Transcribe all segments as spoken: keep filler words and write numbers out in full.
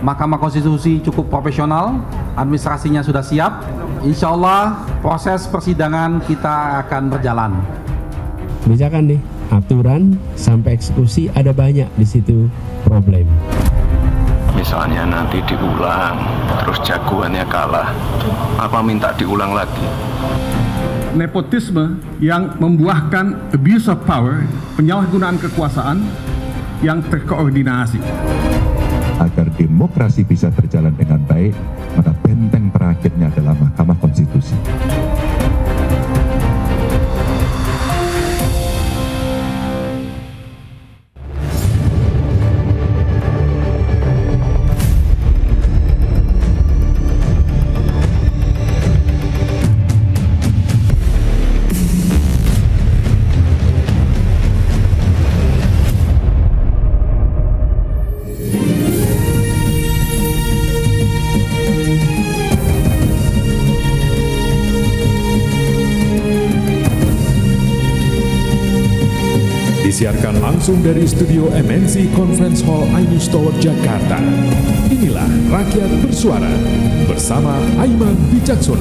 Mahkamah Konstitusi cukup profesional, administrasinya sudah siap. Insya Allah proses persidangan kita akan berjalan. Kebijakan nih, aturan sampai eksekusi ada banyak di situ problem. Misalnya nanti diulang, terus jagoannya kalah, apa minta diulang lagi? Nepotisme yang membuahkan abuse of power, penyalahgunaan kekuasaan yang terkoordinasi. Agar demokrasi bisa berjalan dengan baik, maka benteng terakhirnya adalah Mahkamah Konstitusi. Disiarkan langsung dari studio M N C Conference Hall Ainis Tower, Jakarta. Inilah Rakyat Bersuara bersama Aiman Wicaksono.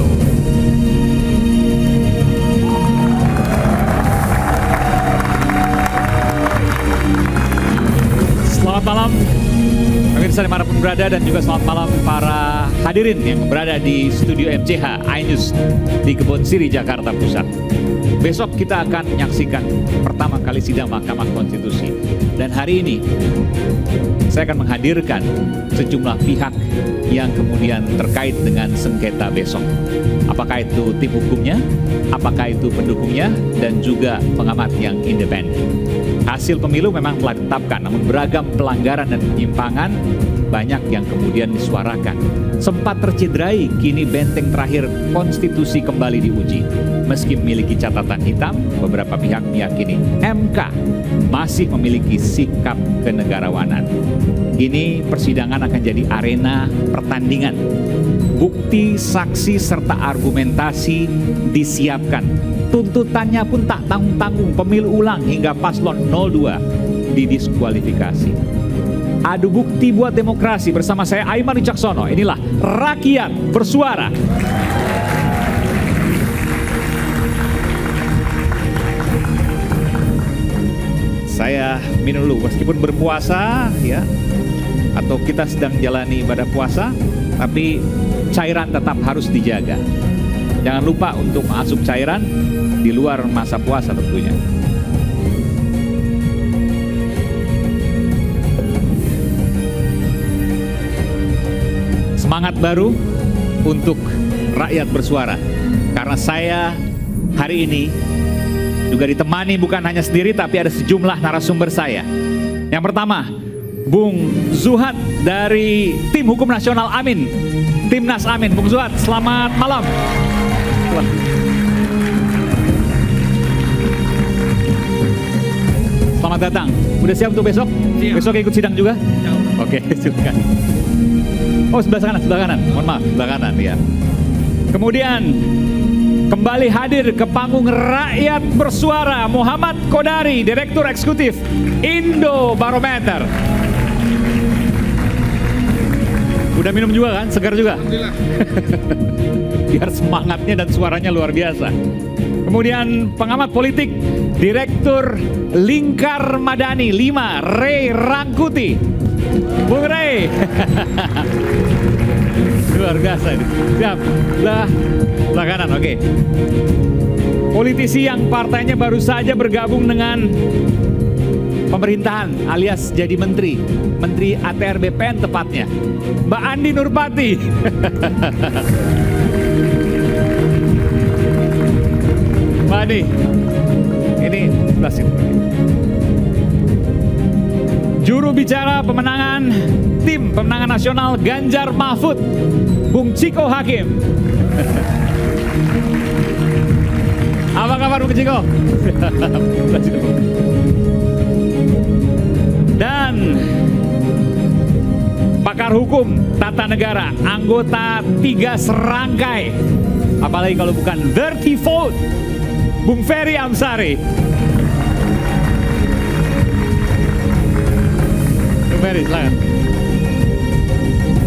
Selamat malam pemirsa dimanapun berada, dan juga selamat malam para hadirin yang berada di studio M C H Ainus di Kebon Siri, Jakarta Pusat. Besok kita akan menyaksikan pertama kali sidang Mahkamah Konstitusi. Dan hari ini saya akan menghadirkan sejumlah pihak yang kemudian terkait dengan sengketa besok. Apakah itu tim hukumnya, apakah itu pendukungnya, dan juga pengamat yang independen. Hasil pemilu memang telah ditetapkan, namun beragam pelanggaran dan penyimpangan banyak yang kemudian disuarakan. Sempat tercederai, kini benteng terakhir konstitusi kembali diuji. Meski memiliki catatan hitam, beberapa pihak meyakini M K masih memiliki sikap kenegarawanan. Ini persidangan akan jadi arena pertandingan. Bukti, saksi, serta argumentasi disiapkan. Tuntutannya pun tak tanggung-tanggung, pemilu ulang hingga paslon nol dua didiskualifikasi. Adu bukti buat demokrasi bersama saya Aiman Wicaksono. Inilah Rakyat Bersuara. Saya minum dulu, meskipun berpuasa ya, atau kita sedang jalani ibadah puasa, tapi cairan tetap harus dijaga. Jangan lupa untuk masuk cairan di luar masa puasa tentunya. Semangat baru untuk Rakyat Bersuara, karena saya hari ini juga ditemani bukan hanya sendiri, tapi ada sejumlah narasumber saya. Yang pertama, Bung Zuhad dari Tim Hukum Nasional Amin, Timnas Amin. Bung Zuhad, selamat malam. Selamat datang. Udah siap untuk besok? Siap. Besok ikut sidang juga? Siap. Oke, silakan. Oh, sebelah kanan, sebelah kanan. Mohon maaf, sebelah kanan ya. Kemudian kembali hadir ke panggung Rakyat Bersuara, Muhammad Kodari, Direktur Eksekutif Indobarometer. Udah minum juga kan? Segar juga? Alhamdulillah. Biar semangatnya dan suaranya luar biasa. Kemudian pengamat politik, Direktur Lingkar Madani lima, Ray Rangkuti. Bung Ray. Luar biasa ini. Siap. Lah, sebelah kanan, oke. Okay. Politisi yang partainya baru saja bergabung dengan pemerintahan alias jadi menteri. Menteri A T R B P N tepatnya. Mbak Andi Nurpati. Mbak Andi. Ini sebelah sini. Juru bicara pemenangan tim pemenangan nasional Ganjar Mahfud, Bung Ciko Hakim. Apa kabar Bung Ciko? Dan pakar hukum tata negara, anggota tiga serangkai, apalagi kalau bukan dirty vote, Bung Ferry Amsari. Bung Ferry, silakan.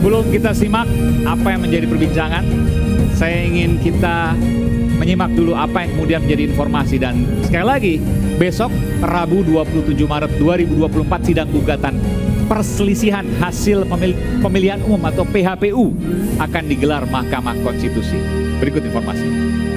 Sebelum kita simak apa yang menjadi perbincangan, saya ingin kita menyimak dulu apa yang kemudian menjadi informasi. Dan sekali lagi, besok Rabu dua puluh tujuh Maret dua ribu dua puluh empat sidang gugatan perselisihan hasil pemil pemilihan umum atau P H P U akan digelar Mahkamah Konstitusi. Berikut informasi.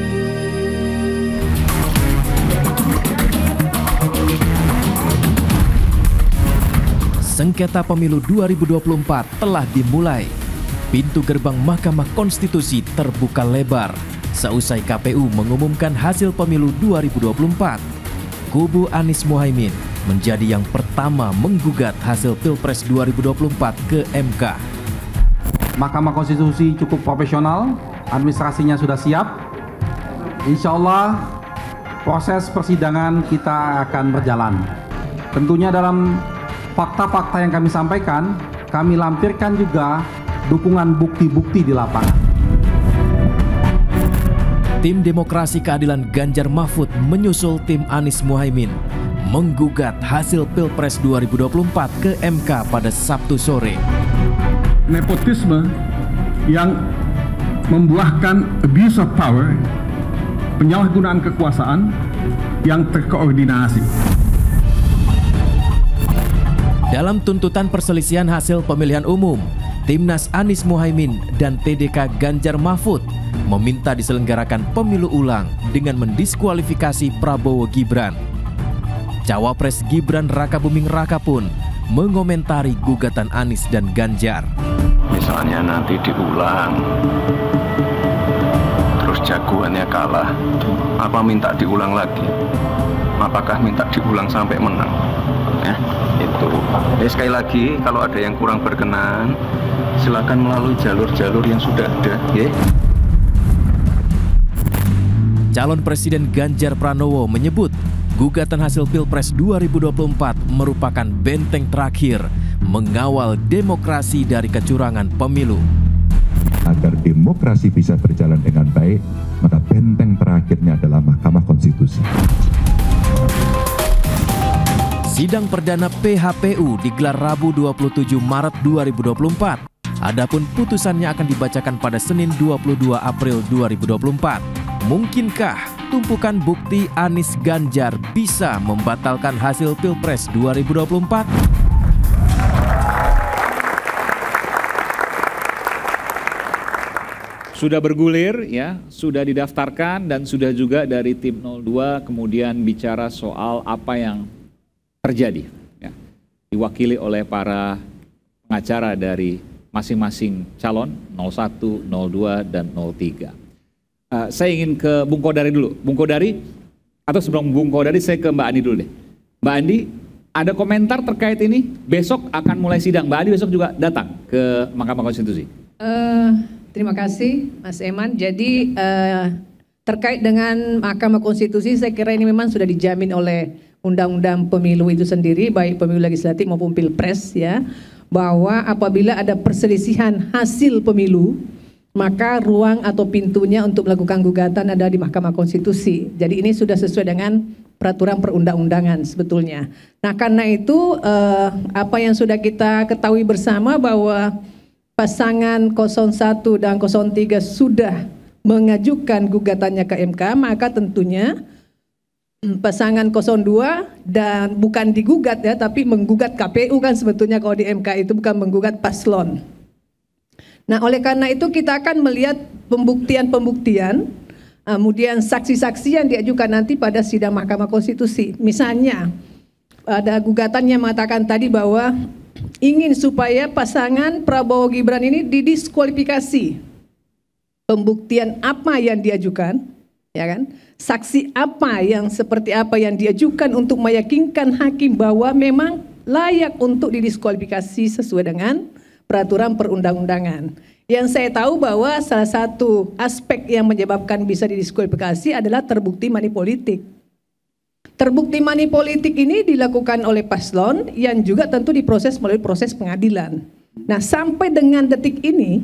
Sengketa Pemilu dua ribu dua puluh empat telah dimulai. Pintu gerbang Mahkamah Konstitusi terbuka lebar seusai K P U mengumumkan hasil pemilu dua ribu dua puluh empat. Kubu Anies Mohaimin menjadi yang pertama menggugat hasil Pilpres dua ribu dua puluh empat ke M K. Mahkamah Konstitusi cukup profesional, administrasinya sudah siap. Insya Allah proses persidangan kita akan berjalan. Tentunya dalam fakta-fakta yang kami sampaikan, kami lampirkan juga dukungan bukti-bukti di lapangan. Tim Demokrasi Keadilan Ganjar Mahfud menyusul tim Anies Mohaimin menggugat hasil Pilpres dua ribu dua puluh empat ke M K pada Sabtu sore. Nepotisme yang membuahkan abuse of power, penyalahgunaan kekuasaan yang terkoordinasi. Dalam tuntutan perselisihan hasil pemilihan umum, Timnas Anies Mohaimin dan T D K Ganjar Mahfud meminta diselenggarakan pemilu ulang dengan mendiskualifikasi Prabowo Gibran. Cawapres Gibran Rakabuming Raka pun mengomentari gugatan Anies dan Ganjar. Misalnya nanti diulang, terus jagoannya kalah, apa minta diulang lagi? Apakah minta diulang sampai menang? Ya, itu. Ya, sekali lagi, kalau ada yang kurang berkenan, silakan melalui jalur-jalur yang sudah ada. Ya. Calon Presiden Ganjar Pranowo menyebut gugatan hasil Pilpres dua ribu dua puluh empat merupakan benteng terakhir mengawal demokrasi dari kecurangan pemilu. Agar demokrasi bisa berjalan dengan baik, maka benteng terakhirnya adalah Mahkamah Konstitusi. Sidang perdana P H P U digelar Rabu dua puluh tujuh Maret dua ribu dua puluh empat. Adapun putusannya akan dibacakan pada Senin dua puluh dua April dua ribu dua puluh empat. Mungkinkah tumpukan bukti Anies Ganjar bisa membatalkan hasil Pilpres dua ribu dua puluh empat? Sudah bergulir ya, sudah didaftarkan dan sudah juga dari tim nol dua kemudian bicara soal apa yang terjadi ya. Diwakili oleh para pengacara dari masing-masing calon nol satu, nol dua dan nol tiga. Uh, saya ingin ke Bung Kodari dulu. Bung Kodari, atau sebelum Bung Kodari saya ke Mbak Andi dulu deh. Mbak Andi, ada komentar terkait ini? Besok akan mulai sidang. Mbak Andi besok juga datang ke Mahkamah Konstitusi. Uh, terima kasih Mas Eman. Jadi uh, terkait dengan Mahkamah Konstitusi, saya kira ini memang sudah dijamin oleh Undang-Undang Pemilu itu sendiri, baik pemilu legislatif maupun pilpres ya, bahwa apabila ada perselisihan hasil pemilu, maka ruang atau pintunya untuk melakukan gugatan ada di Mahkamah Konstitusi. Jadi ini sudah sesuai dengan peraturan perundang-undangan sebetulnya. Nah karena itu eh, apa yang sudah kita ketahui bersama bahwa pasangan nol satu dan nol tiga sudah mengajukan gugatannya ke M K, maka tentunya pasangan nol dua dan bukan digugat ya, tapi menggugat K P U kan sebetulnya kalau di M K itu bukan menggugat paslon. Nah oleh karena itu kita akan melihat pembuktian-pembuktian, kemudian saksi-saksi yang diajukan nanti pada sidang Mahkamah Konstitusi. Misalnya ada gugatan yang mengatakan tadi bahwa ingin supaya pasangan Prabowo Gibran ini didiskualifikasi. Pembuktian apa yang diajukan, ya kan? Saksi apa yang seperti apa yang diajukan untuk meyakinkan hakim bahwa memang layak untuk didiskualifikasi sesuai dengan peraturan perundang-undangan. Yang saya tahu bahwa salah satu aspek yang menyebabkan bisa didiskualifikasi adalah terbukti money politik. Terbukti money politik ini dilakukan oleh paslon yang juga tentu diproses melalui proses pengadilan. Nah sampai dengan detik ini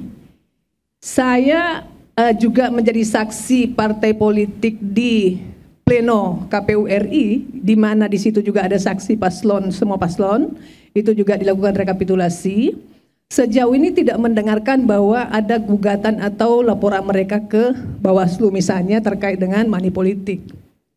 saya uh, juga menjadi saksi partai politik di pleno K P U R I, di mana di situ juga ada saksi paslon, semua paslon, itu juga dilakukan rekapitulasi. sejauh ini tidak mendengarkan bahwa ada gugatan atau laporan mereka ke Bawaslu misalnya terkait dengan money politik.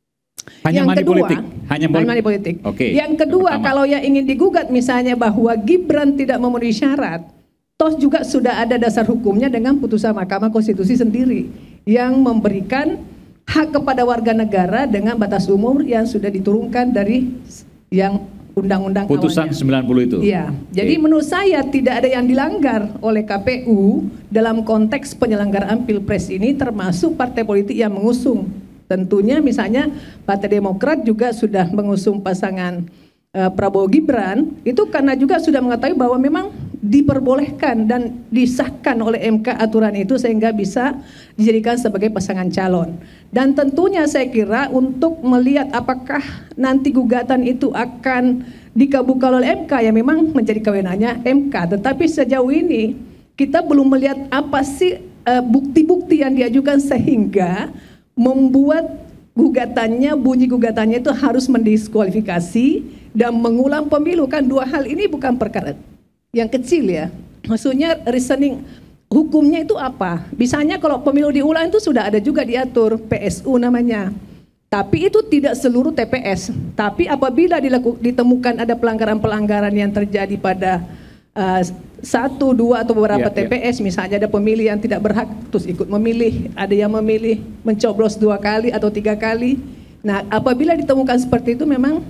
Hanya yang money kedua, politik. Hanya money politik. Oke. Yang kedua, yang kalau yang ingin digugat misalnya bahwa Gibran tidak memenuhi syarat, toh juga sudah ada dasar hukumnya dengan putusan Mahkamah Konstitusi sendiri yang memberikan hak kepada warga negara dengan batas umur yang sudah diturunkan dari yang undang-undang putusan awalnya. sembilan puluh itu. Iya. Jadi Oke. menurut saya tidak ada yang dilanggar oleh K P U dalam konteks penyelenggaraan Pilpres ini, termasuk partai politik yang mengusung. Tentunya misalnya Partai Demokrat juga sudah mengusung pasangan uh, Prabowo Gibran, itu karena juga sudah mengetahui bahwa memang diperbolehkan dan disahkan oleh M K aturan itu sehingga bisa dijadikan sebagai pasangan calon. Dan tentunya saya kira untuk melihat apakah nanti gugatan itu akan dikabulkan oleh M K, ya memang menjadi kewenangannya M K. Tetapi sejauh ini kita belum melihat apa sih uh, bukti-bukti yang diajukan sehingga membuat gugatannya, bunyi gugatannya itu harus mendiskualifikasi dan mengulang pemilu. Kan dua hal ini bukan perkara yang kecil ya. Maksudnya reasoning hukumnya itu apa? Misalnya kalau pemilu diulang itu sudah ada juga diatur P S U namanya. Tapi itu tidak seluruh T P S. Tapi apabila dilaku, ditemukan ada pelanggaran-pelanggaran yang terjadi pada uh, satu, dua atau beberapa ya, T P S, ya. Misalnya ada pemilih yang tidak berhak terus ikut memilih, ada yang memilih mencoblos dua kali atau tiga kali. Nah, apabila ditemukan seperti itu memang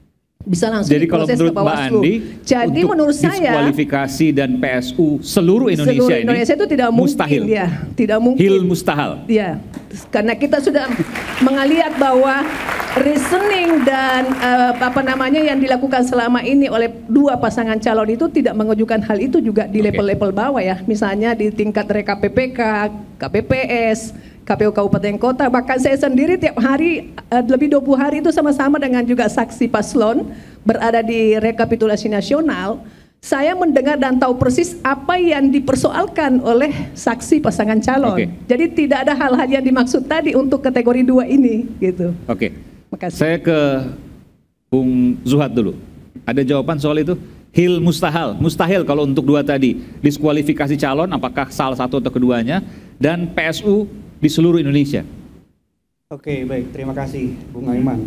bisa langsung jadi kalau menurut Mbak Andi, jadi untuk menurut saya diskualifikasi dan P S U seluruh Indonesia, seluruh Indonesia ini itu tidak mustahil. mungkin, ya, tidak mungkin. Hil mustahil. Ya, karena kita sudah melihat bahwa reasoning dan uh, apa namanya yang dilakukan selama ini oleh dua pasangan calon itu tidak mengajukan hal itu juga di level-level bawah ya, misalnya di tingkat R K P P K, K P P S, K P U Kabupaten Kota, bahkan saya sendiri tiap hari uh, lebih dua puluh hari itu sama-sama dengan juga saksi paslon berada di rekapitulasi nasional. Saya mendengar dan tahu persis apa yang dipersoalkan oleh saksi pasangan calon. Oke. Jadi tidak ada hal-hal yang dimaksud tadi untuk kategori dua ini gitu. Oke. Makasih. Saya ke Bung Zuhad dulu. Ada jawaban soal itu? Hil mustahil, mustahil kalau untuk dua tadi, diskualifikasi calon apakah salah satu atau keduanya, dan P S U di seluruh Indonesia. Oke, baik, terima kasih Bung Aiman.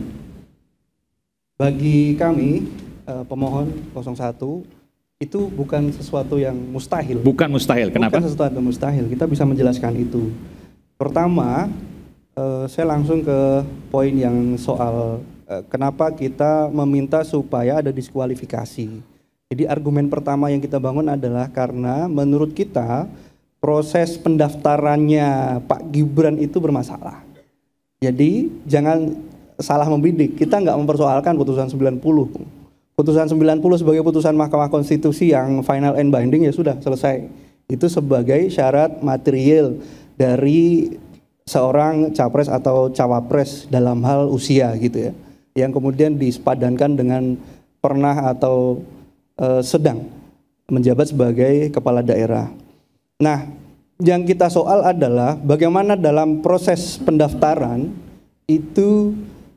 Bagi kami eh, pemohon nol satu itu bukan sesuatu yang mustahil. Bukan mustahil, kenapa? Bukan sesuatu yang mustahil, kita bisa menjelaskan itu. Pertama, eh, saya langsung ke poin yang soal eh, kenapa kita meminta supaya ada diskualifikasi. Jadi argumen pertama yang kita bangun adalah karena menurut kita proses pendaftarannya Pak Gibran itu bermasalah. Jadi jangan salah membidik, kita nggak mempersoalkan putusan sembilan puluh. Putusan sembilan puluh sebagai putusan Mahkamah Konstitusi yang final and binding ya sudah selesai. Itu sebagai syarat material dari seorang capres atau cawapres dalam hal usia gitu ya. Yang kemudian disepadankan dengan pernah atau e, sedang menjabat sebagai kepala daerah. Nah, yang kita soal adalah bagaimana dalam proses pendaftaran itu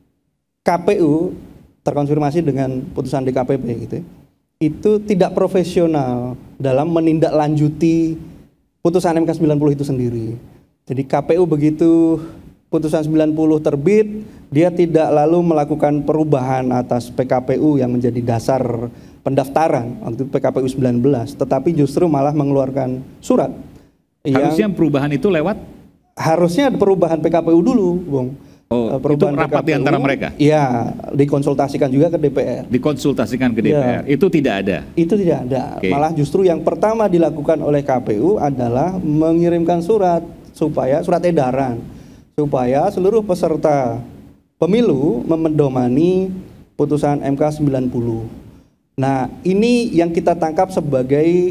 K P U terkonfirmasi dengan putusan D K P P gitu, itu tidak profesional dalam menindaklanjuti putusan M K sembilan puluh itu sendiri. Jadi K P U begitu putusan sembilan puluh terbit, dia tidak lalu melakukan perubahan atas P K P U yang menjadi dasar pendaftaran waktu P K P U sembilan belas, tetapi justru malah mengeluarkan surat. Harusnya perubahan itu lewat? Harusnya ada perubahan P K P U dulu, Bung. Oh, itu rapat di antara mereka? Iya, dikonsultasikan juga ke D P R. Dikonsultasikan ke D P R, ya. Itu tidak ada? Itu tidak ada, okay. Malah justru yang pertama dilakukan oleh K P U adalah mengirimkan surat, supaya surat edaran, supaya seluruh peserta pemilu memedomani putusan M K sembilan puluh. Nah, ini yang kita tangkap sebagai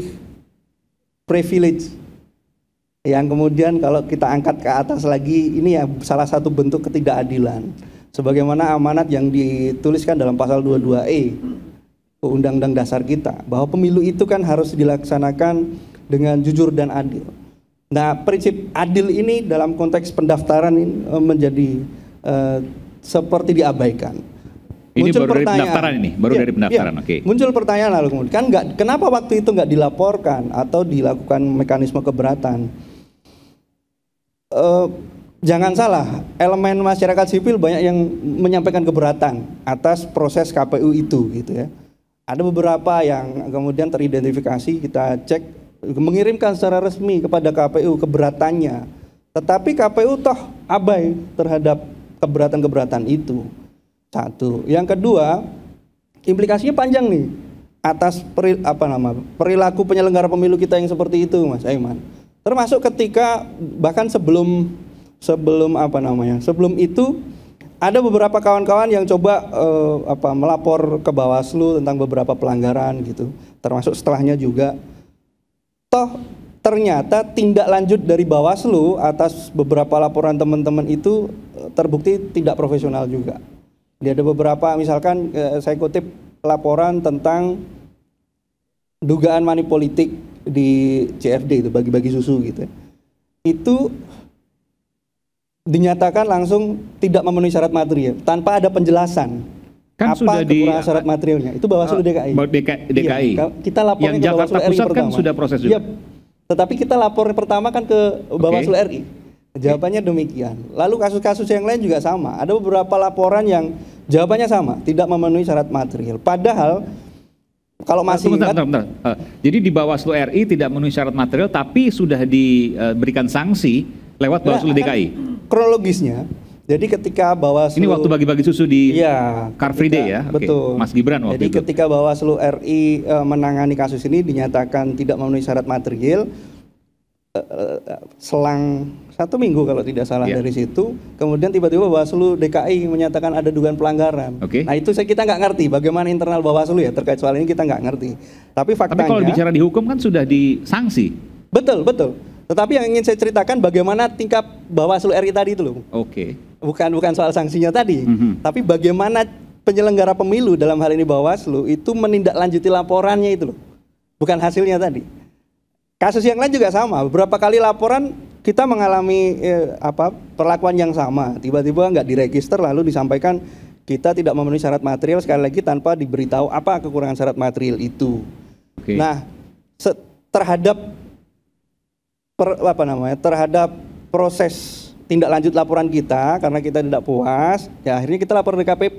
privilege, yang kemudian kalau kita angkat ke atas lagi, ini ya salah satu bentuk ketidakadilan. Sebagaimana amanat yang dituliskan dalam pasal dua puluh dua E Undang-Undang Dasar kita, bahwa pemilu itu kan harus dilaksanakan dengan jujur dan adil. Nah, prinsip adil ini dalam konteks pendaftaran ini menjadi uh, seperti diabaikan. Ini muncul baru dari pertanyaan. pendaftaran ini, baru Ya, dari pendaftaran, ya. oke. Muncul pertanyaan lalu kemudian, kan nggak, kenapa waktu itu nggak dilaporkan atau dilakukan mekanisme keberatan? Uh, jangan salah, elemen masyarakat sipil banyak yang menyampaikan keberatan atas proses K P U itu, gitu ya. Ada beberapa yang kemudian teridentifikasi, kita cek, mengirimkan secara resmi kepada K P U keberatannya. Tetapi K P U toh abai terhadap keberatan-keberatan itu. Satu. Yang kedua, implikasinya panjang nih atas peri, apa nama, perilaku penyelenggara pemilu kita yang seperti itu, Mas Aiman. Termasuk ketika bahkan sebelum sebelum apa namanya, sebelum itu ada beberapa kawan-kawan yang coba eh, apa melapor ke Bawaslu tentang beberapa pelanggaran gitu. Termasuk setelahnya juga. Toh ternyata tindak lanjut dari Bawaslu atas beberapa laporan teman-teman itu terbukti tidak profesional juga. Dia ada beberapa, misalkan eh, saya kutip laporan tentang dugaan manipolitik di C F D itu, bagi-bagi susu gitu. Itu dinyatakan langsung tidak memenuhi syarat material tanpa ada penjelasan. Kan apa sudah di syarat materialnya. Itu Bawaslu D K I. D K I. Iya, kita lapornya yang ke Jakarta Bawaslu R I Pusat kan pertama. sudah proses juga. Yep. Tetapi kita lapor pertama kan ke Bawaslu R I. Jawabannya demikian. Lalu kasus-kasus yang lain juga sama. Ada beberapa laporan yang jawabannya sama, tidak memenuhi syarat material. Padahal kalau masih bentar, ingat, bentar, bentar. Uh, jadi di Bawaslu R I tidak memenuhi syarat material, tapi sudah diberikan sanksi lewat Bawaslu nah, D K I. Kronologisnya, jadi ketika Bawaslu ini waktu bagi-bagi susu di ya, Car Free Day ya, betul. Oke. Mas Gibran waktu jadi itu. ketika Bawaslu R I uh, menangani kasus ini dinyatakan tidak memenuhi syarat material. Selang satu minggu kalau tidak salah yeah. dari situ, kemudian tiba-tiba Bawaslu D K I menyatakan ada dugaan pelanggaran. Okay. Nah itu saya kita nggak ngerti bagaimana internal Bawaslu ya terkait soal ini, kita nggak ngerti. Tapi faktanya. Tapi kalau bicara di hukum kan sudah disanksi. Betul betul. Tetapi yang ingin saya ceritakan bagaimana tingkap Bawaslu R I tadi itu loh. Oke. Okay. Bukan bukan soal sanksinya tadi, mm-hmm. tapi bagaimana penyelenggara pemilu dalam hal ini Bawaslu itu menindaklanjuti laporannya itu loh, bukan hasilnya tadi. Kasus yang lain juga sama, beberapa kali laporan kita mengalami eh, apa perlakuan yang sama, tiba-tiba nggak diregister lalu disampaikan kita tidak memenuhi syarat material, sekali lagi tanpa diberitahu apa kekurangan syarat material itu. Okay. Nah, terhadap per, apa namanya, terhadap proses tindak lanjut laporan kita karena kita tidak puas, ya akhirnya kita lapor D K P P.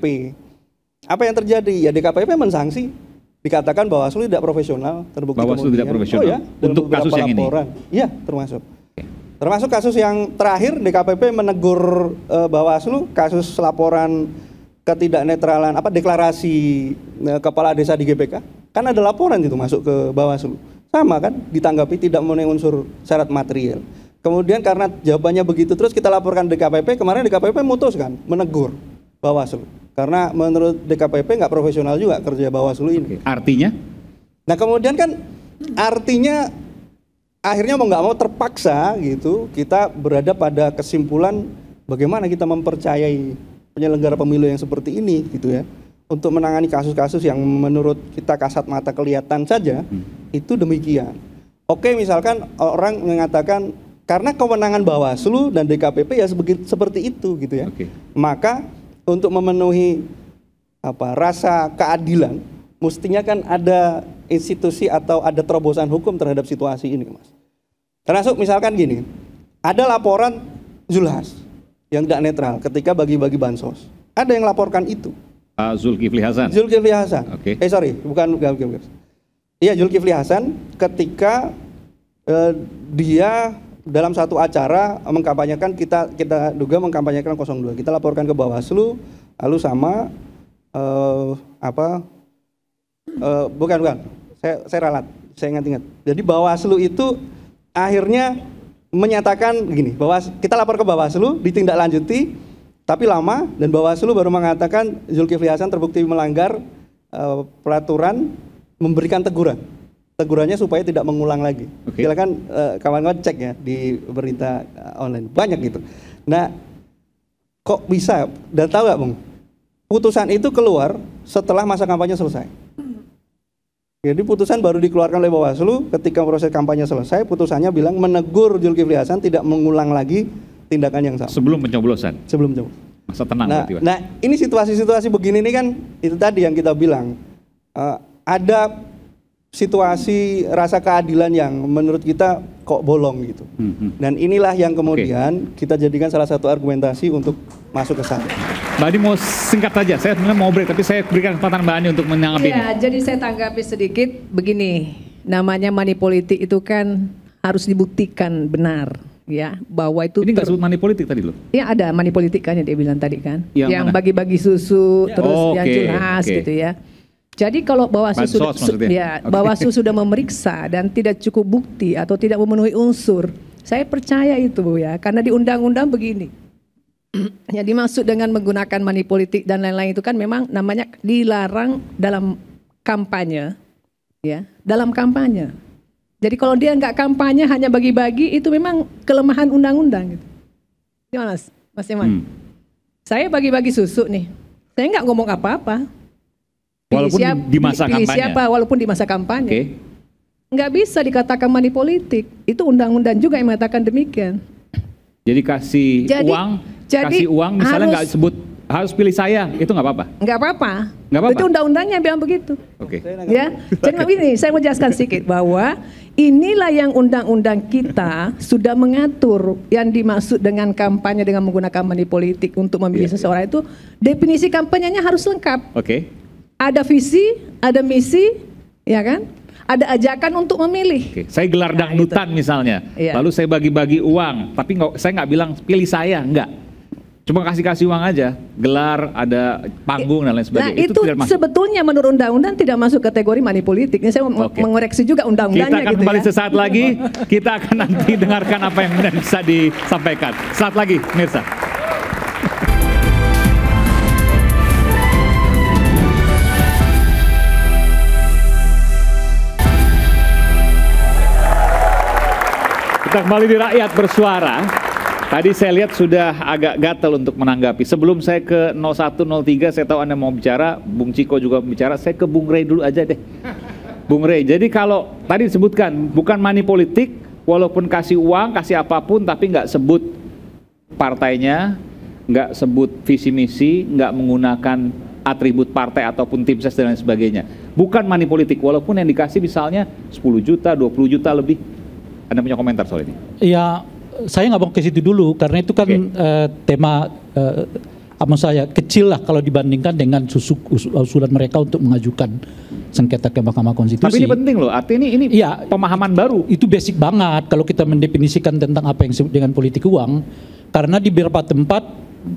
Apa yang terjadi? Ya D K P P mensanksi. Dikatakan Bawaslu tidak profesional, terbukti Bawaslu kemudian. tidak profesional. Oh ya, untuk kasus yang laporan. ini. Iya, termasuk. Okay. Termasuk kasus yang terakhir D K P P menegur uh, Bawaslu kasus laporan ketidaknetralan apa deklarasi uh, kepala desa di G P K. Kan ada laporan itu masuk ke Bawaslu. Sama kan, ditanggapi tidak memenuhi unsur syarat material. Kemudian karena jawabannya begitu terus kita laporkan D K P P, kemarin D K P P memutuskan menegur Bawaslu. Karena menurut D K P P nggak profesional juga kerja Bawaslu ini. Oke. Artinya? Nah kemudian kan artinya akhirnya mau nggak mau terpaksa gitu kita berada pada kesimpulan bagaimana kita mempercayai penyelenggara pemilu yang seperti ini gitu ya untuk menangani kasus-kasus yang menurut kita kasat mata kelihatan saja hmm. itu demikian. Oke, misalkan orang mengatakan karena kewenangan Bawaslu dan D K P P ya seperti itu gitu ya. Oke. Maka untuk memenuhi apa rasa keadilan, mestinya kan ada institusi atau ada terobosan hukum terhadap situasi ini, Mas. Termasuk misalkan gini, ada laporan Zulhas yang tidak netral ketika bagi-bagi bansos. Ada yang laporkan itu. Uh, Zulkifli Hasan. Zulkifli Hasan. Oke. Okay. Eh sorry, bukan bukan. Iya Zulkifli Hasan ketika eh, dia dalam satu acara mengkampanyekan kita kita duga mengkampanyekan nol dua. Kita laporkan ke Bawaslu, lalu sama uh, apa uh, bukan bukan. Saya saya ralat, saya ingat-ingat. Jadi Bawaslu itu akhirnya menyatakan begini, bahwa kita lapor ke Bawaslu ditindaklanjuti tapi lama dan Bawaslu baru mengatakan Zulkifli Hasan terbukti melanggar uh, peraturan memberikan teguran. Tegurannya supaya tidak mengulang lagi. Okay. Silakan uh, kawan-kawan cek ya di berita uh, online. Banyak gitu. Nah, kok bisa? Dan tahu nggak, Bung? Putusan itu keluar setelah masa kampanye selesai. Jadi putusan baru dikeluarkan oleh Bawaslu ketika proses kampanye selesai. Putusannya bilang menegur Zulkifli Hasan tidak mengulang lagi tindakan yang sama. Sebelum pencoblosan. Sebelum pencoblosan. Masa tenang nah, berarti, Pak. Nah, ini situasi-situasi begini ini kan itu tadi yang kita bilang uh, ada situasi rasa keadilan yang menurut kita kok bolong gitu. Hmm, hmm. Dan inilah yang kemudian okay. kita jadikan salah satu argumentasi untuk masuk ke sana. Mbak Ani mau singkat saja, saya sebenarnya mau break, tapi saya berikan kesempatan Mbak Ani untuk menanggapi. Iya, jadi saya tanggapi sedikit begini, namanya money politik itu kan harus dibuktikan benar, ya, bahwa itu. Ini nggak sebut money politik tadi loh? Ya ada money politik kan yang dia bilang tadi kan, yang, yang bagi-bagi susu, ya. terus oh, yang okay, jelas okay. gitu ya. Jadi kalau Bawaslu sudah, ya, okay. Bawaslu sudah memeriksa dan tidak cukup bukti atau tidak memenuhi unsur, saya percaya itu Bu ya, karena di undang-undang begini. Yang dimaksud dengan menggunakan money politik dan lain-lain itu kan memang namanya dilarang dalam kampanye, ya, dalam kampanye. Jadi kalau dia nggak kampanye hanya bagi-bagi itu memang kelemahan undang-undang. Gitu. Gimana Mas, Mas Iman? Hmm. Saya bagi-bagi susu nih, saya nggak ngomong apa-apa. Walaupun siap, di masa pilih kampanye. Siapa, walaupun di masa kampanye. Okay. Nggak bisa dikatakan money politik. Itu undang-undang juga yang mengatakan demikian. Jadi kasih jadi, uang, jadi kasih uang misalnya nggak sebut harus pilih saya, itu nggak apa-apa? Nggak apa-apa. Nggak apa-apa. Itu undang-undangnya bilang begitu. Oke. Okay. Ya. Jadi ini saya mau jelaskan sedikit bahwa inilah yang undang-undang kita sudah mengatur yang dimaksud dengan kampanye dengan menggunakan money politik untuk memilih yeah. seseorang itu definisi kampanyenya harus lengkap. Oke. Okay. Ada visi, ada misi, ya kan? Ada ajakan untuk memilih. Oke, saya gelar nah, dangdutan gitu. Misalnya, iya. Lalu saya bagi-bagi uang, tapi nggak, saya nggak bilang pilih saya, enggak. Cuma kasih-kasih uang aja, gelar, ada panggung dan lain sebagainya. Nah, itu, itu tidak masuk. Sebetulnya menurut undang-undang tidak masuk kategori money politik. Ini saya okay. mengoreksi juga undang-undangnya. Kita akan gitu kembali ya. sesaat lagi, kita akan nanti dengarkan apa yang benar bisa disampaikan. Saat lagi, Mirsa. Kita kembali di Rakyat Bersuara. Tadi saya lihat sudah agak gatal untuk menanggapi. Sebelum saya ke nol satu nol tiga, saya tahu Anda mau bicara, Bung Ciko juga bicara, saya ke Bung Rey dulu aja deh. Bung Rey, jadi kalau tadi disebutkan bukan money politik, walaupun kasih uang, kasih apapun, tapi nggak sebut partainya, nggak sebut visi misi, nggak menggunakan atribut partai ataupun tim ses dan lain sebagainya. Bukan money politik, walaupun yang dikasih misalnya sepuluh juta, dua puluh juta lebih. Anda punya komentar soal ini? Ya, saya nggak mau ke situ dulu karena itu kan okay. uh, tema uh, apa saya kecil lah kalau dibandingkan dengan susuk, usulan mereka untuk mengajukan sengketa ke Mahkamah Konstitusi. Tapi ini penting loh, artinya ini, ini ya, pemahaman baru. Itu basic banget kalau kita mendefinisikan tentang apa yang disebut dengan politik uang, karena di beberapa tempat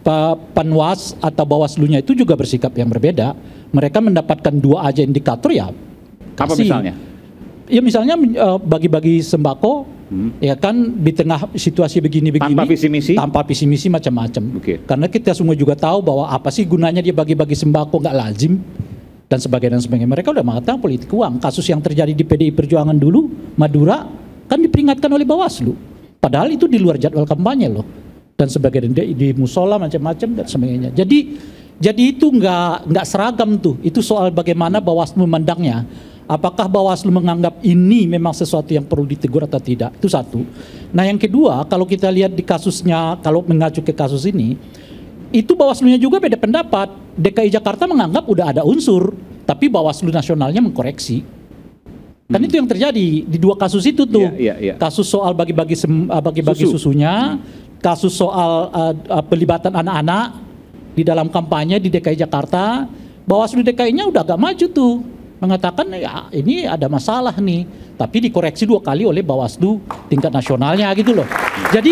Panwas atau Bawaslu-nya itu juga bersikap yang berbeda. Mereka mendapatkan dua aja indikator ya. Kasih. Apa misalnya? Ya misalnya bagi-bagi sembako, hmm. ya kan di tengah situasi begini-begini tanpa visi misi, tanpa visi misi macam-macam. Okay. Karena kita semua juga tahu bahwa apa sih gunanya dia bagi-bagi sembako nggak lazim dan sebagainya dan sebagainya. Mereka udah mengatakan politik uang. Kasus yang terjadi di P D I Perjuangan dulu, Madura, kan diperingatkan oleh Bawaslu. Padahal itu di luar jadwal kampanye loh dan sebagainya di, di musola macam-macam dan sebagainya. Jadi jadi itu nggak nggak seragam tuh. Itu soal bagaimana Bawaslu memandangnya. Apakah Bawaslu menganggap ini memang sesuatu yang perlu ditegur atau tidak? Itu satu. Nah yang kedua, kalau kita lihat di kasusnya, kalau mengacu ke kasus ini, itu Bawaslu-nya juga beda pendapat. D K I Jakarta menganggap udah ada unsur, tapi Bawaslu nasionalnya mengkoreksi. Kan hmm. itu yang terjadi di dua kasus itu tuh. Yeah, yeah, yeah. Kasus soal bagi-bagi bagi-bagi Susu. susunya, hmm. kasus soal uh, uh, pelibatan anak-anak di dalam kampanye di D K I Jakarta. Bawaslu D K I-nya udah agak maju tuh. Mengatakan ya ini ada masalah nih, tapi dikoreksi dua kali oleh Bawaslu tingkat nasionalnya gitu loh. Jadi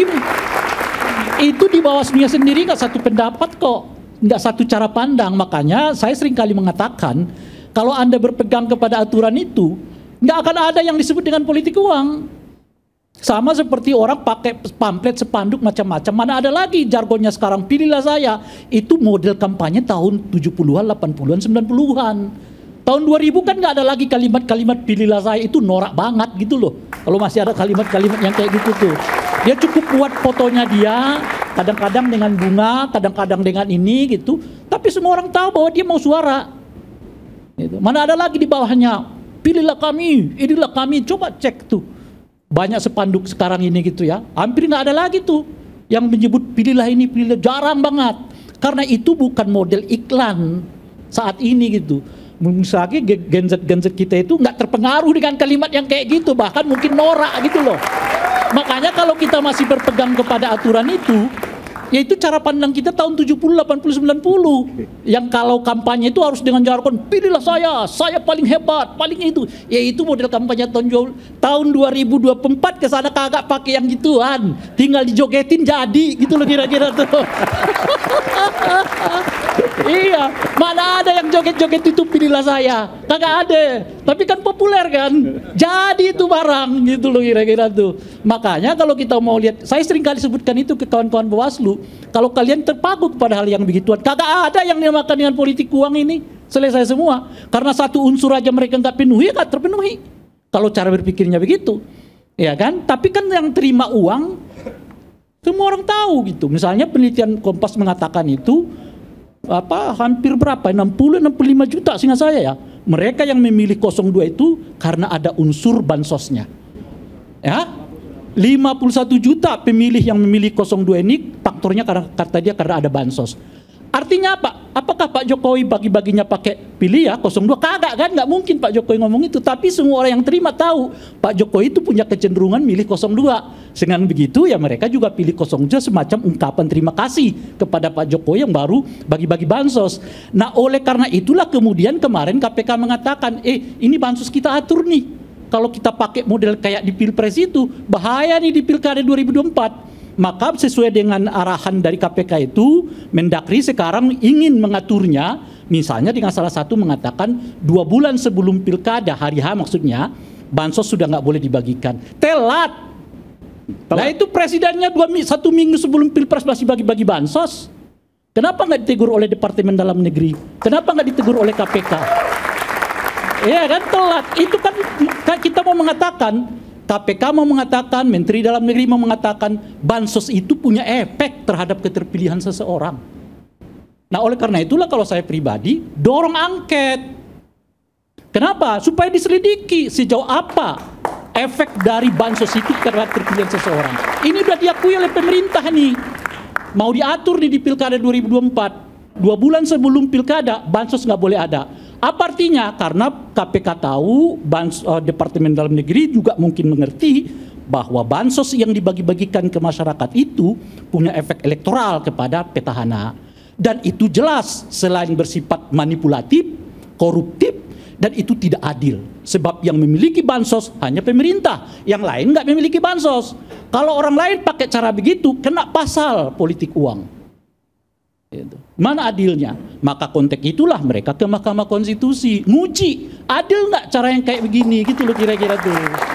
itu di Bawaslu-nya sendiri nggak satu pendapat kok, nggak satu cara pandang. Makanya saya sering kali mengatakan kalau Anda berpegang kepada aturan itu, nggak akan ada yang disebut dengan politik uang. Sama seperti orang pakai pamflet, spanduk macam-macam. Mana ada lagi jargonnya sekarang, pilihlah saya. Itu model kampanye tahun tujuh puluhan, delapan puluhan, sembilan puluhan. Tahun dua ribu kan nggak ada lagi kalimat-kalimat pilihlah saya, itu norak banget gitu loh. Kalau masih ada kalimat-kalimat yang kayak gitu tuh. Dia cukup buat fotonya dia, kadang-kadang dengan bunga, kadang-kadang dengan ini gitu. Tapi semua orang tahu bahwa dia mau suara. Gitu. Mana ada lagi di bawahnya, pilihlah kami, inilah kami, coba cek tuh. Banyak spanduk sekarang ini gitu ya, hampir nggak ada lagi tuh yang menyebut pilihlah ini, pilihlah, jarang banget. Karena itu bukan model iklan saat ini gitu. Misalnya Gen Z-Gen Z kita itu nggak terpengaruh dengan kalimat yang kayak gitu, bahkan mungkin norak gitu loh. Makanya kalau kita masih berpegang kepada aturan itu, yaitu cara pandang kita tahun tujuh puluh, delapan puluh, sembilan puluh. Yang kalau kampanye itu harus dengan jargon, pilihlah saya, saya paling hebat, paling itu. Yaitu model kampanye tahun, tahun dua ribu dua puluh empat kesana kagak pakai yang gituan. Tinggal dijogetin jadi, gitu loh kira-kira tuh. Iya, mana ada yang joget-joget itu pilihlah saya, kagak ada. Tapi kan populer kan, jadi itu barang gitu loh kira-kira tuh. Makanya kalau kita mau lihat, saya sering kali sebutkan itu ke kawan-kawan Bawaslu. Kalau kalian terpaku kepada hal yang begituan, kagak ada yang dinamakan dengan politik uang ini, selesai semua. Karena satu unsur aja mereka nggak penuhi, nggak terpenuhi. Kalau cara berpikirnya begitu, ya kan? Tapi kan yang terima uang, semua orang tahu gitu. Misalnya penelitian Kompas mengatakan itu apa hampir berapa enam puluh enam puluh lima juta seingat saya ya, mereka yang memilih nol dua itu karena ada unsur bansosnya ya. Lima puluh satu juta pemilih yang memilih nol dua ini faktornya karena kata dia karena ada bansos. Artinya apa? Apakah Pak Jokowi bagi-baginya pakai pilih ya nol dua? Kagak kan, nggak mungkin Pak Jokowi ngomong itu. Tapi semua orang yang terima tahu Pak Jokowi itu punya kecenderungan milih nol dua. Dengan begitu ya mereka juga pilih nol dua semacam ungkapan terima kasih kepada Pak Jokowi yang baru bagi-bagi bansos. Nah oleh karena itulah kemudian kemarin K P K mengatakan, eh ini bansos kita atur nih. Kalau kita pakai model kayak di Pilpres itu bahaya nih di Pilkada dua ribu dua puluh empat. Maka sesuai dengan arahan dari K P K itu, Mendagri sekarang ingin mengaturnya, misalnya dengan salah satu mengatakan dua bulan sebelum pilkada, hari H maksudnya, bansos sudah nggak boleh dibagikan. Telat. Nah itu presidennya dua satu minggu sebelum pilpres masih bagi-bagi bansos. Kenapa nggak ditegur oleh Departemen Dalam Negeri? Kenapa nggak ditegur oleh K P K? Ya kan telat. Itu kan kita mau mengatakan, K P K mau mengatakan, Menteri Dalam Negeri mau mengatakan bansos itu punya efek terhadap keterpilihan seseorang. Nah oleh karena itulah kalau saya pribadi dorong angket. Kenapa? Supaya diselidiki sejauh apa efek dari bansos itu terhadap keterpilihan seseorang. Ini sudah diakui oleh pemerintah nih. Mau diatur nih di Pilkada dua ribu dua puluh empat. Dua bulan sebelum Pilkada bansos nggak boleh ada. Apa artinya? Karena K P K tahu, bans, uh, Departemen Dalam Negeri juga mungkin mengerti bahwa bansos yang dibagi-bagikan ke masyarakat itu punya efek elektoral kepada petahana. Dan itu jelas selain bersifat manipulatif, koruptif, dan itu tidak adil. Sebab yang memiliki bansos hanya pemerintah, yang lain nggak memiliki bansos. Kalau orang lain pakai cara begitu, kena pasal politik uang. Mana adilnya? Maka konteks itulah mereka ke Mahkamah Konstitusi nguji adil nggak cara yang kayak begini gitu loh kira-kira tuh.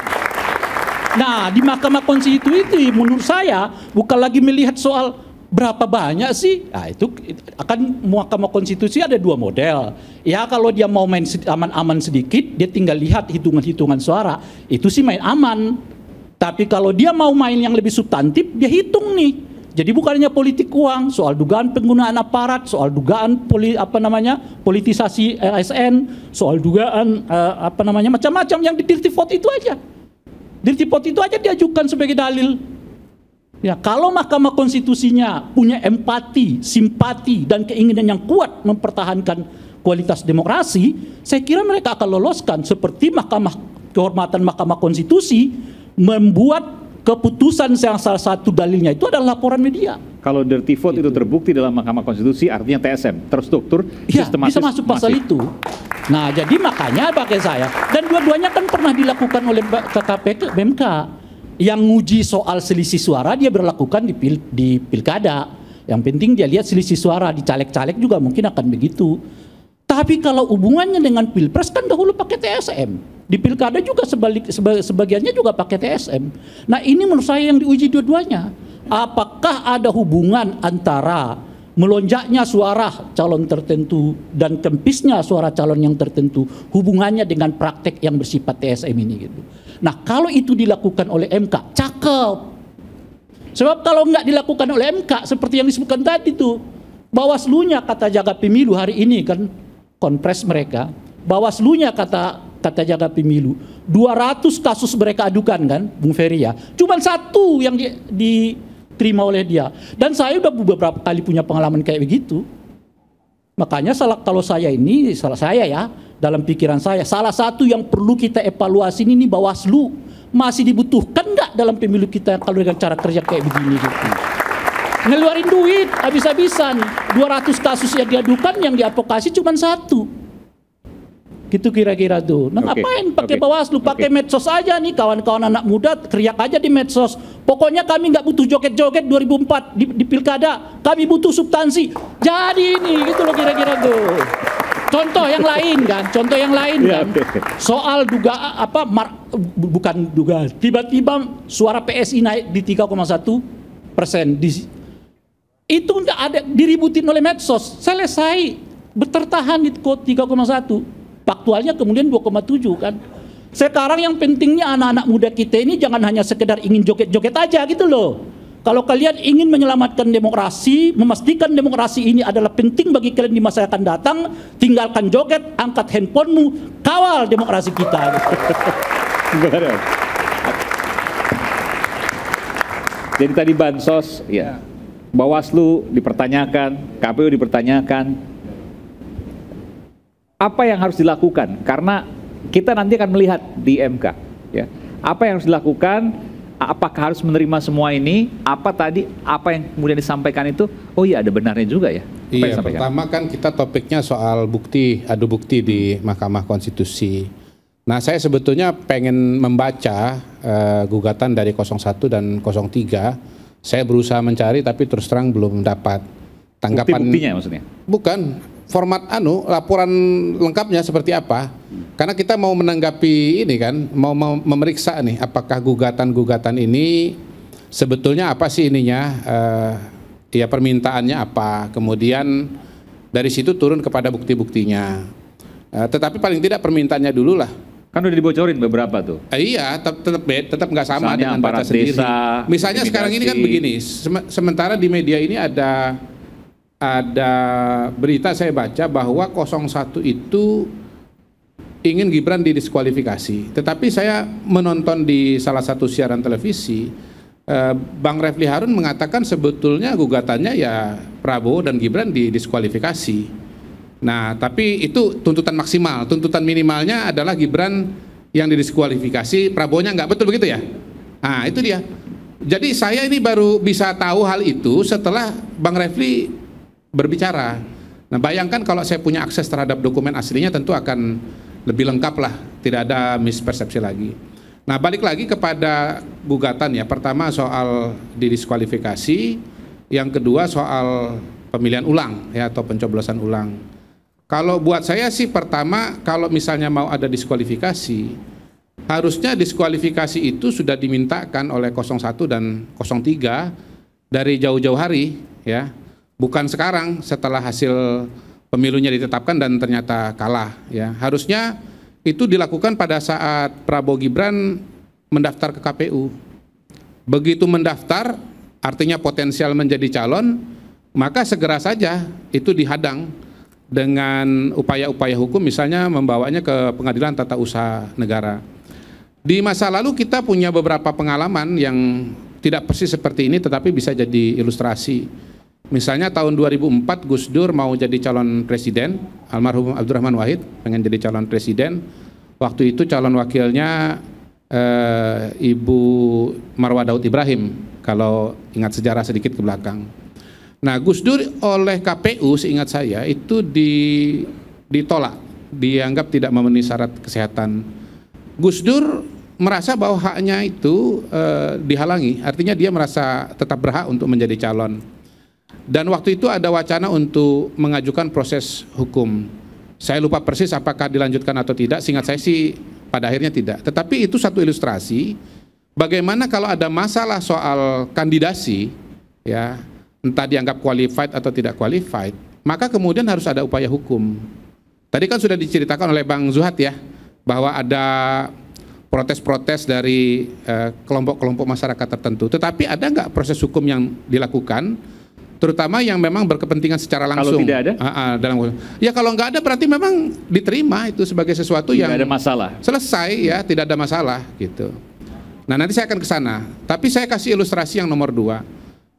Nah di Mahkamah Konstitusi itu menurut saya bukan lagi melihat soal berapa banyak sih. Nah itu akan Mahkamah Konstitusi ada dua model. Ya kalau dia mau main aman-aman sedikit dia tinggal lihat hitungan-hitungan suara, itu sih main aman. Tapi kalau dia mau main yang lebih substantif dia hitung nih. Jadi bukannya politik uang, soal dugaan penggunaan aparat, soal dugaan poli, apa namanya politisasi A S N, soal dugaan uh, apa namanya macam-macam yang di dirty vote itu aja. Dirty vote itu aja diajukan sebagai dalil. Ya, kalau Mahkamah Konstitusinya punya empati, simpati dan keinginan yang kuat mempertahankan kualitas demokrasi, saya kira mereka akan loloskan seperti Mahkamah Kehormatan Mahkamah Konstitusi membuat keputusan yang salah satu dalilnya itu adalah laporan media. Kalau dirty vote itu, itu terbukti dalam Mahkamah Konstitusi, artinya T S M terstruktur, ya, sistematis, bisa masuk pasal masih. itu. Nah, jadi makanya pakai saya. Dan dua-duanya kan pernah dilakukan oleh K P K, B M K. Yang nguji soal selisih suara dia berlakukan di, pil, di pilkada. Yang penting dia lihat selisih suara di caleg-caleg juga mungkin akan begitu. Tapi kalau hubungannya dengan pilpres kan dahulu pakai T S M. Di pilkada juga sebalik, sebagiannya juga pakai T S M. Nah ini menurut saya yang diuji dua-duanya. Apakah ada hubungan antara melonjaknya suara calon tertentu dan kempisnya suara calon yang tertentu, hubungannya dengan praktek yang bersifat T S M ini gitu. Nah kalau itu dilakukan oleh M K, cakep. Sebab kalau nggak dilakukan oleh M K, seperti yang disebutkan tadi tuh, Bawaslunya kata jaga pemilu hari ini kan, konpres mereka, Bawaslunya kata kata jaga pemilu, dua ratus kasus mereka adukan kan, Bung Ferry ya. Cuman satu yang di, diterima oleh dia. Dan saya udah beberapa kali punya pengalaman kayak begitu. Makanya salah, kalau saya ini, salah saya ya, dalam pikiran saya, salah satu yang perlu kita evaluasi ini, Bawaslu masih dibutuhkan nggak dalam pemilu kita kalau dengan cara kerja kayak begini gitu. Ngeluarin duit habis-habisan, dua ratus kasus yang diadukan, yang diadvokasi cuma satu. Gitu kira-kira tuh. Nah, okay. Ngapain pakai okay. Bawaslu, pakai okay. medsos aja nih kawan-kawan anak muda, teriak aja di medsos. Pokoknya kami nggak butuh joget-joget dua ribu empat di, di pilkada, kami butuh substansi. Jadi ini gitu loh kira-kira tuh. Contoh yang lain kan, contoh yang lain kan. Soal duga apa mar, bukan duga, tiba-tiba suara P S I naik di tiga koma satu persen. Itu nggak ada, diributin oleh medsos. Selesai, bertertahan di tiga koma satu. Faktualnya kemudian dua koma tujuh kan. Sekarang yang pentingnya anak-anak muda kita ini jangan hanya sekedar ingin joget-joget aja gitu loh. Kalau kalian ingin menyelamatkan demokrasi, memastikan demokrasi ini adalah penting bagi kalian di masa yang akan datang, tinggalkan joget, angkat handphonemu, kawal demokrasi kita. Jadi tadi bansos, ya, Bawaslu dipertanyakan, K P U dipertanyakan. Apa yang harus dilakukan? Karena kita nanti akan melihat di M K, ya. Apa yang harus dilakukan? Apakah harus menerima semua ini? Apa tadi? Apa yang kemudian disampaikan itu? Oh iya, ada benarnya juga ya. Apa iya, pertama kan kita topiknya soal bukti, adu bukti di Mahkamah Konstitusi. Nah, saya sebetulnya pengen membaca uh, gugatan dari nol satu dan nol tiga. Saya berusaha mencari tapi terus terang belum dapat tanggapan. Bukti-buktinya maksudnya? Bukan. Format anu, laporan lengkapnya seperti apa? Karena kita mau menanggapi ini kan, mau, mau memeriksa nih, apakah gugatan-gugatan ini sebetulnya apa sih ininya, uh, ya permintaannya apa, kemudian dari situ turun kepada bukti-buktinya. Uh, tetapi paling tidak permintaannya dulu lah. Kan udah dibocorin beberapa tuh. Eh, iya, tetap tetap tetap nggak sama misalnya dengan baca sendiri. Desa, misalnya sekarang ini kan begini, sementara di media ini ada ada berita saya baca bahwa nol satu itu ingin Gibran didiskualifikasi. Tetapi saya menonton di salah satu siaran televisi, eh, Bang Refli Harun mengatakan sebetulnya gugatannya ya Prabowo dan Gibran didiskualifikasi. Nah, tapi itu tuntutan maksimal. Tuntutan minimalnya adalah Gibran yang didiskualifikasi, Prabowo-nya nggak, betul begitu ya? Nah, itu dia. Jadi saya ini baru bisa tahu hal itu setelah Bang Refli berbicara. Nah, bayangkan kalau saya punya akses terhadap dokumen aslinya, tentu akan lebih lengkap lah, tidak ada mispersepsi lagi. Nah, balik lagi kepada gugatan ya. Pertama soal didiskualifikasi, yang kedua soal pemilihan ulang ya atau pencoblosan ulang. Kalau buat saya sih pertama, kalau misalnya mau ada diskualifikasi, harusnya diskualifikasi itu sudah dimintakan oleh nol satu dan nol tiga dari jauh-jauh hari ya. Bukan sekarang setelah hasil pemilunya ditetapkan dan ternyata kalah ya. Harusnya itu dilakukan pada saat Prabowo Gibran mendaftar ke K P U. Begitu mendaftar artinya potensial menjadi calon, maka segera saja itu dihadang dengan upaya-upaya hukum, misalnya membawanya ke Pengadilan Tata Usaha Negara. Di masa lalu kita punya beberapa pengalaman yang tidak persis seperti ini tetapi bisa jadi ilustrasi. Misalnya tahun dua ribu empat Gus Dur mau jadi calon presiden, almarhum Abdurrahman Wahid pengen jadi calon presiden. Waktu itu calon wakilnya eh, Ibu Marwah Daud Ibrahim, kalau ingat sejarah sedikit ke belakang. Nah, Gus Dur oleh K P U seingat saya itu di, ditolak, dianggap tidak memenuhi syarat kesehatan. Gus Dur merasa bahwa haknya itu eh, dihalangi, artinya dia merasa tetap berhak untuk menjadi calon. Dan waktu itu ada wacana untuk mengajukan proses hukum. Saya lupa persis apakah dilanjutkan atau tidak, seingat saya sih pada akhirnya tidak. Tetapi itu satu ilustrasi bagaimana kalau ada masalah soal kandidasi, ya entah dianggap qualified atau tidak qualified, maka kemudian harus ada upaya hukum. Tadi kan sudah diceritakan oleh Bang Zuhad ya, bahwa ada protes-protes dari kelompok-kelompok eh, masyarakat tertentu. Tetapi ada nggak proses hukum yang dilakukan, terutama yang memang berkepentingan secara langsung? Kalau tidak ada? Uh, uh, dalam, ya kalau nggak ada berarti memang diterima itu sebagai sesuatu tidak yang ada masalah. Selesai ya, tidak ada masalah gitu. Nah, nanti saya akan ke sana. Tapi saya kasih ilustrasi yang nomor dua.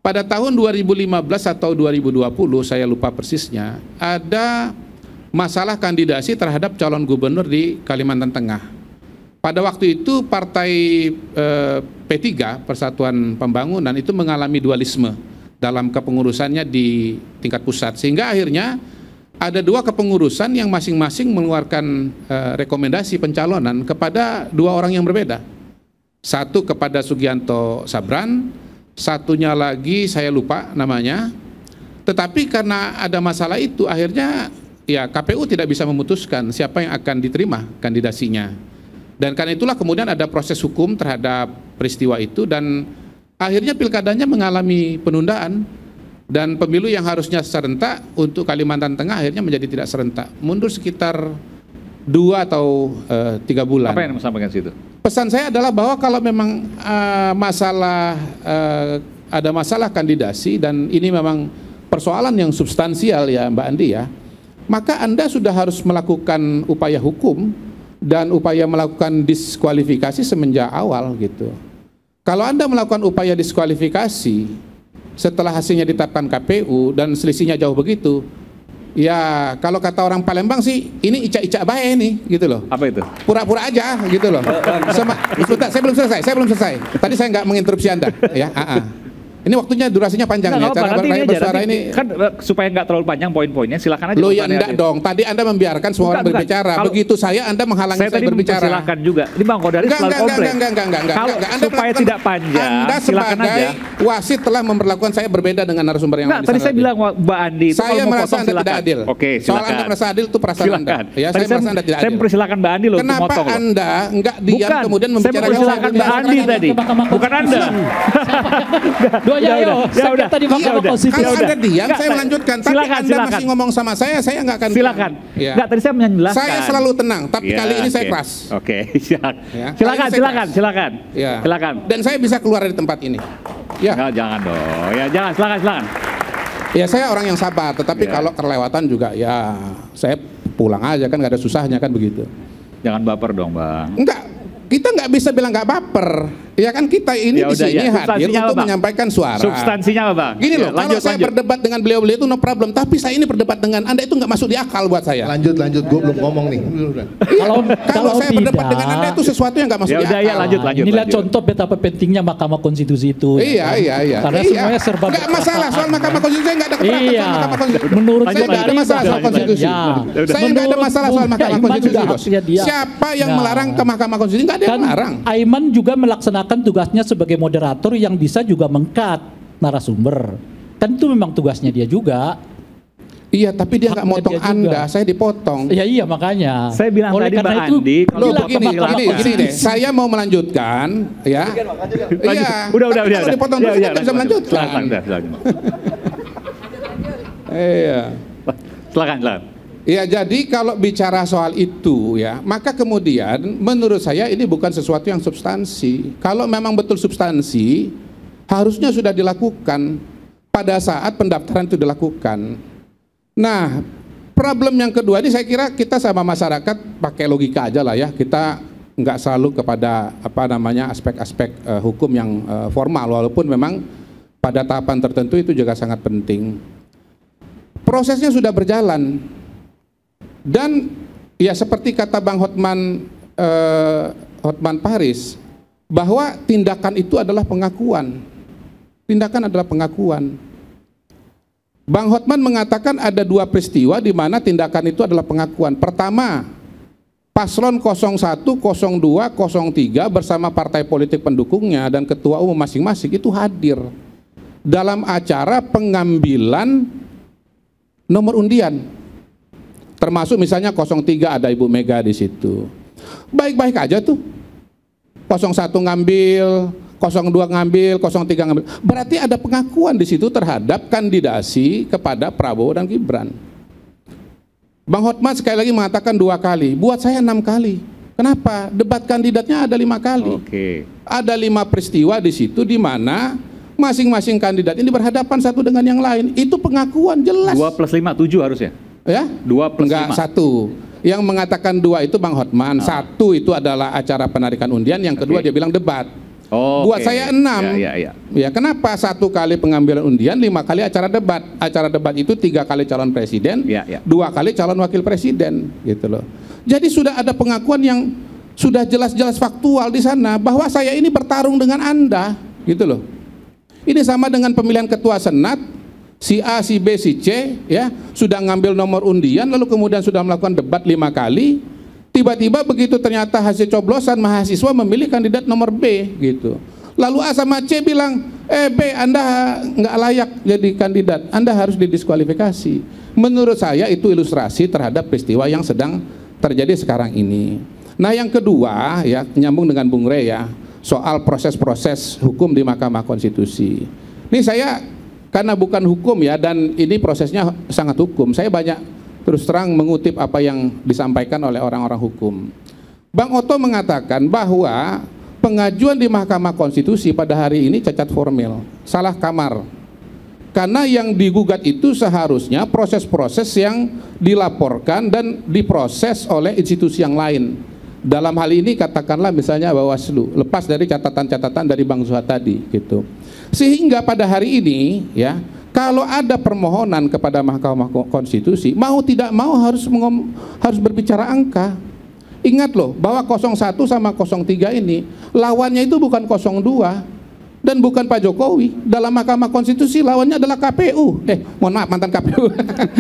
pada tahun dua ribu lima belas atau dua ribu dua puluh, saya lupa persisnya, ada masalah kandidasi terhadap calon gubernur di Kalimantan Tengah. Pada waktu itu partai eh, P tiga, Persatuan Pembangunan, itu mengalami dualisme dalam kepengurusannya di tingkat pusat, sehingga akhirnya ada dua kepengurusan yang masing-masing mengeluarkan uh, rekomendasi pencalonan kepada dua orang yang berbeda. Satu kepada Sugianto Sabran, satunya lagi saya lupa namanya. Tetapi karena ada masalah itu, akhirnya ya K P U tidak bisa memutuskan siapa yang akan diterima kandidasinya. Dan karena itulah kemudian ada proses hukum terhadap peristiwa itu, dan akhirnya pilkadanya mengalami penundaan. Dan pemilu yang harusnya serentak untuk Kalimantan Tengah akhirnya menjadi tidak serentak, mundur sekitar dua atau uh, tiga bulan. Apa yang disampaikan situ? Pesan saya adalah bahwa kalau memang uh, masalah uh, ada masalah kandidasi dan ini memang persoalan yang substansial ya Mbak Andi ya, maka Anda sudah harus melakukan upaya hukum dan upaya melakukan diskualifikasi semenjak awal gitu. Kalau Anda melakukan upaya diskualifikasi setelah hasilnya ditetapkan K P U dan selisihnya jauh begitu, ya kalau kata orang Palembang sih ini icak-icak bae nih gitu loh. Apa itu? Pura-pura aja gitu loh. Sama, sebentar, saya belum selesai, saya belum selesai. Tadi saya nggak menginterupsi Anda, ya. A-a. Ini waktunya durasinya panjang Nggak, ya. Cara nanti bertanya aja, bersuara nanti, ini kan supaya nggak terlalu panjang poin-poinnya, silakan aja. Lo ya enggak dong. Tadi Anda membiarkan semua orang berbicara. Kalau, Begitu saya Anda menghalangi saya, saya tadi berbicara. Silakan juga. Ini Bang Kodari enggak, selalu enggak, komplain. enggak, enggak, enggak, enggak, Kalau enggak, Anda supaya tidak panjang, Anda silakan sebagai aja. wasit telah memperlakukan saya berbeda dengan narasumber yang lain. Tadi saya bilang Mbak Andi itu saya kalau merasa potong, Anda silakan. tidak adil. Oke, silakan. Soal Anda merasa adil itu perasaan silakan. Anda. Ya, tadi saya merasa Anda tidak Saya adil. mempersilakan Mbak Andi loh untuk Kenapa motong. Anda enggak diam Bukan, kemudian saya membicarakan mempersilakan Mbak Andi tadi. Bukan Anda. Dua ya, yo. Ya udah. Tadi Mahkamah Konstitusi. Kalau Anda diam, saya melanjutkan. Tapi silakan, Anda silakan. masih ngomong sama saya, saya nggak akan. Silakan. Ya. Enggak, tadi saya menjelaskan. Saya selalu tenang, tapi ya, kali ini okay. saya keras. Oke, okay. silakan. Ya. Silakan, silakan, silakan. Ya. Silakan. Dan saya bisa keluar dari tempat ini. Ya. Nah, jangan dong. Ya, jangan. Silakan, silakan. Ya, saya orang yang sabar, tetapi ya. kalau kelewatan juga ya saya pulang aja kan, nggak ada susahnya kan begitu. Jangan baper dong, Bang. Enggak. Kita nggak bisa bilang nggak baper, ya kan kita ini ya di udah, sini ya. hadir untuk apa? menyampaikan suara. Substansinya apa, Bang? Gini ya, loh, lanjut, kalau saya lanjut. berdebat dengan beliau-beliau itu no problem, tapi saya ini berdebat dengan Anda itu nggak masuk di akal buat saya. Lanjut, lanjut, gue belum ngomong nih. Iya, kalau kalau saya tidak, berdebat dengan Anda itu sesuatu yang nggak masuk ya di udah, akal. Ya, lanjut, lanjut, Inilah lanjut. contoh betapa pentingnya Mahkamah Konstitusi itu. Iya, iya, iya. Karena iya. semuanya serba nggak masalah soal Mahkamah Konstitusi, nggak ada keberatan iya. soal Mahkamah Konstitusi. Menurut saya nggak ada masalah soal konstitusi. Ya. Saya nggak ada masalah soal Mahkamah Konstitusi, Bos. Dia. Siapa yang Nah. melarang ke Mahkamah Konstitusi? Nggak ada yang Kan melarang. Aiman juga melaksanakan tugasnya sebagai moderator yang bisa juga meng-cut narasumber. Kan itu memang tugasnya dia juga. Iya, tapi dia nggak Haknya motong dia juga. Anda, saya dipotong. Iya, iya makanya. Saya bilang Oleh tadi karena Mbak itu, Andi, Loh, bila begini, Mahkamah gini, gini deh. Saya mau melanjutkan, ya. Iya. Udah, udah, Tapi udah. Kalau udah. dipotong Ya, terus ya, kita bisa lanjut. melanjutkan. Silakan, udah, silakan. Iya. Silakan, silakan. Ya, jadi kalau bicara soal itu ya, maka kemudian menurut saya ini bukan sesuatu yang substansi. Kalau memang betul substansi, harusnya sudah dilakukan pada saat pendaftaran itu dilakukan. Nah, problem yang kedua ini saya kira kita sama masyarakat pakai logika aja lah ya. Kita nggak selalu kepada apa namanya aspek-aspek uh, hukum yang uh, formal, walaupun memang pada tahapan tertentu itu juga sangat penting. Prosesnya sudah berjalan. Dan ya seperti kata Bang Hotman eh, Hotman Paris, bahwa tindakan itu adalah pengakuan. Tindakan adalah pengakuan. Bang Hotman mengatakan ada dua peristiwa di mana tindakan itu adalah pengakuan. Pertama, paslon nol satu, nol dua, nol tiga bersama partai politik pendukungnya dan ketua umum masing-masing itu hadir dalam acara pengambilan nomor undian. Termasuk misalnya nol tiga ada Ibu Mega di situ. Baik-baik aja tuh. nol satu ngambil, nol dua ngambil, nol tiga ngambil. Berarti ada pengakuan di situ terhadap kandidasi kepada Prabowo dan Gibran. Bang Hotman sekali lagi mengatakan dua kali. Buat saya enam kali. Kenapa? Debat kandidatnya ada lima kali. Oke. Ada lima peristiwa di situ di mana masing-masing kandidat ini berhadapan satu dengan yang lain. Itu pengakuan jelas. Dua plus lima, tujuh harusnya. Ya, dua plus enggak lima. satu. Yang mengatakan dua itu Bang Hotman, Ah. satu itu adalah acara penarikan undian, yang kedua Oke. dia bilang debat. Oh, Buat okay. saya enam. Ya, ya, ya. Ya, kenapa satu kali pengambilan undian, lima kali acara debat. Acara debat itu tiga kali calon presiden, ya, ya. dua kali calon wakil presiden, gitu loh. Jadi sudah ada pengakuan yang sudah jelas-jelas faktual di sana bahwa saya ini bertarung dengan Anda, gitu loh. Ini sama dengan pemilihan ketua senat. Si A, si B, si C, ya sudah ngambil nomor undian, lalu kemudian sudah melakukan debat lima kali. Tiba-tiba begitu ternyata hasil coblosan mahasiswa memilih kandidat nomor B, gitu. Lalu A sama C bilang, eh B, Anda nggak layak jadi kandidat, Anda harus didiskualifikasi. Menurut saya itu ilustrasi terhadap peristiwa yang sedang terjadi sekarang ini. Nah, yang kedua, ya nyambung dengan Bung Rey ya, soal proses-proses hukum di Mahkamah Konstitusi. Ini saya karena bukan hukum ya, dan ini prosesnya sangat hukum, saya banyak terus terang mengutip apa yang disampaikan oleh orang-orang hukum. Bang Oto mengatakan bahwa pengajuan di Mahkamah Konstitusi pada hari ini cacat formil, salah kamar. Karena yang digugat itu seharusnya proses-proses yang dilaporkan dan diproses oleh institusi yang lain. Dalam hal ini katakanlah misalnya Bawaslu, lepas dari catatan-catatan dari Bang Zuhad tadi, gitu. Sehingga pada hari ini ya, kalau ada permohonan kepada Mahkamah Konstitusi, mau tidak mau harus mengom, harus berbicara angka. Ingat loh bahwa nol satu sama nol tiga ini lawannya itu bukan nol dua dan bukan Pak Jokowi. Dalam Mahkamah Konstitusi lawannya adalah K P U. Eh, mohon maaf, mantan K P U.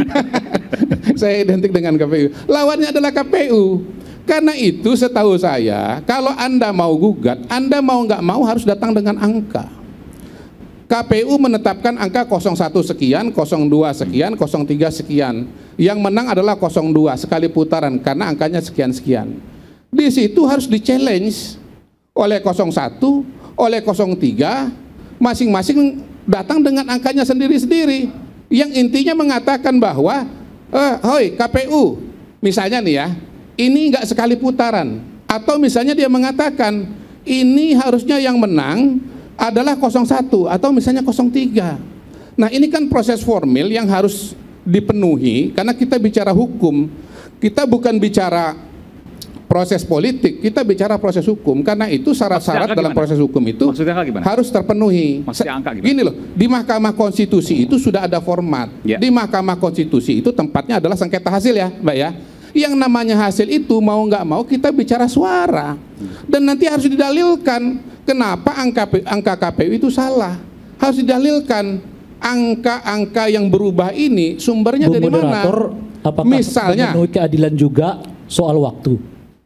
Saya identik dengan K P U. Lawannya adalah K P U. Karena itu setahu saya, kalau Anda mau gugat, Anda mau nggak mau harus datang dengan angka. K P U menetapkan angka nol satu sekian, nol dua sekian, nol tiga sekian. Yang menang adalah nol dua sekali putaran karena angkanya sekian-sekian. Di situ harus di-challenge oleh nol satu, oleh nol tiga, masing-masing datang dengan angkanya sendiri-sendiri. Yang intinya mengatakan bahwa, eh, hoi K P U, misalnya nih ya, ini nggak sekali putaran. Atau misalnya dia mengatakan, ini harusnya yang menang adalah nol satu atau misalnya nol tiga. Nah, ini kan proses formil yang harus dipenuhi karena kita bicara hukum. Kita bukan bicara proses politik, kita bicara proses hukum. Karena itu syarat-syarat dalam proses hukum itu harus terpenuhi. Gini loh, di Mahkamah Konstitusi itu sudah ada format. Ya. Di Mahkamah Konstitusi itu tempatnya adalah sengketa hasil ya, Mbak ya. Yang namanya hasil itu mau nggak mau kita bicara suara. Dan nanti harus didalilkan kenapa angka angka K P U itu salah. Harus didalilkan angka-angka yang berubah ini sumbernya Bung dari mana? Apakah misalnya memenuhi keadilan juga soal waktu?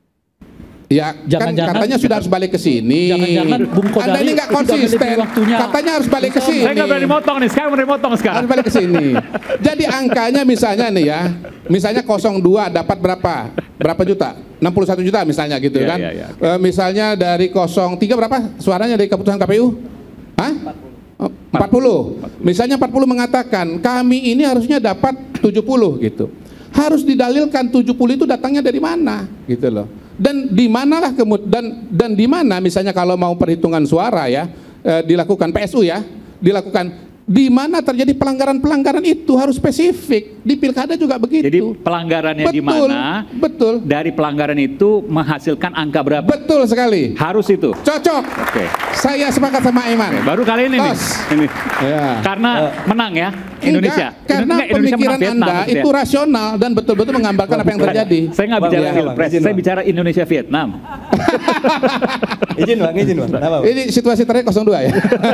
Ya, jangan, kan jangan, katanya sudah harus balik ke sini. Jangan-jangan Bung Kodari, Anda ini nggak konsisten. Katanya harus balik ke sini. Saya nggak berani motong nih, sekarang berani motong sekarang. Harus balik ke sini. Jadi angkanya misalnya nih ya, misalnya nol dua dapat berapa? Berapa juta? enam puluh satu juta misalnya gitu yeah, kan. Yeah, yeah, okay. E, misalnya dari nol tiga berapa suaranya dari keputusan K P U? Hah? empat puluh. Misalnya empat puluh mengatakan kami ini harusnya dapat tujuh puluh gitu. Harus didalilkan tujuh puluh itu datangnya dari mana gitu loh. Dan di manalah kemudian dan dan di mana misalnya kalau mau perhitungan suara ya e, dilakukan P S U ya, dilakukan di mana terjadi pelanggaran-pelanggaran itu harus spesifik. Di pilkada juga begitu. Jadi pelanggarannya di mana? Betul. Dari pelanggaran itu menghasilkan angka berapa? Betul sekali. Harus itu. Cocok. Oke. Okay. Saya sepakat sama Iman. Oke, baru kali ini nih. Ini. Ya. Karena uh, menang ya Indonesia. Enggak, karena enggak, Indonesia pemikiran Vietnam, Anda maksudnya. Itu rasional dan betul-betul menggambarkan apa yang terjadi. Saya nggak bicara ya, Pilpres, saya bicara Indonesia Vietnam. Izin Bang, izin Bang. Apa, ini situasi terakhir nol dua ya.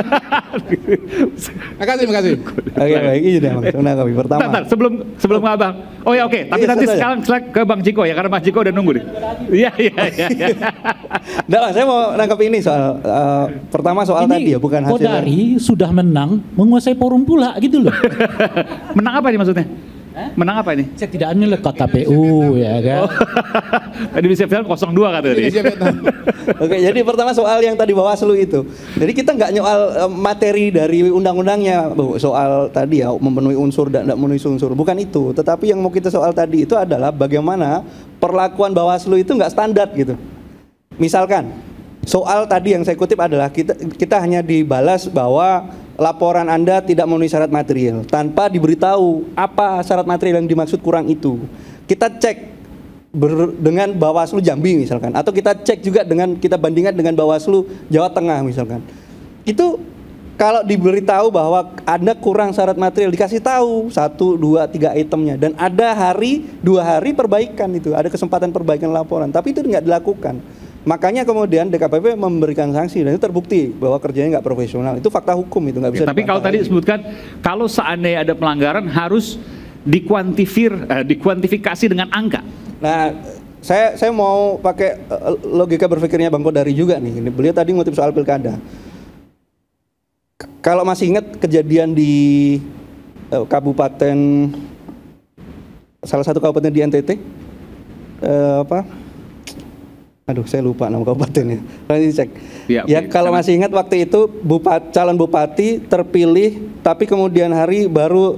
Makasih, makasih. Oke, baik, izin ya Bang. Menanggapi pertama. Bentar, sebelum sebelum Abang. Oh ya oke, okay. Tapi iya, nanti sekarang ke Bang Jiko ya, karena Mas Jiko udah nunggu nih. Iya, iya, iya. Enggak lah, saya mau nangkap ini soal uh, pertama soal ini tadi ya, bukan hasil. Kodari sudah menang, menguasai forum pula gitu loh. Menang apa nih maksudnya? Menang apa ini? Setidaknya le K P U ya kan. Tadi bisa bilang nol dua kata tadi. Oke, jadi pertama soal yang tadi Bawaslu itu. Jadi kita nggak nyoal uh, materi dari undang-undangnya, soal tadi ya memenuhi unsur dan tidak memenuhi unsur. Bukan itu. Tetapi yang mau kita soal tadi itu adalah bagaimana perlakuan Bawaslu itu nggak standar gitu. Misalkan soal tadi yang saya kutip adalah kita kita hanya dibalas bahwa laporan Anda tidak memenuhi syarat material tanpa diberitahu apa syarat material yang dimaksud kurang itu. Kita cek ber, dengan Bawaslu Jambi misalkan, atau kita cek juga dengan kita bandingkan dengan Bawaslu Jawa Tengah misalkan, itu kalau diberitahu bahwa Anda kurang syarat material, dikasih tahu satu, dua, tiga itemnya, dan ada hari, dua hari perbaikan itu, ada kesempatan perbaikan laporan, tapi itu nggak dilakukan. Makanya kemudian D K P P memberikan sanksi dan itu terbukti bahwa kerjanya nggak profesional. Itu fakta hukum, itu nggak bisa. Ya, tapi kalau tadi disebutkan kalau seandainya ada pelanggaran harus dikuantifir, eh, dikuantifikasi dengan angka. Nah, saya saya mau pakai uh, logika berpikirnya Bang Kodari juga nih. Beliau tadi ngutip soal pilkada. Kalau masih ingat kejadian di uh, kabupaten, salah satu kabupaten di N T T, uh, apa? Aduh, saya lupa nama kabupatennya. Nanti cek. Ya, ya kalau sama. Masih ingat waktu itu bupat, calon bupati terpilih, tapi kemudian hari baru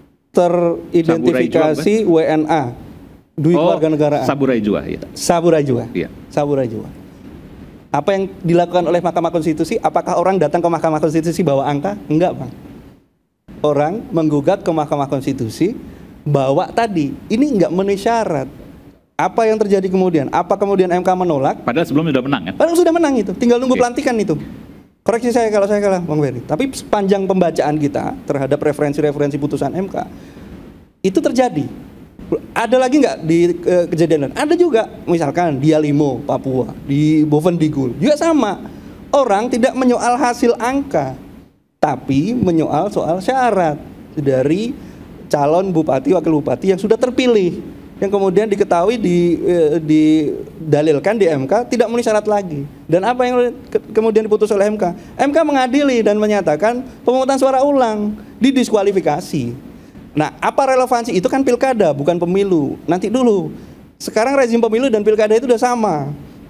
teridentifikasi W N A, duit oh, warga negaraan. Saburai Jua. Ya. Saburai Jua. Ya. Saburai Jua. Apa yang dilakukan oleh Mahkamah Konstitusi? Apakah orang datang ke Mahkamah Konstitusi bawa angka? Enggak, Bang. Orang menggugat ke Mahkamah Konstitusi bawa tadi, ini enggak memenuhi syarat. Apa yang terjadi kemudian? Apa kemudian M K menolak? Padahal sebelumnya sudah menang kan? Padahal sudah menang itu, tinggal nunggu pelantikan itu. Koreksi saya kalau saya kalah, Bang Ferry. Tapi sepanjang pembacaan kita terhadap referensi-referensi putusan M K, itu terjadi. Ada lagi nggak di uh, kejadian? Ada juga, misalkan di Yalimo, Papua, di Bovendigul, juga sama. Orang tidak menyoal hasil angka, tapi menyoal soal syarat dari calon bupati, wakil bupati yang sudah terpilih, yang kemudian diketahui di, uh, didalilkan di M K tidak memenuhi syarat lagi. Dan apa yang ke kemudian diputus oleh M K? M K mengadili dan menyatakan pemungutan suara ulang, didiskualifikasi. Nah, apa relevansi? Itu kan pilkada, bukan pemilu. Nanti dulu. Sekarang rezim pemilu dan pilkada itu udah sama.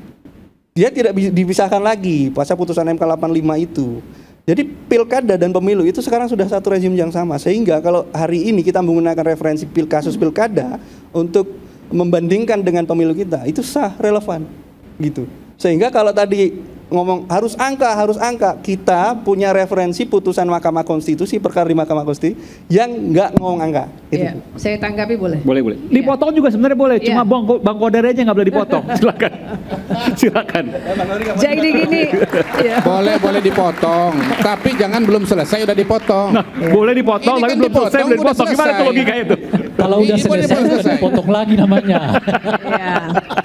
Dia tidak dipisahkan lagi pasca putusan M K delapan puluh lima itu. Jadi pilkada dan pemilu itu sekarang sudah satu rezim yang sama. Sehingga kalau hari ini kita menggunakan referensi pil kasus pilkada untuk membandingkan dengan pemilu kita, itu sah, relevan. Gitu. Sehingga kalau tadi ngomong harus angka, harus angka, kita punya referensi putusan Mahkamah Konstitusi, perkara di Mahkamah Konstitusi yang nggak ngomong angka. Iya, saya tanggapi boleh? Boleh, boleh. Dipotong ya. Juga sebenarnya boleh, cuma ya. Bang, Bang Kodari aja nggak boleh dipotong. Silakan. Silakan. Jadi gini. Ya. Boleh, boleh dipotong, tapi jangan belum selesai udah dipotong. Nah, ya. Boleh dipotong, tapi kan belum selesai udah dipotong. Gimana tuh logikanya itu? Kalau udah selesai, udah dipotong lagi namanya. Ya.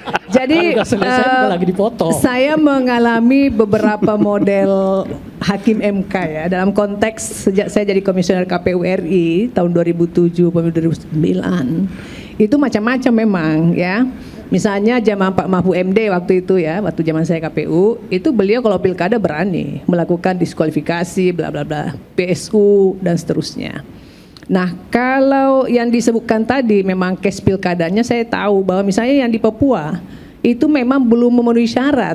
Jadi selesai, uh, lagi dipotong. Saya mengalami beberapa model hakim M K ya dalam konteks sejak saya jadi komisioner K P U R I tahun dua ribu tujuh pemilu dua ribu sembilan itu macam-macam memang ya. Misalnya zaman Pak Mahfud M D waktu itu ya, waktu zaman saya K P U itu beliau kalau pilkada berani melakukan diskualifikasi bla bla bla, P S U dan seterusnya. Nah, kalau yang disebutkan tadi memang case pilkadanya saya tahu bahwa misalnya yang di Papua itu memang belum memenuhi syarat.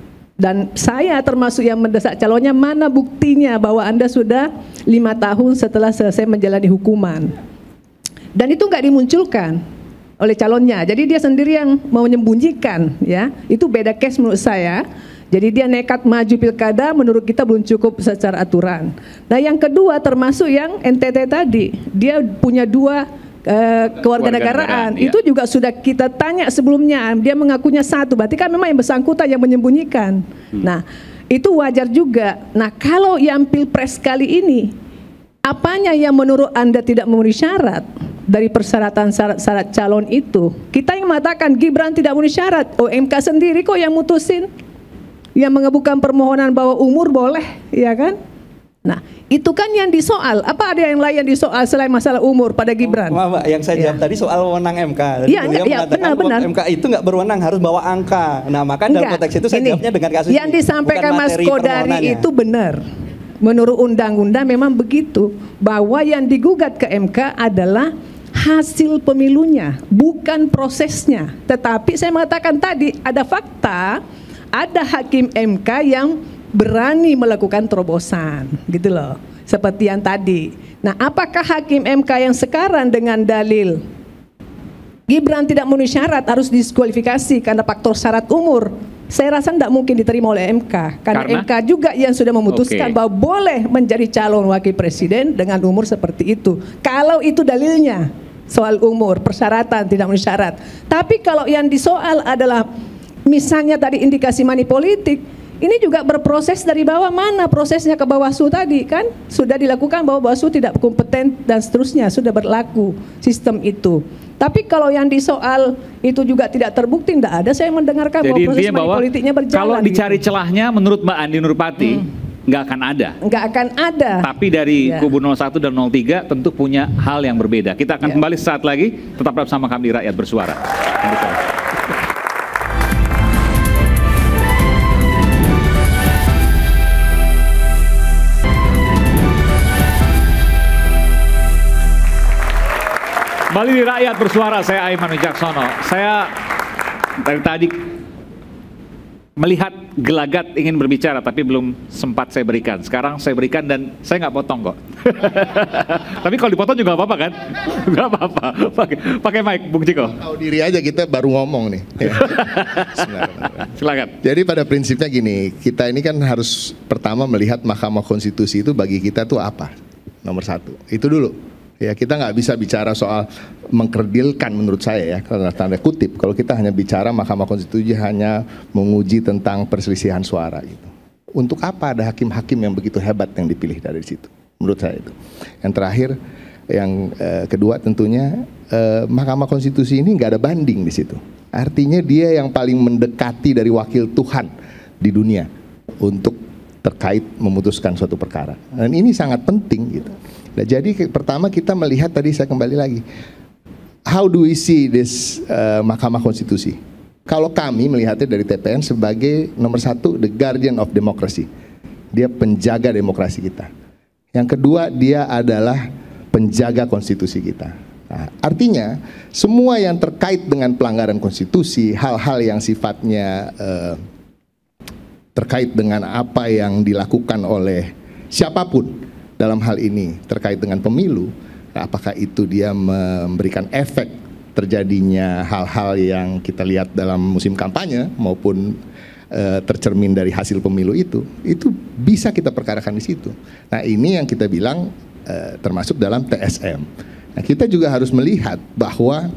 Dan saya termasuk yang mendesak calonnya, mana buktinya bahwa Anda sudah lima tahun setelah selesai menjalani hukuman. Dan itu nggak dimunculkan oleh calonnya. Jadi dia sendiri yang mau menyembunyikan, ya. Itu beda case menurut saya. Jadi dia nekat maju pilkada, menurut kita belum cukup secara aturan. Nah, yang kedua termasuk yang N T T tadi, dia punya dua uh, kewarganegaraan. Iya. Itu juga sudah kita tanya sebelumnya, dia mengakunya satu, berarti kan memang yang bersangkutan yang menyembunyikan. Hmm. Nah, itu wajar juga. Nah, kalau yang pilpres kali ini, apanya yang menurut Anda tidak memenuhi syarat dari persyaratan syarat-syarat calon itu? Kita yang mengatakan Gibran tidak memenuhi syarat, oh M K sendiri kok yang mutusin, yang mengajukan permohonan bahwa umur boleh, ya kan? Nah, itu kan yang disoal. Apa ada yang lain yang disoal selain masalah umur pada Gibran? Oh, Mbak, yang saya jawab ya. Tadi soal wewenang M K. Iya, ya, benar-benar. M K itu nggak berwenang, harus bawa angka. Nah, maka dalam konteks itu saya ini, jawabnya dengan kasus yang ini. disampaikan Mas Kodari itu benar. Menurut undang-undang memang begitu, bahwa yang digugat ke M K adalah hasil pemilunya, bukan prosesnya. Tetapi saya mengatakan tadi ada fakta, ada hakim M K yang berani melakukan terobosan, gitu loh, seperti yang tadi. Nah, apakah hakim M K yang sekarang dengan dalil Gibran tidak memenuhi syarat harus diskualifikasi karena faktor syarat umur? Saya rasa tidak mungkin diterima oleh M K, karena, karena M K juga yang sudah memutuskan okay. bahwa boleh menjadi calon wakil presiden dengan umur seperti itu. Kalau itu dalilnya, soal umur, persyaratan, tidak memenuhi syarat. Tapi kalau yang disoal adalah misalnya tadi indikasi money politik, ini juga berproses dari bawah, mana prosesnya ke Bawaslu tadi kan? Sudah dilakukan bahwa Bawaslu tidak kompeten dan seterusnya, sudah berlaku sistem itu. Tapi kalau yang disoal itu juga tidak terbukti, tidak ada saya mendengarkan Jadi bahwa proses money bahwa politiknya berjalan. Kalau dicari gitu. celahnya menurut Mbak Andi Nurpati, hmm. nggak akan ada. Nggak akan ada. Tapi dari ya. kubu nol satu dan nol tiga tentu punya hal yang berbeda. Kita akan ya. kembali saat lagi, tetap bersama kami di Rakyat Bersuara. Kembali di Rakyat Bersuara, saya Aiman Wicaksono. Saya dari tadi melihat gelagat ingin berbicara, tapi belum sempat saya berikan. Sekarang saya berikan dan saya nggak potong kok. Tapi kalau dipotong juga nggak apa-apa kan? Nggak apa-apa. Pakai, pakai mic, Bung Ciko. Tahu diri aja kita baru ngomong nih. Silakan. Jadi pada prinsipnya gini, kita ini kan harus pertama melihat Mahkamah Konstitusi itu bagi kita tuh apa? Nomor satu, itu dulu. Ya, kita nggak bisa bicara soal mengkerdilkan menurut saya ya, karena tanda kutip kalau kita hanya bicara Mahkamah Konstitusi hanya menguji tentang perselisihan suara gitu. Untuk apa ada hakim-hakim yang begitu hebat yang dipilih dari situ? Menurut saya itu. Yang terakhir, yang eh, kedua tentunya eh, Mahkamah Konstitusi ini nggak ada banding di situ. Artinya dia yang paling mendekati dari wakil Tuhan di dunia untuk terkait memutuskan suatu perkara. Dan ini sangat penting gitu. Nah, jadi ke, pertama kita melihat tadi saya kembali lagi, how do we see this uh, Mahkamah Konstitusi? Kalau kami melihatnya dari T P N sebagai nomor satu, the guardian of democracy. Dia penjaga demokrasi kita. Yang kedua, dia adalah penjaga konstitusi kita. Nah, artinya semua yang terkait dengan pelanggaran konstitusi, hal-hal yang sifatnya uh, terkait dengan apa yang dilakukan oleh siapapun dalam hal ini terkait dengan pemilu, apakah itu dia memberikan efek terjadinya hal-hal yang kita lihat dalam musim kampanye maupun e, tercermin dari hasil pemilu itu, itu bisa kita perkarakan di situ. Nah, ini yang kita bilang e, termasuk dalam T S M. Nah, kita juga harus melihat bahwa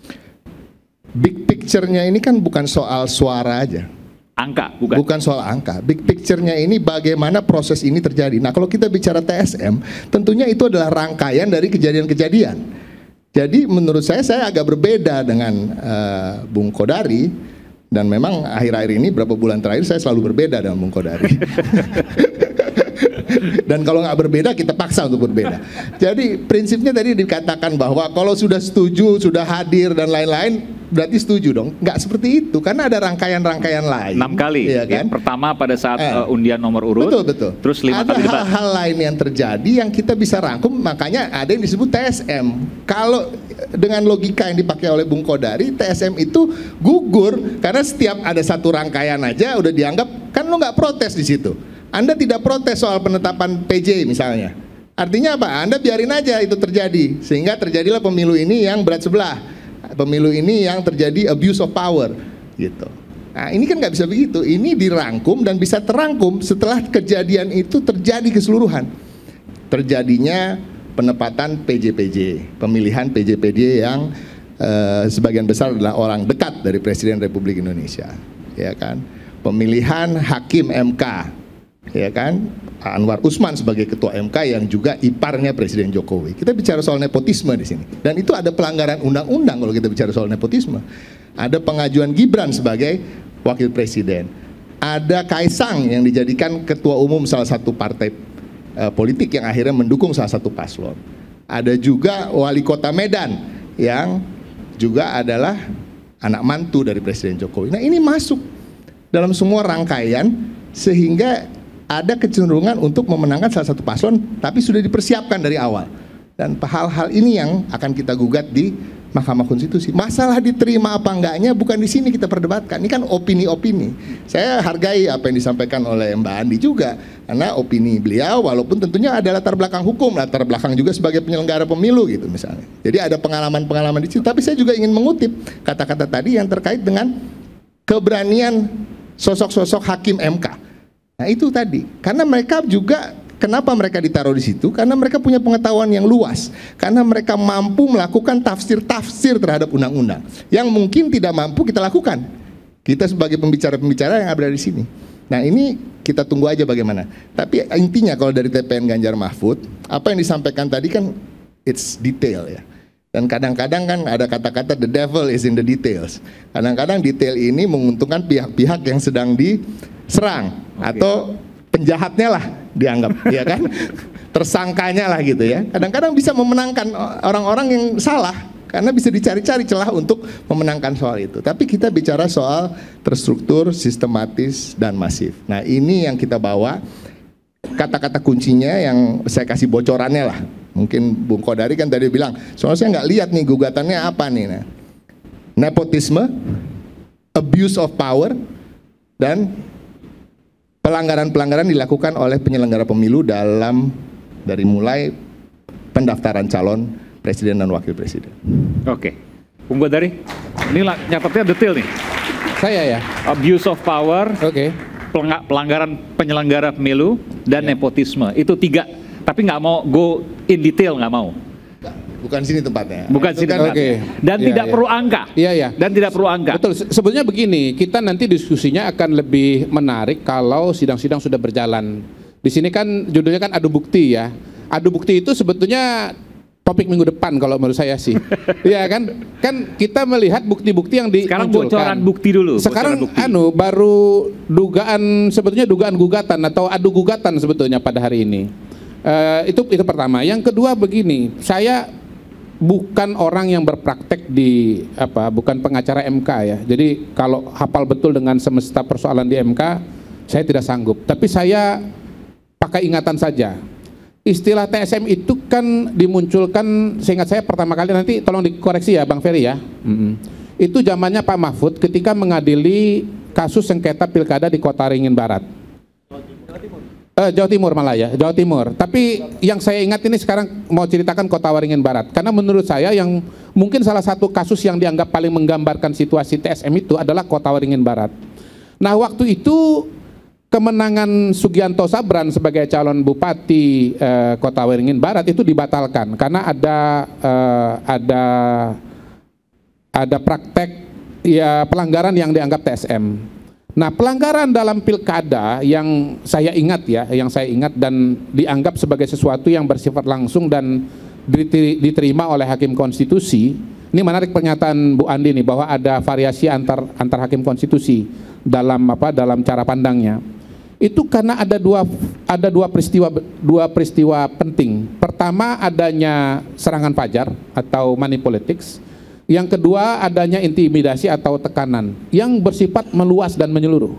big picture-nya ini kan bukan soal suara aja. Angka, bukan? Bukan soal angka. Big picture-nya ini bagaimana proses ini terjadi. Nah, kalau kita bicara T S M, tentunya itu adalah rangkaian dari kejadian-kejadian. Jadi menurut saya, saya agak berbeda dengan uh, Bung Kodari. Dan memang akhir-akhir ini, berapa bulan terakhir saya selalu berbeda dengan Bung Kodari. Dan kalau nggak berbeda, kita paksa untuk berbeda. Jadi prinsipnya tadi dikatakan bahwa kalau sudah setuju, sudah hadir dan lain-lain, berarti setuju dong. Nggak seperti itu, karena ada rangkaian-rangkaian lain. Enam kali, ya kan? Ya, pertama pada saat eh, uh, undian nomor urut. Betul, betul. Terus lima ada kali debat. Ada hal-hal lain yang terjadi yang kita bisa rangkum, makanya ada yang disebut T S M. Kalau dengan logika yang dipakai oleh Bung Kodari, T S M itu gugur karena setiap ada satu rangkaian aja udah dianggap, kan lo nggak protes di situ. Anda tidak protes soal penetapan P J misalnya. Artinya apa? Anda biarin aja itu terjadi. Sehingga terjadilah pemilu ini yang berat sebelah. Pemilu ini yang terjadi abuse of power. Gitu. Nah, ini kan nggak bisa begitu. Ini dirangkum dan bisa terangkum setelah kejadian itu terjadi keseluruhan. Terjadinya penempatan P J P J. Pemilihan P J P J yang eh, sebagian besar adalah orang dekat dari Presiden Republik Indonesia. Ya kan? Pemilihan Hakim M K. Ya kan, Anwar Usman sebagai ketua M K yang juga iparnya Presiden Jokowi. Kita bicara soal nepotisme di sini, dan itu ada pelanggaran undang-undang kalau kita bicara soal nepotisme. Ada pengajuan Gibran sebagai wakil presiden. Ada Kaisang yang dijadikan ketua umum salah satu partai uh, politik yang akhirnya mendukung salah satu paslon. Ada juga wali kota Medan yang juga adalah anak mantu dari Presiden Jokowi. Nah, ini masuk dalam semua rangkaian sehingga ada kecenderungan untuk memenangkan salah satu paslon, tapi sudah dipersiapkan dari awal. Dan hal-hal ini yang akan kita gugat di Mahkamah Konstitusi. Masalah diterima apa enggaknya bukan di sini kita perdebatkan. Ini kan opini-opini. Saya hargai apa yang disampaikan oleh Mbak Andi juga, karena opini beliau walaupun tentunya ada latar belakang hukum, latar belakang juga sebagai penyelenggara pemilu gitu misalnya. Jadi ada pengalaman-pengalaman di situ. Tapi saya juga ingin mengutip kata-kata tadi yang terkait dengan keberanian sosok-sosok hakim M K. Nah, itu tadi, karena mereka juga kenapa mereka ditaruh di situ? Karena mereka punya pengetahuan yang luas, karena mereka mampu melakukan tafsir-tafsir terhadap undang-undang yang mungkin tidak mampu kita lakukan. Kita sebagai pembicara-pembicara yang ada di sini. Nah, ini kita tunggu aja bagaimana. Tapi intinya kalau dari T P N Ganjar Mahfud, apa yang disampaikan tadi kan it's detail ya. Dan kadang-kadang kan ada kata-kata the devil is in the details. Kadang-kadang detail ini menguntungkan pihak-pihak yang sedang diserang, okay, atau penjahatnya lah dianggap, ya kan? Tersangkanya lah gitu ya. Kadang-kadang bisa memenangkan orang-orang yang salah karena bisa dicari-cari celah untuk memenangkan soal itu. Tapi kita bicara soal terstruktur, sistematis, dan masif. Nah, ini yang kita bawa. Kata-kata kuncinya yang saya kasih bocorannya lah. Mungkin Bung Kodari kan tadi bilang, soalnya saya nggak lihat nih gugatannya apa nih. Nah, nepotisme, abuse of power, dan pelanggaran-pelanggaran dilakukan oleh penyelenggara pemilu dalam dari mulai pendaftaran calon presiden dan wakil presiden. Oke, Bung Kodari, ini nyatetnya detail nih. Saya ya. Abuse of power, oke, pelanggaran penyelenggara pemilu, dan ya, nepotisme. Itu tiga. Tapi nggak mau go in detail, nggak mau. Bukan sini tempatnya. Bukan sini tempatnya. Okay. Dan ya, tidak ya. perlu angka. Iya ya. Dan tidak perlu angka. Betul. Sebetulnya begini, kita nanti diskusinya akan lebih menarik kalau sidang-sidang sudah berjalan. Di sini kan judulnya kan adu bukti ya. Adu bukti itu sebetulnya topik minggu depan kalau menurut saya sih. Iya kan? Kan kita melihat bukti-bukti yang dimunculkan. Sekarang bocoran bukti dulu. Sekarang bukti. anu baru dugaan, sebetulnya dugaan gugatan atau adu gugatan sebetulnya pada hari ini. Uh, itu itu pertama. Yang kedua begini, saya bukan orang yang berpraktek di apa, bukan pengacara M K ya. Jadi kalau hafal betul dengan semesta persoalan di M K, saya tidak sanggup. Tapi saya pakai ingatan saja. Istilah T S M itu kan dimunculkan, seingat saya pertama kali, nanti tolong dikoreksi ya Bang Ferry ya. Mm-hmm. Itu zamannya Pak Mahfud ketika mengadili kasus sengketa pilkada di Kota Waringin Barat. Uh, Jawa Timur malah ya, Jawa Timur. Tapi yang saya ingat ini sekarang mau ceritakan Kota Waringin Barat. Karena menurut saya yang mungkin salah satu kasus yang dianggap paling menggambarkan situasi T S M itu adalah Kota Waringin Barat. Nah, waktu itu kemenangan Sugianto Sabran sebagai calon bupati uh, Kota Waringin Barat itu dibatalkan karena ada uh, ada ada praktek ya pelanggaran yang dianggap T S M. Nah, pelanggaran dalam pilkada yang saya ingat ya, yang saya ingat dan dianggap sebagai sesuatu yang bersifat langsung dan diterima oleh hakim konstitusi. Ini menarik pernyataan Bu Andi nih bahwa ada variasi antar antar hakim konstitusi dalam apa dalam cara pandangnya. Itu karena ada dua ada dua peristiwa dua peristiwa penting. Pertama, adanya serangan fajar atau money politics. Yang kedua, adanya intimidasi atau tekanan yang bersifat meluas dan menyeluruh.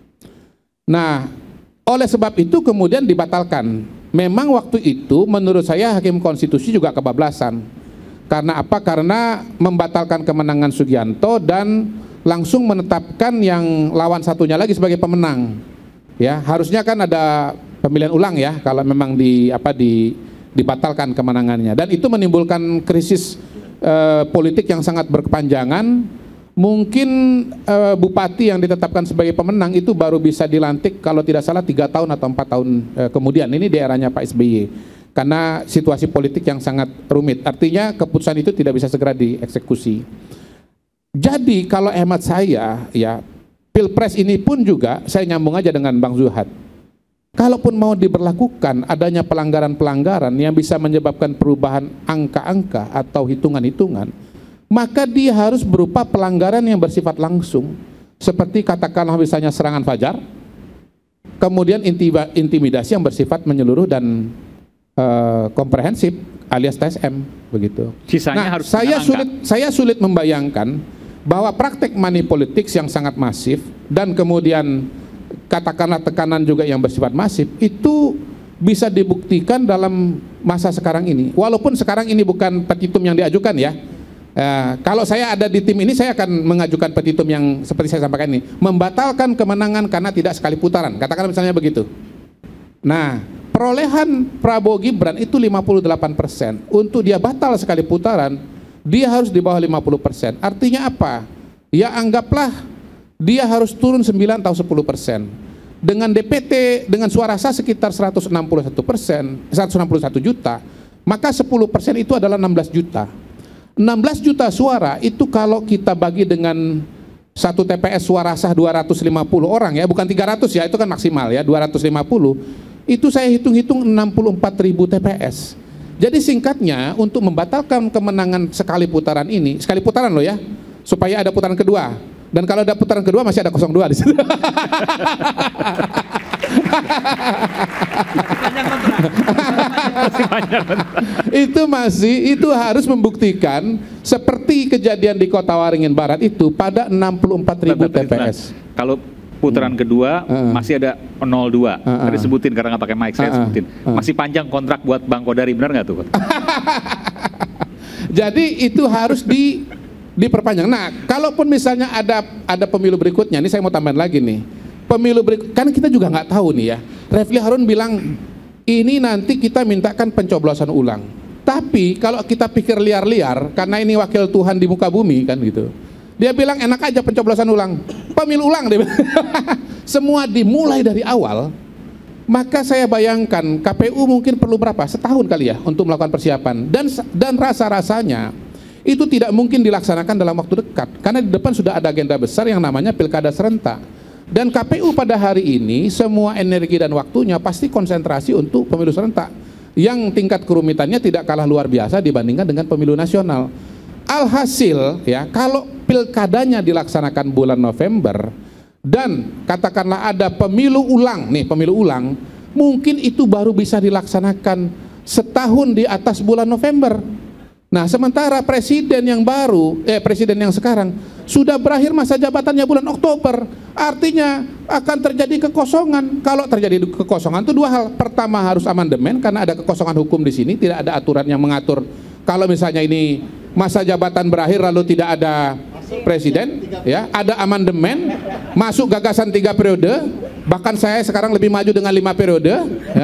Nah, oleh sebab itu kemudian dibatalkan. Memang waktu itu menurut saya hakim konstitusi juga kebablasan. Karena apa? Karena membatalkan kemenangan Sugianto dan langsung menetapkan yang lawan satunya lagi sebagai pemenang. Ya, harusnya kan ada pemilihan ulang ya kalau memang di apa di dibatalkan kemenangannya, dan itu menimbulkan krisis Uh, politik yang sangat berkepanjangan. Mungkin uh, bupati yang ditetapkan sebagai pemenang itu baru bisa dilantik kalau tidak salah tiga tahun atau empat tahun uh, kemudian. Ini di eranya Pak S B Y karena situasi politik yang sangat rumit. Artinya keputusan itu tidak bisa segera dieksekusi. Jadi kalau hemat saya ya, Pilpres ini pun juga saya nyambung aja dengan Bang Zuhad. Kalaupun mau diberlakukan adanya pelanggaran-pelanggaran yang bisa menyebabkan perubahan angka-angka atau hitungan-hitungan, maka dia harus berupa pelanggaran yang bersifat langsung, seperti katakanlah misalnya serangan fajar, kemudian intimidasi yang bersifat menyeluruh dan uh, komprehensif alias T S M begitu. Sisanya nah, harus saya sulit saya sulit membayangkan bahwa praktek money politics yang sangat masif dan kemudian katakanlah tekanan juga yang bersifat masif itu bisa dibuktikan dalam masa sekarang ini. Walaupun sekarang ini bukan petitum yang diajukan ya. Eh, kalau saya ada di tim ini saya akan mengajukan petitum yang seperti saya sampaikan ini, membatalkan kemenangan karena tidak sekali putaran. Katakanlah misalnya begitu. Nah, perolehan Prabowo Gibran itu lima puluh delapan persen. Untuk dia batal sekali putaran, dia harus di bawah lima puluh persen. Artinya apa? Ya anggaplah dia harus turun sembilan atau sepuluh persen. dengan D P T dengan suara sah sekitar seratus enam puluh satu persen, seratus enam puluh satu juta, maka sepuluh persen itu adalah enam belas juta. enam belas juta suara itu kalau kita bagi dengan satu T P S suara sah dua ratus lima puluh orang ya, bukan tiga ratus ya, itu kan maksimal ya, dua ratus lima puluh. Itu saya hitung-hitung enam puluh empat ribu T P S. Jadi singkatnya untuk membatalkan kemenangan sekali putaran ini, sekali putaran loh ya, supaya ada putaran kedua. Dan kalau ada putaran kedua masih ada nol dua di situ. Itu masih, itu harus membuktikan seperti kejadian di Kota Waringin Barat itu pada enam puluh empat ribu T P S. Kalau putaran kedua uh, masih ada nol dua, uh, uh, tadi sebutin karena nggak pakai mic, saya uh, sebutin. Uh, masih panjang kontrak buat Bang Kodari, benar nggak tuh? Jadi itu harus di diperpanjang. Nah, kalaupun misalnya ada ada pemilu berikutnya, ini saya mau tambahin lagi nih. Pemilu berikut, kan kita juga nggak tahu nih ya. Refli Harun bilang ini nanti kita mintakan pencoblosan ulang. Tapi kalau kita pikir liar-liar, karena ini wakil Tuhan di muka bumi kan gitu. Dia bilang enak aja pencoblosan ulang, pemilu ulang dia bilang. Semua dimulai dari awal. Maka saya bayangkan K P U mungkin perlu berapa? Setahun kali ya untuk melakukan persiapan. Dan dan rasa-rasanya itu tidak mungkin dilaksanakan dalam waktu dekat, karena di depan sudah ada agenda besar yang namanya pilkada serentak. Dan K P U pada hari ini semua energi dan waktunya pasti konsentrasi untuk pemilu serentak yang tingkat kerumitannya tidak kalah luar biasa dibandingkan dengan pemilu nasional. Alhasil ya, kalau pilkadanya dilaksanakan bulan November dan katakanlah ada pemilu ulang nih, pemilu ulang, mungkin itu baru bisa dilaksanakan setahun di atas bulan November. Nah, sementara presiden yang baru, eh presiden yang sekarang sudah berakhir masa jabatannya bulan Oktober. Artinya akan terjadi kekosongan. Kalau terjadi kekosongan itu dua hal. Pertama harus amandemen karena ada kekosongan hukum di sini, tidak ada aturan yang mengatur. Kalau misalnya ini masa jabatan berakhir lalu tidak ada presiden, ya, ada amandemen, masuk gagasan tiga periode. Bahkan saya sekarang lebih maju dengan lima periode. Ya.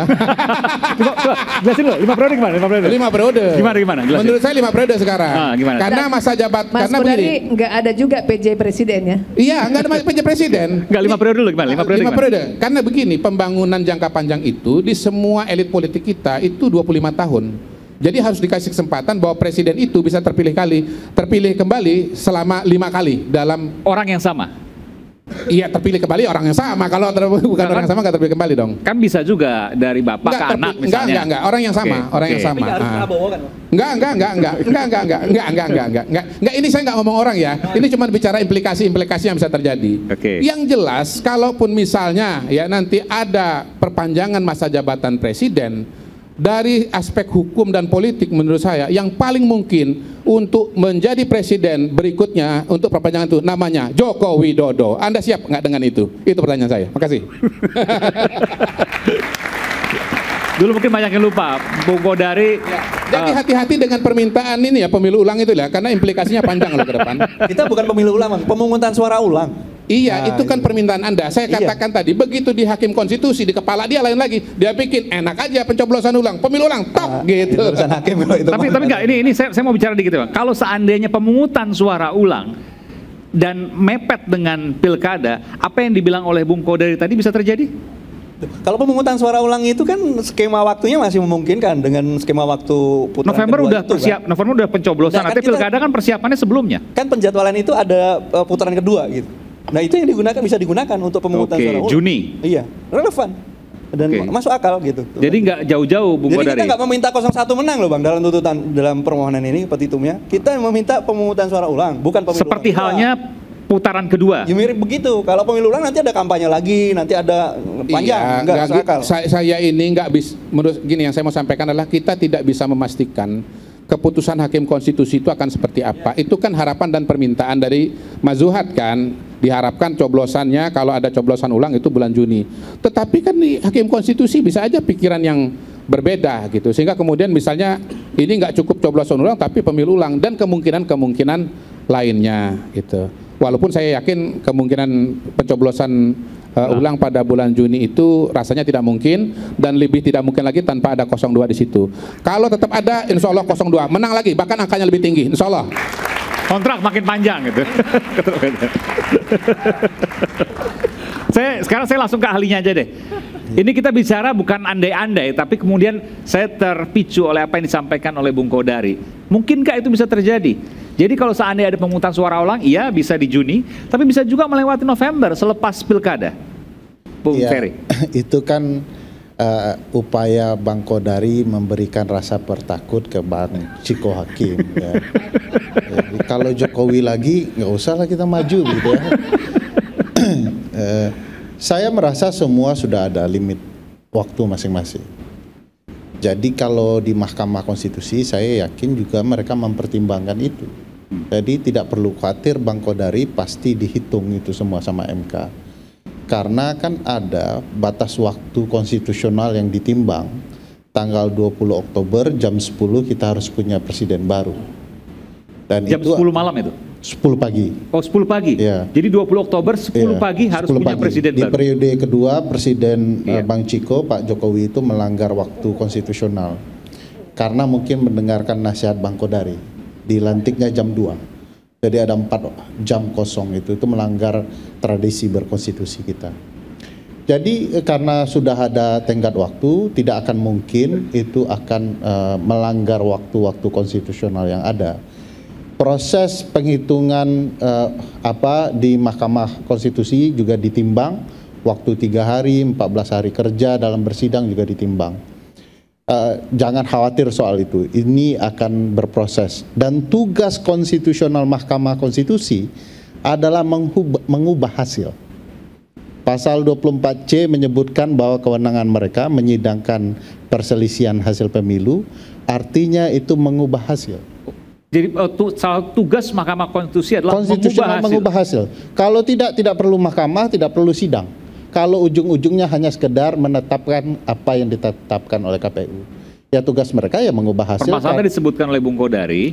Jelasin loh, lima periode gimana? Lima periode. Lima periode. Gimana gimana? Jelasin. Menurut saya lima periode sekarang. Ah, gimana? Karena masa jabat, Mas karena Kodari begini. nggak ada juga P J presiden ya? Iya, nggak ada P J presiden. Nggak lima periode dulu gimana? Lima periode. Lima gimana? periode. Karena begini, pembangunan jangka panjang itu di semua elit politik kita itu dua puluh lima tahun. Jadi harus dikasih kesempatan bahwa presiden itu bisa terpilih kali, terpilih kembali selama lima kali dalam orang yang sama. Iya, terpilih kembali orang yang sama. Kalau ter bukan nah, orang yang sama nggak terpilih kembali dong. Kan bisa juga dari bapak enggak, ke anak misalnya. Enggak, enggak, enggak, orang yang sama, okay. orang okay. yang sama. Ah. Enggak, enggak, enggak, enggak, enggak, enggak, enggak, enggak, enggak, enggak, enggak, enggak, enggak, enggak. Ini saya nggak ngomong orang ya. Ini cuma bicara implikasi-implikasi yang bisa terjadi. Okay. Yang jelas, kalaupun misalnya ya nanti ada perpanjangan masa jabatan presiden, dari aspek hukum dan politik menurut saya yang paling mungkin untuk menjadi presiden berikutnya untuk perpanjangan itu namanya Joko Widodo. Anda siap nggak dengan itu? Itu pertanyaan saya. Makasih. Dulu mungkin banyak yang lupa, Bung Kodari. Ya, jadi hati-hati uh, dengan permintaan ini ya, pemilu ulang itu ya, karena implikasinya panjang loh ke depan. Kita bukan pemilu ulang, pemungutan suara ulang. Iya, nah, itu kan permintaan Anda. Saya iya. katakan tadi, begitu di Hakim Konstitusi, di kepala dia lain lagi. Dia bikin enak aja pencoblosan ulang, pemilu ulang, tok, uh, gitu. Urusan hakim itu. Tapi tapi enggak, ini ini saya, saya mau bicara dikit Bang. Kalau seandainya pemungutan suara ulang dan mepet dengan pilkada, apa yang dibilang oleh Bung Kodari tadi bisa terjadi? Kalau pemungutan suara ulang itu kan skema waktunya masih memungkinkan dengan skema waktu putaran November kedua udah itu, persiap, kan? November udah pencoblosan, nah, nanti kan pilkada kan persiapannya sebelumnya. Kan penjadwalan itu ada uh, putaran kedua gitu. Nah itu yang digunakan, bisa digunakan untuk pemungutan okay, suara ulang. Juni. Iya, relevan dan okay. masuk akal gitu. Jadi nggak jauh-jauh Bung Jadi Kodari. kita nggak meminta nol satu menang loh Bang dalam tuntutan, dalam permohonan ini petitumnya. Kita meminta pemungutan suara ulang, bukan pemilu seperti ulang. halnya putaran kedua. Ya mirip begitu. Kalau pemilu ulang nanti ada kampanye lagi, nanti ada panjang. Iya, enggak, enggak, akal. Saya, saya ini nggak bisa, menurut gini yang saya mau sampaikan adalah kita tidak bisa memastikan keputusan Hakim Konstitusi itu akan seperti apa. Itu kan harapan dan permintaan dari Mas Zuhad kan, diharapkan coblosannya kalau ada coblosan ulang itu bulan Juni. Tetapi kan di Hakim Konstitusi bisa aja pikiran yang berbeda gitu, sehingga kemudian misalnya ini nggak cukup coblosan ulang tapi pemilu ulang dan kemungkinan-kemungkinan lainnya gitu. Walaupun saya yakin kemungkinan pencoblosan uh, ulang pada bulan Juni itu rasanya tidak mungkin dan lebih tidak mungkin lagi tanpa ada nol dua di situ. Kalau tetap ada, insya Allah nol dua menang lagi, bahkan angkanya lebih tinggi, insya Allah. Kontrak makin panjang gitu. Saya sekarang saya langsung ke ahlinya aja deh. Ini kita bicara bukan andai-andai, tapi kemudian saya terpicu oleh apa yang disampaikan oleh Bung Kodari. Mungkinkah itu bisa terjadi? Jadi kalau seandainya ada pemungutan suara ulang, iya bisa di Juni, tapi bisa juga melewati November selepas pilkada. Bung ya, Ferry. Itu kan uh, upaya Bang Kodari memberikan rasa pertakut ke Bang Ciko Hakim. Ya. Jadi kalau Jokowi lagi, nggak usah lah kita maju gitu ya. uh, saya merasa semua sudah ada limit waktu masing-masing. Jadi kalau di Mahkamah Konstitusi saya yakin juga mereka mempertimbangkan itu. Jadi tidak perlu khawatir Bang Kodari pasti dihitung itu semua sama M K. Karena kan ada batas waktu konstitusional yang ditimbang. Tanggal dua puluh Oktober jam sepuluh kita harus punya presiden baru. Dan jam itu sepuluh malam itu? sepuluh pagi. Oh sepuluh pagi? Ya. Jadi dua puluh Oktober sepuluh ya, pagi harus sepuluh punya pagi. presiden Di baru? Di periode kedua Presiden ya. uh, Bang Ciko, Pak Jokowi itu melanggar waktu konstitusional. Karena mungkin mendengarkan nasihat Bang Kodari. Dilantiknya jam dua. Jadi ada empat jam kosong itu, itu melanggar tradisi berkonstitusi kita. Jadi karena sudah ada tenggat waktu, tidak akan mungkin itu akan uh, melanggar waktu-waktu konstitusional yang ada. Proses penghitungan uh, apa di Mahkamah Konstitusi juga ditimbang, waktu tiga hari, empat belas hari kerja dalam bersidang juga ditimbang. Uh, jangan khawatir soal itu, ini akan berproses. Dan tugas konstitusional Mahkamah Konstitusi adalah mengubah, mengubah hasil. Pasal dua puluh empat C menyebutkan bahwa kewenangan mereka menyidangkan perselisihan hasil pemilu, artinya itu mengubah hasil. Jadi tugas Mahkamah Konstitusi adalah mengubah hasil. mengubah hasil. Kalau tidak, tidak perlu mahkamah, tidak perlu sidang. Kalau ujung-ujungnya hanya sekedar menetapkan apa yang ditetapkan oleh K P U. Ya tugas mereka ya mengubah hasil. Permasalahannya disebutkan oleh Bung Kodari,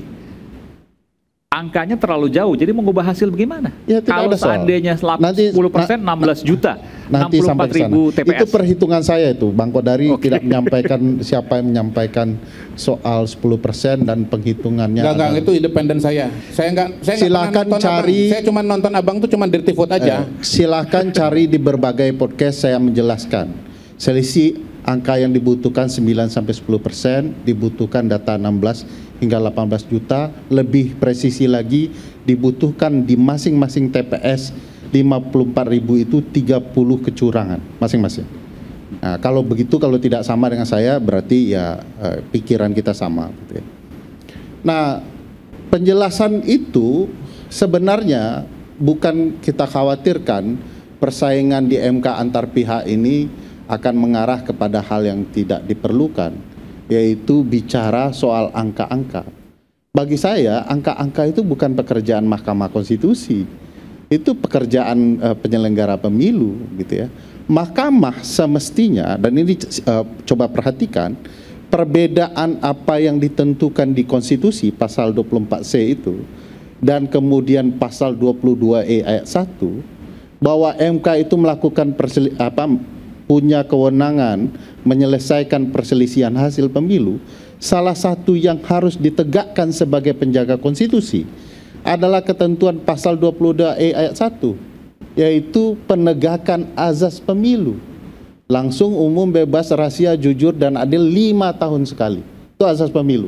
angkanya terlalu jauh, jadi mengubah hasil bagaimana? Ya, kalau seandainya sepuluh persen enam belas juta, nanti enam puluh empat ribu T P S. Itu perhitungan saya itu, Bang Kodari okay. tidak menyampaikan siapa yang menyampaikan soal sepuluh persen dan penghitungannya. Enggak, enggak, itu independen saya. Saya enggak saya silakan nonton cari abang. Saya cuma nonton Abang tuh cuma Dirty Vote aja. Eh, silakan cari di berbagai podcast saya menjelaskan. Selisih angka yang dibutuhkan sembilan sampai sepuluh persen, dibutuhkan data enam belas hingga delapan belas juta, lebih presisi lagi dibutuhkan di masing-masing T P S lima puluh empat ribu itu tiga puluh kecurangan masing-masing. Nah, kalau begitu, kalau tidak sama dengan saya berarti ya eh, pikiran kita sama gitu ya. Nah, penjelasan itu sebenarnya bukan kita khawatirkan persaingan di M K antar pihak ini akan mengarah kepada hal yang tidak diperlukan, yaitu bicara soal angka-angka. Bagi saya, angka-angka itu bukan pekerjaan Mahkamah Konstitusi, itu pekerjaan uh, penyelenggara pemilu, gitu ya. Mahkamah semestinya, dan ini uh, coba perhatikan, perbedaan apa yang ditentukan di konstitusi pasal dua puluh empat C itu, dan kemudian pasal dua puluh dua E ayat satu, bahwa M K itu melakukan perseli, apa, punya kewenangan menyelesaikan perselisihan hasil pemilu, salah satu yang harus ditegakkan sebagai penjaga konstitusi adalah ketentuan pasal dua puluh dua E ayat satu, yaitu penegakan azas pemilu. Langsung, umum, bebas, rahasia, jujur, dan adil lima tahun sekali. Itu azas pemilu.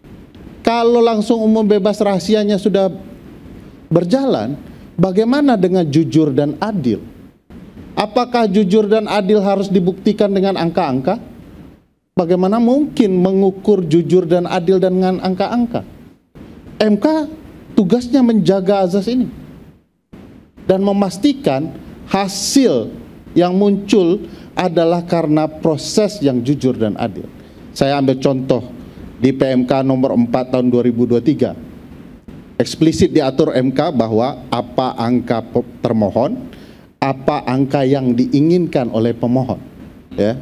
Kalau langsung, umum, bebas, rahasianya sudah berjalan, bagaimana dengan jujur dan adil? Apakah jujur dan adil harus dibuktikan dengan angka-angka? Bagaimana mungkin mengukur jujur dan adil dengan angka-angka? M K tugasnya menjaga azas ini dan memastikan hasil yang muncul adalah karena proses yang jujur dan adil. Saya ambil contoh di P M K nomor empat tahun dua ribu dua puluh tiga. Eksplisit diatur M K bahwa apa angka termohon, apa angka yang diinginkan oleh pemohon, ya.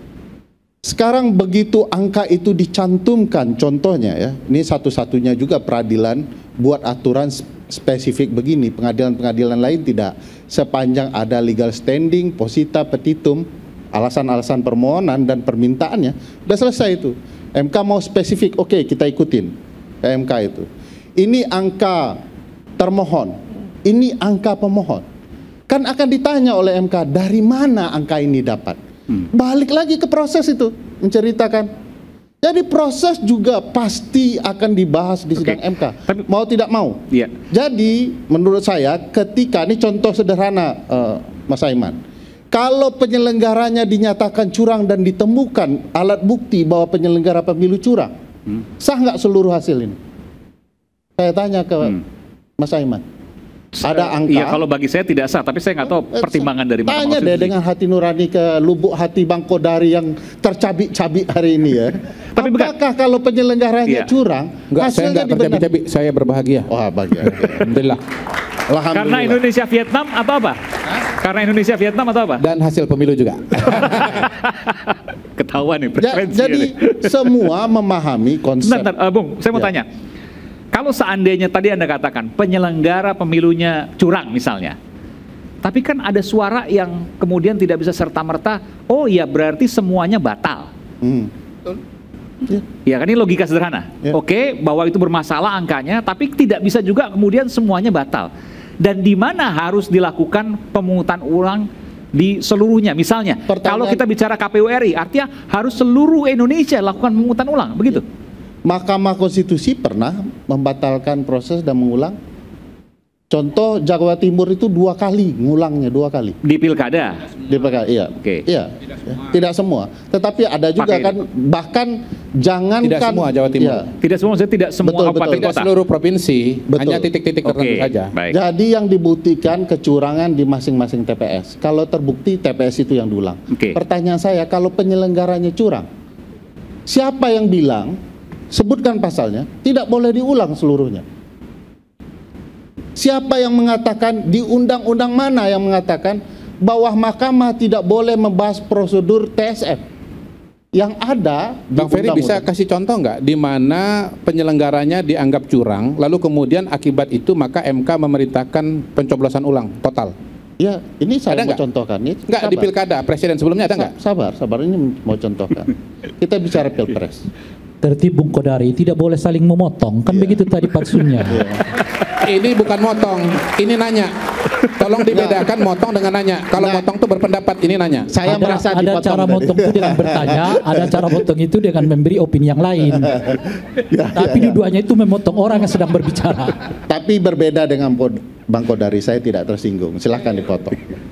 Sekarang begitu angka itu dicantumkan, contohnya ya, ini satu-satunya juga peradilan buat aturan spesifik begini, pengadilan-pengadilan lain tidak. Sepanjang ada legal standing, posita, petitum, alasan-alasan permohonan dan permintaannya, udah selesai itu. M K mau spesifik, oke okay, kita ikutin P M K itu. Ini angka termohon, ini angka pemohon. kan akan ditanya oleh M K, dari mana angka ini dapat? Hmm. Balik lagi ke proses itu, menceritakan. Jadi proses juga pasti akan dibahas di sidang okay. M K, Tapi, mau tidak mau. Yeah. Jadi menurut saya ketika, ini contoh sederhana uh, Mas Aiman, kalau penyelenggaranya dinyatakan curang dan ditemukan alat bukti bahwa penyelenggara pemilu curang, hmm. sah nggak seluruh hasil ini? Saya tanya ke hmm. Mas Aiman. Ada angka? Iya, kalau bagi saya tidak sah, tapi saya nggak tahu pertimbangan dari Mahkamah Konstitusi. Tanya deh dengan hati nurani ke lubuk hati Bang Kodari yang tercabik-cabik hari ini ya. Tapi apakah kalau penyelenggaranya iya. curang, enggak, saya enggak tercabik-cabik, saya berbahagia. Wah, bahagia. Alhamdulillah. Alhamdulillah. Karena Indonesia Vietnam atau apa? Hah? Karena Indonesia Vietnam atau apa? Dan hasil pemilu juga. Ketahuan nih preferensi. Jadi semua memahami konsep. Bentar, uh, Bung, saya mau ya. tanya. Kalau seandainya tadi Anda katakan penyelenggara pemilunya curang misalnya, tapi kan ada suara yang kemudian tidak bisa serta-merta, oh ya berarti semuanya batal. Hmm. Ya. ya kan ini logika sederhana. Ya. Oke, bahwa itu bermasalah angkanya, tapi tidak bisa juga kemudian semuanya batal. Dan di mana harus dilakukan pemungutan ulang di seluruhnya? Misalnya, Pertanyaan, kalau kita bicara K P U R I, artinya harus seluruh Indonesia lakukan pemungutan ulang, begitu? Mahkamah Konstitusi pernah membatalkan proses dan mengulang. Contoh Jawa Timur itu dua kali, ngulangnya dua kali. Di pilkada? Di pilkada, iya. Oke. Iya. Tidak semua. Tidak semua. Tetapi ada juga Pakai kan, itu. bahkan jangankan. Tidak semua Jawa Timur. Ya. Tidak semua, saya tidak semua betul, kabupaten betul. kota. Tidak seluruh provinsi, betul. hanya titik-titik okay. tertentu saja. Baik. Jadi yang dibuktikan kecurangan di masing-masing T P S. Kalau terbukti T P S itu yang diulang. Okay. Pertanyaan saya, kalau penyelenggaranya curang, siapa yang bilang, sebutkan pasalnya, tidak boleh diulang seluruhnya? Siapa yang mengatakan, di undang-undang mana yang mengatakan bahwa mahkamah tidak boleh membahas prosedur T S F? Yang ada di Bang Ferry bisa kasih contoh nggak di mana penyelenggaranya dianggap curang, lalu kemudian akibat itu maka M K memerintahkan pencoblosan ulang total? Ya, ini saya ada mau gak? contohkan. Ini nggak di pilkada presiden sebelumnya ada nggak? Sabar, sabar, ini mau contohkan. Kita bicara pilpres. Tertib Bung Kodari, tidak boleh saling memotong, kan yeah. begitu tadi patsunnya. Yeah. Ini bukan motong, ini nanya. Tolong dibedakan motong dengan nanya. Kalau nah, motong itu berpendapat, ini nanya. Saya ada, merasa ada cara dari. motong itu dengan bertanya, ada cara motong itu dengan memberi opini yang lain. ya, Tapi ya, dua-duanya ya. itu memotong orang yang sedang berbicara. Tapi berbeda dengan Bang Kodari, saya tidak tersinggung. Silahkan dipotong.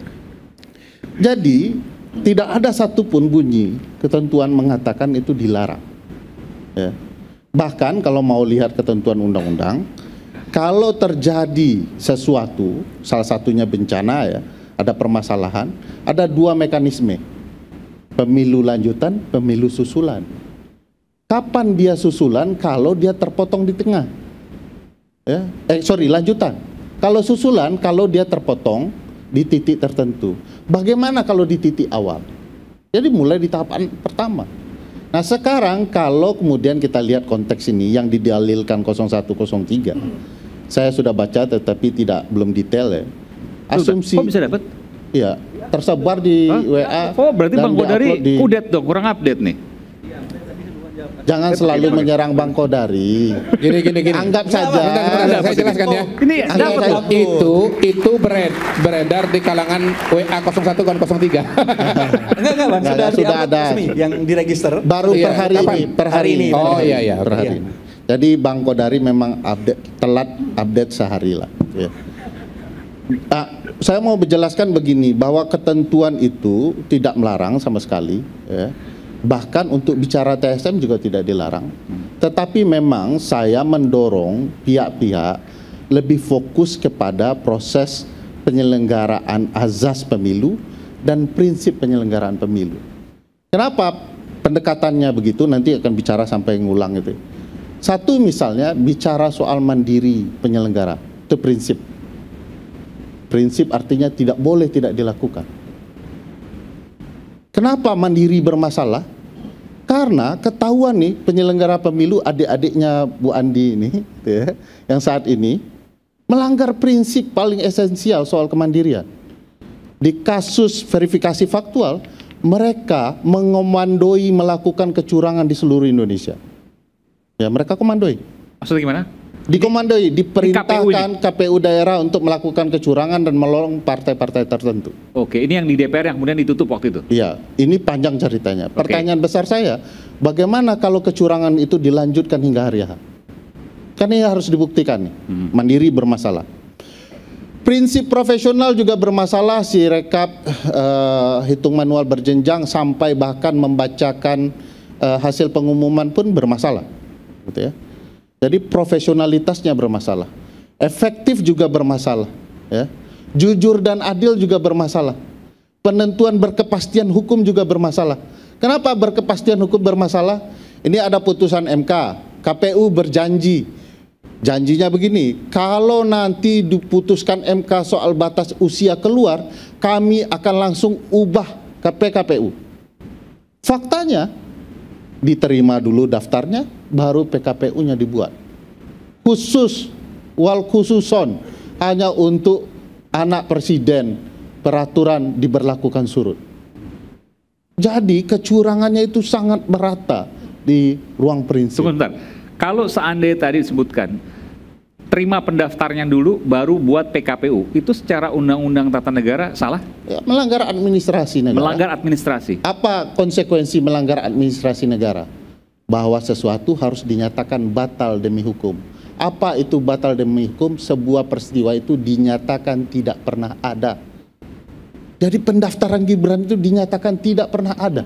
Jadi tidak ada satupun bunyi ketentuan mengatakan itu dilarang. Ya. Bahkan kalau mau lihat ketentuan undang-undang, kalau terjadi sesuatu, salah satunya bencana ya, ada permasalahan, ada dua mekanisme, pemilu lanjutan, pemilu susulan. Kapan dia susulan? Kalau dia terpotong di tengah. Ya, eh sorry lanjutan. Kalau susulan, kalau dia terpotong di titik tertentu. Bagaimana kalau di titik awal? Jadi mulai di tahapan pertama. Nah sekarang kalau kemudian kita lihat konteks ini yang didalilkan nol satu nol tiga, saya sudah baca tetapi tidak belum detail ya. Asumsi. Kok bisa dapat? Iya, tersebar di Hah? W A. Oh berarti Bang Kodari di... kudet dong, kurang update nih. Jangan selalu menyerang Bang Kodari. Gini gini gini. Anggap saja. Bentar, bentar, bentar, saya jelaskan ya. Ini dapat itu itu bered, beredar di kalangan W A nol satu dan nol tiga. Enggak enggak Bang, sudah, sudah ada resmi yang diregister. Baru iya, per hari kapan? ini, per hari ini. Oh iya iya, per hari ini. Jadi Bang Kodari memang update telat update sehari lah. Ya. Nah, saya mau menjelaskan begini bahwa ketentuan itu tidak melarang sama sekali. Ya. Bahkan untuk bicara T S M juga tidak dilarang. Tetapi memang saya mendorong pihak-pihak lebih fokus kepada proses penyelenggaraan azas pemilu dan prinsip penyelenggaraan pemilu. Kenapa pendekatannya begitu? Nanti akan bicara sampai ngulang itu. Satu misalnya bicara soal mandiri penyelenggara, itu prinsip. Prinsip artinya tidak boleh tidak dilakukan. Kenapa mandiri bermasalah? Karena ketahuan nih penyelenggara pemilu adik-adiknya Bu Andi ini, ya, yang saat ini melanggar prinsip paling esensial soal kemandirian. Di kasus verifikasi faktual, mereka mengomandoi melakukan kecurangan di seluruh Indonesia. Ya, mereka komandoi. Maksudnya gimana? Dikomandoi, diperintahkan K P U daerah untuk melakukan kecurangan dan melolong partai-partai tertentu. Oke, ini yang di D P R yang kemudian ditutup waktu itu? Iya, ini panjang ceritanya. Pertanyaan besar saya, bagaimana kalau kecurangan itu dilanjutkan hingga hari H? Kan ini harus dibuktikan nih, hmm. Mandiri bermasalah. Prinsip profesional juga bermasalah, si rekap uh, hitung manual berjenjang sampai bahkan membacakan uh, hasil pengumuman pun bermasalah, gitu ya. Jadi profesionalitasnya bermasalah, efektif juga bermasalah, ya. Jujur dan adil juga bermasalah, penentuan berkepastian hukum juga bermasalah. Kenapa berkepastian hukum bermasalah? Ini ada putusan M K, K P U berjanji, janjinya begini, kalau nanti diputuskan M K soal batas usia keluar, kami akan langsung ubah K P K P U. Faktanya, diterima dulu daftarnya, baru P K P U-nya dibuat. Khusus, wal khususon, hanya untuk anak presiden, peraturan diberlakukan surut. Jadi kecurangannya itu sangat merata di ruang prinsip. Sebentar, kalau seandainya tadi disebutkan, terima pendaftarnya dulu, baru buat P K P U, itu secara undang-undang tata negara salah? Ya, melanggar administrasi negara. Melanggar administrasi. Apa konsekuensi melanggar administrasi negara? Bahwa sesuatu harus dinyatakan batal demi hukum. Apa itu batal demi hukum? Sebuah peristiwa itu dinyatakan tidak pernah ada. Jadi pendaftaran Gibran itu dinyatakan tidak pernah ada.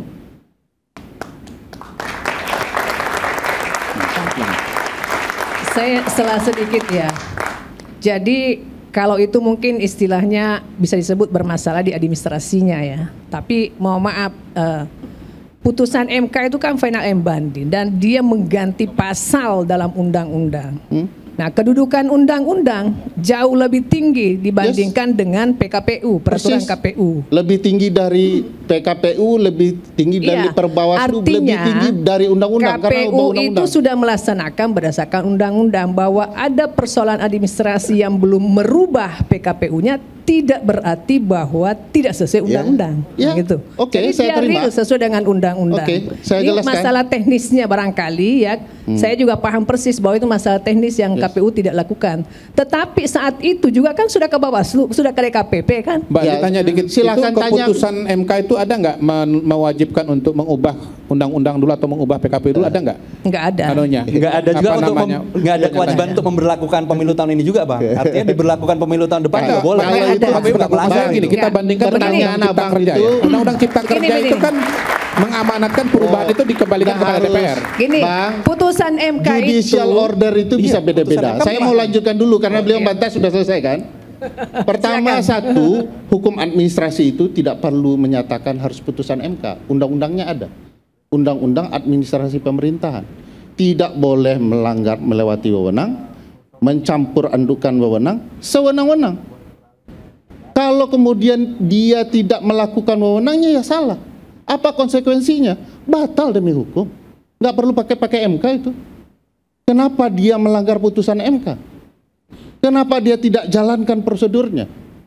Saya salah sedikit ya. Jadi kalau itu mungkin istilahnya bisa disebut bermasalah di administrasinya ya. Tapi mohon maaf, uh, putusan M K itu kan final and binding dan dia mengganti pasal dalam undang-undang. Hmm? Nah, kedudukan undang-undang jauh lebih tinggi dibandingkan yes. dengan P K P U, peraturan Persis. K P U. Lebih tinggi dari P K P U, lebih tinggi dari iya, Perbawaslu, lebih tinggi dari undang-undang. K P U itu sudah melaksanakan berdasarkan undang-undang bahwa ada persoalan administrasi yang belum merubah P K P U-nya, tidak berarti bahwa tidak sesuai undang-undang. Ya. Ya. Gitu. Oke, Jadi saya terima. Jadi sesuai dengan undang-undang. Oke, saya Ini jelaskan. masalah teknisnya barangkali ya. Hmm. Saya juga paham persis bahwa itu masalah teknis yang yes. K P U tidak lakukan. Tetapi saat itu juga kan sudah ke Bawaslu, sudah ke D K P P kan? Mbak, ya, ditanya dikit, silakan itu keputusan tanya. M K itu ada nggak mewajibkan untuk mengubah undang-undang dulu atau mengubah P K P U dulu, ada nggak? Nggak ada. Anunya. Nggak ada juga untuk nggak ada kewajiban untuk memberlakukan pemilu tahun ini juga, Bang. Artinya diberlakukan pemilu tahun depan nggak boleh. Kalau itu K P U nggak melanggar. Gini, kita bandingkan dengan undang-undang cipta kerja ya. Undang-undang cipta kerja itu kan mengamanatkan perubahan oh, itu dikembalikan kepada D P R. Gini, Bang, putusan M K judicial itu, order itu bisa beda-beda. Saya mau lanjutkan dulu karena beliau bantah sudah selesai kan. Pertama, satu, hukum administrasi itu tidak perlu menyatakan harus putusan M K. Undang-undangnya ada. Undang-undang administrasi pemerintahan. Tidak boleh melanggar melewati wewenang, mencampur andukan wewenang, sewenang-wenang. Kalau kemudian dia tidak melakukan wewenangnya ya salah. Apa konsekuensinya? Batal demi hukum. Nggak perlu pakai-pakai M K itu. Kenapa dia melanggar putusan M K? Kenapa dia tidak jalankan prosedurnya?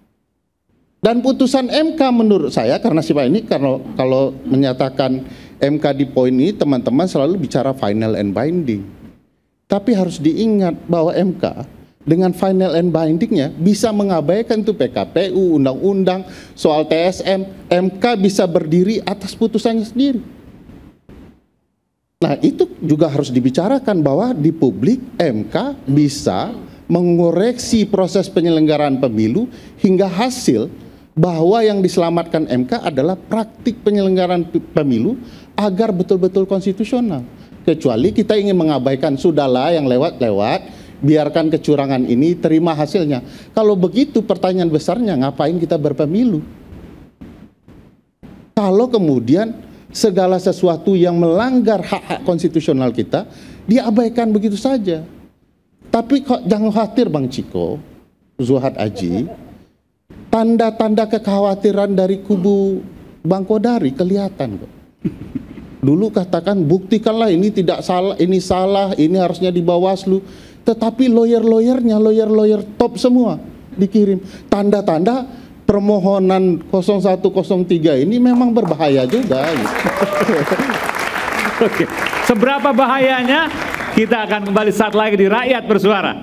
Dan putusan M K menurut saya, karena siapa ini, karena kalau menyatakan M K di poin ini, teman-teman selalu bicara final and binding. Tapi harus diingat bahwa M K dengan final and bindingnya bisa mengabaikan tuh P K P U, undang-undang, soal T S M. M K bisa berdiri atas putusannya sendiri. Nah, itu juga harus dibicarakan bahwa di publik M K bisa mengoreksi proses penyelenggaraan pemilu hingga hasil bahwa yang diselamatkan M K adalah praktik penyelenggaraan pemilu agar betul-betul konstitusional. Kecuali kita ingin mengabaikan, sudahlah yang lewat-lewat, biarkan kecurangan ini, terima hasilnya. Kalau begitu pertanyaan besarnya, ngapain kita berpemilu? Kalau kemudian segala sesuatu yang melanggar hak-hak konstitusional kita diabaikan begitu saja. Tapi kok jangan khawatir Bang Ciko, Zuhad Aji, tanda-tanda kekhawatiran dari kubu Bang Kodari kelihatan kok. Dulu katakan buktikanlah ini tidak salah, ini salah, ini harusnya di Bawaslu. Tetapi lawyer-lawyernya, lawyer-lawyer top semua dikirim. Tanda-tanda permohonan nol satu nol tiga ini memang berbahaya juga. Gitu. Oke, seberapa bahayanya Kita akan kembali saat lagi di Rakyat Bersuara.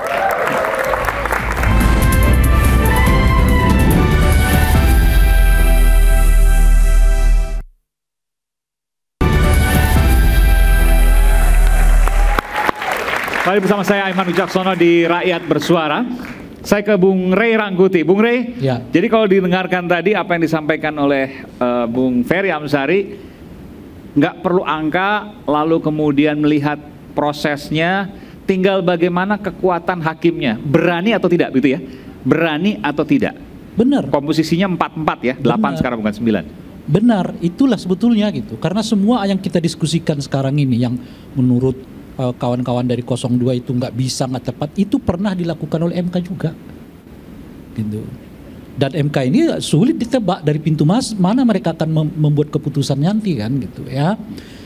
Kembali bersama saya Aiman Wicaksono di Rakyat Bersuara. Saya ke Bung Rey Rangkuti. Bung Rey, ya. Jadi kalau didengarkan tadi apa yang disampaikan oleh uh, Bung Ferry Amsari, nggak perlu angka, lalu kemudian melihat prosesnya, tinggal bagaimana kekuatan hakimnya, berani atau tidak, gitu ya? Berani atau tidak? Benar. Komposisinya empat empat ya, delapan sekarang bukan sembilan. Benar, itulah sebetulnya gitu. Karena semua yang kita diskusikan sekarang ini yang menurut kawan-kawan dari nol dua itu nggak bisa, nggak tepat, itu pernah dilakukan oleh M K juga, gitu. Dan M K ini sulit ditebak dari pintu mas mana mereka akan mem membuat keputusan nanti kan, gitu ya.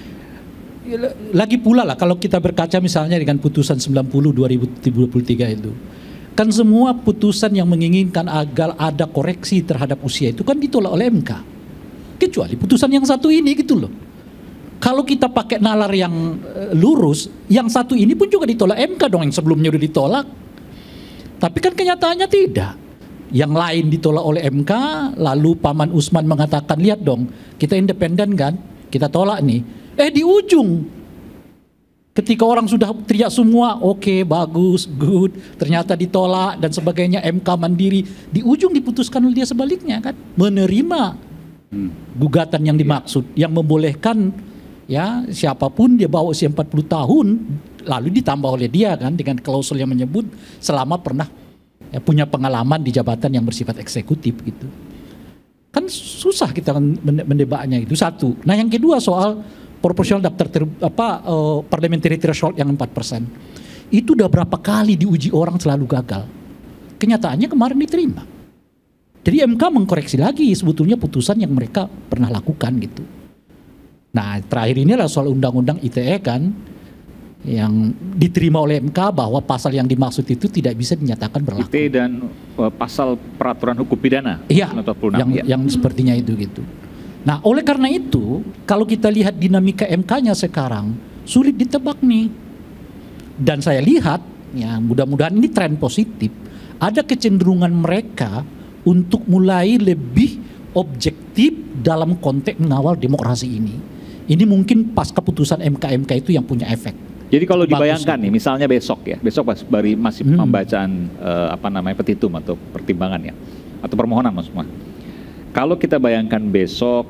Lagi pula lah kalau kita berkaca misalnya dengan putusan sembilan puluh dua ribu dua puluh tiga itu, kan semua putusan yang menginginkan agar ada koreksi terhadap usia itu kan ditolak oleh M K, kecuali putusan yang satu ini gitu loh. Kalau kita pakai nalar yang uh, lurus, yang satu ini pun juga ditolak M K dong, yang sebelumnya udah ditolak. Tapi kan kenyataannya tidak. Yang lain ditolak oleh M K, lalu Paman Usman mengatakan, lihat dong, kita independen kan, kita tolak nih. Eh di ujung, ketika orang sudah teriak semua, oke, okay, bagus, good, ternyata ditolak dan sebagainya, M K mandiri, di ujung diputuskan oleh dia sebaliknya kan, menerima hmm. gugatan yang dimaksud, yang membolehkan ya siapapun dia bawa usia empat puluh tahun lalu ditambah oleh dia kan dengan klausul yang menyebut selama pernah ya, punya pengalaman di jabatan yang bersifat eksekutif gitu. Kan susah kita mendebatnya itu satu. Nah yang kedua soal proporsional daftar ter, apa uh, parliamentary threshold yang empat persen. Itu udah berapa kali diuji orang selalu gagal. Kenyataannya kemarin diterima. Jadi M K mengkoreksi lagi sebetulnya putusan yang mereka pernah lakukan gitu. Nah terakhir ini adalah soal undang-undang I T E kan, yang diterima oleh M K bahwa pasal yang dimaksud itu tidak bisa dinyatakan berlaku. I T E dan uh, pasal peraturan hukum pidana. Iya, yang, ya. yang sepertinya itu gitu. Nah oleh karena itu, kalau kita lihat dinamika M K-nya sekarang, sulit ditebak nih. Dan saya lihat, ya mudah-mudahan ini tren positif, ada kecenderungan mereka untuk mulai lebih objektif dalam konteks mengawal demokrasi ini. Ini mungkin pas keputusan M K-M K itu yang punya efek. Jadi kalau Bagus dibayangkan itu. nih, misalnya besok ya, besok pas baru masih hmm. pembacaan uh, apa namanya petitum atau pertimbangan ya, atau permohonan maksudnya. Kalau kita bayangkan besok,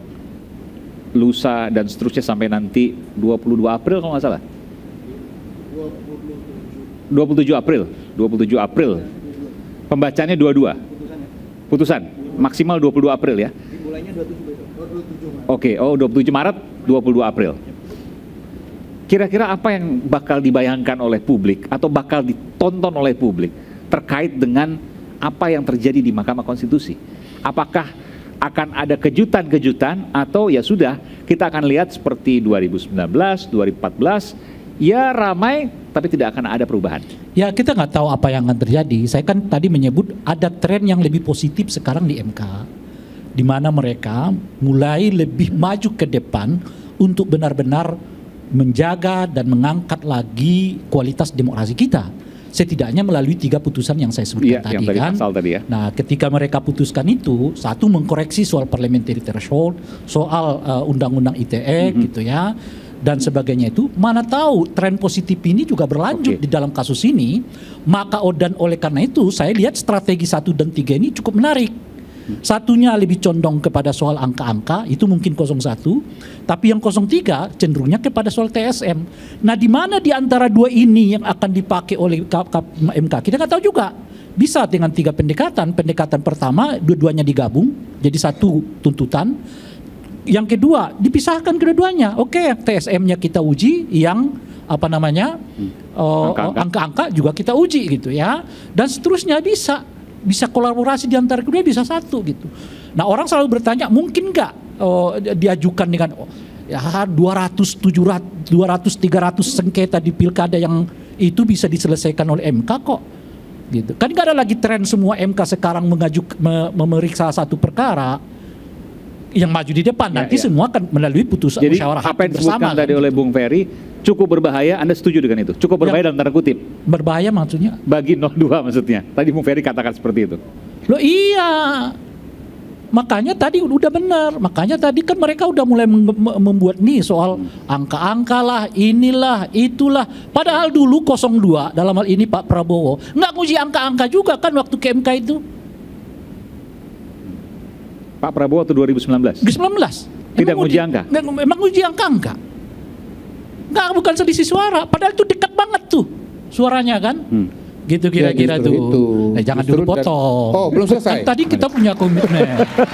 lusa dan seterusnya sampai nanti dua puluh dua April kalau nggak salah. dua puluh tujuh April, dua puluh tujuh April. Pembacaannya dua puluh dua. Putusan maksimal dua puluh dua April ya. Dimulainya dua puluh tujuh Maret. Oke, oh dua puluh tujuh Maret, dua puluh dua April. Kira-kira apa yang bakal dibayangkan oleh publik atau bakal ditonton oleh publik terkait dengan apa yang terjadi di Mahkamah Konstitusi? Apakah akan ada kejutan-kejutan atau ya sudah kita akan lihat seperti dua ribu sembilan belas, dua ribu empat belas, ya ramai tapi tidak akan ada perubahan? Ya kita nggak tahu apa yang akan terjadi. Saya kan tadi menyebut ada tren yang lebih positif sekarang di M K, di mana mereka mulai lebih maju ke depan untuk benar-benar menjaga dan mengangkat lagi kualitas demokrasi kita. Setidaknya melalui tiga putusan yang saya sebutkan ya, tadi, yang tadi kan. Tadi ya. Nah, ketika mereka putuskan itu, satu mengkoreksi soal parliamentary threshold, soal uh, undang-undang I T E, mm-hmm. gitu ya, dan sebagainya itu. Mana tahu tren positif ini juga berlanjut okay. di dalam kasus ini. Maka dan oleh karena itu, saya lihat strategi satu dan tiga ini cukup menarik. Satunya lebih condong kepada soal angka-angka, itu mungkin nol satu, tapi yang nol tiga cenderungnya kepada soal T S M. Nah, di mana di antara dua ini yang akan dipakai oleh M K? Kita nggak tahu juga. Bisa dengan tiga pendekatan. Pendekatan pertama, dua-duanya digabung, jadi satu tuntutan. Yang kedua, dipisahkan kedua-duanya. Oke, T S M-nya kita uji, yang apa namanya angka-angka uh, juga kita uji gitu ya, dan seterusnya bisa. Bisa kolaborasi di antara kedua, bisa satu gitu. Nah orang selalu bertanya, mungkin nggak oh, diajukan dengan oh, ya dua ratus, tujuh ratus, dua ratus, tiga ratus sengketa di pilkada yang itu bisa diselesaikan oleh M K kok? Gitu. Kan nggak ada lagi tren semua M K sekarang mengajuk, me, memeriksa satu perkara yang maju di depan. Ya, nanti ya. Semua kan melalui putusan musyawarah hakim bersama. Jadi apa yang disebutkan tadi kan, oleh Bung Ferry, cukup berbahaya, Anda setuju dengan itu? Cukup berbahaya ya, dalam tanda kutip? Berbahaya maksudnya? Bagi nol dua maksudnya. Tadi Bung Ferry katakan seperti itu. Loh iya, makanya tadi udah benar. Makanya tadi kan mereka udah mulai membuat nih soal angka-angka lah, inilah, itulah. Padahal dulu nol dua dalam hal ini Pak Prabowo nggak nguji angka-angka juga kan waktu ke M K itu. Pak Prabowo waktu dua ribu sembilan belas? dua ribu sembilan belas. Tidak nguji angka? Memang nguji angka-angka. Nggak, bukan selisih suara. Padahal itu dekat banget tuh suaranya kan. Hmm. Gitu kira-kira ya, tuh. Itu. Nah, jangan dulu potong. Oh, belum selesai. Kan tadi kita punya komitmen.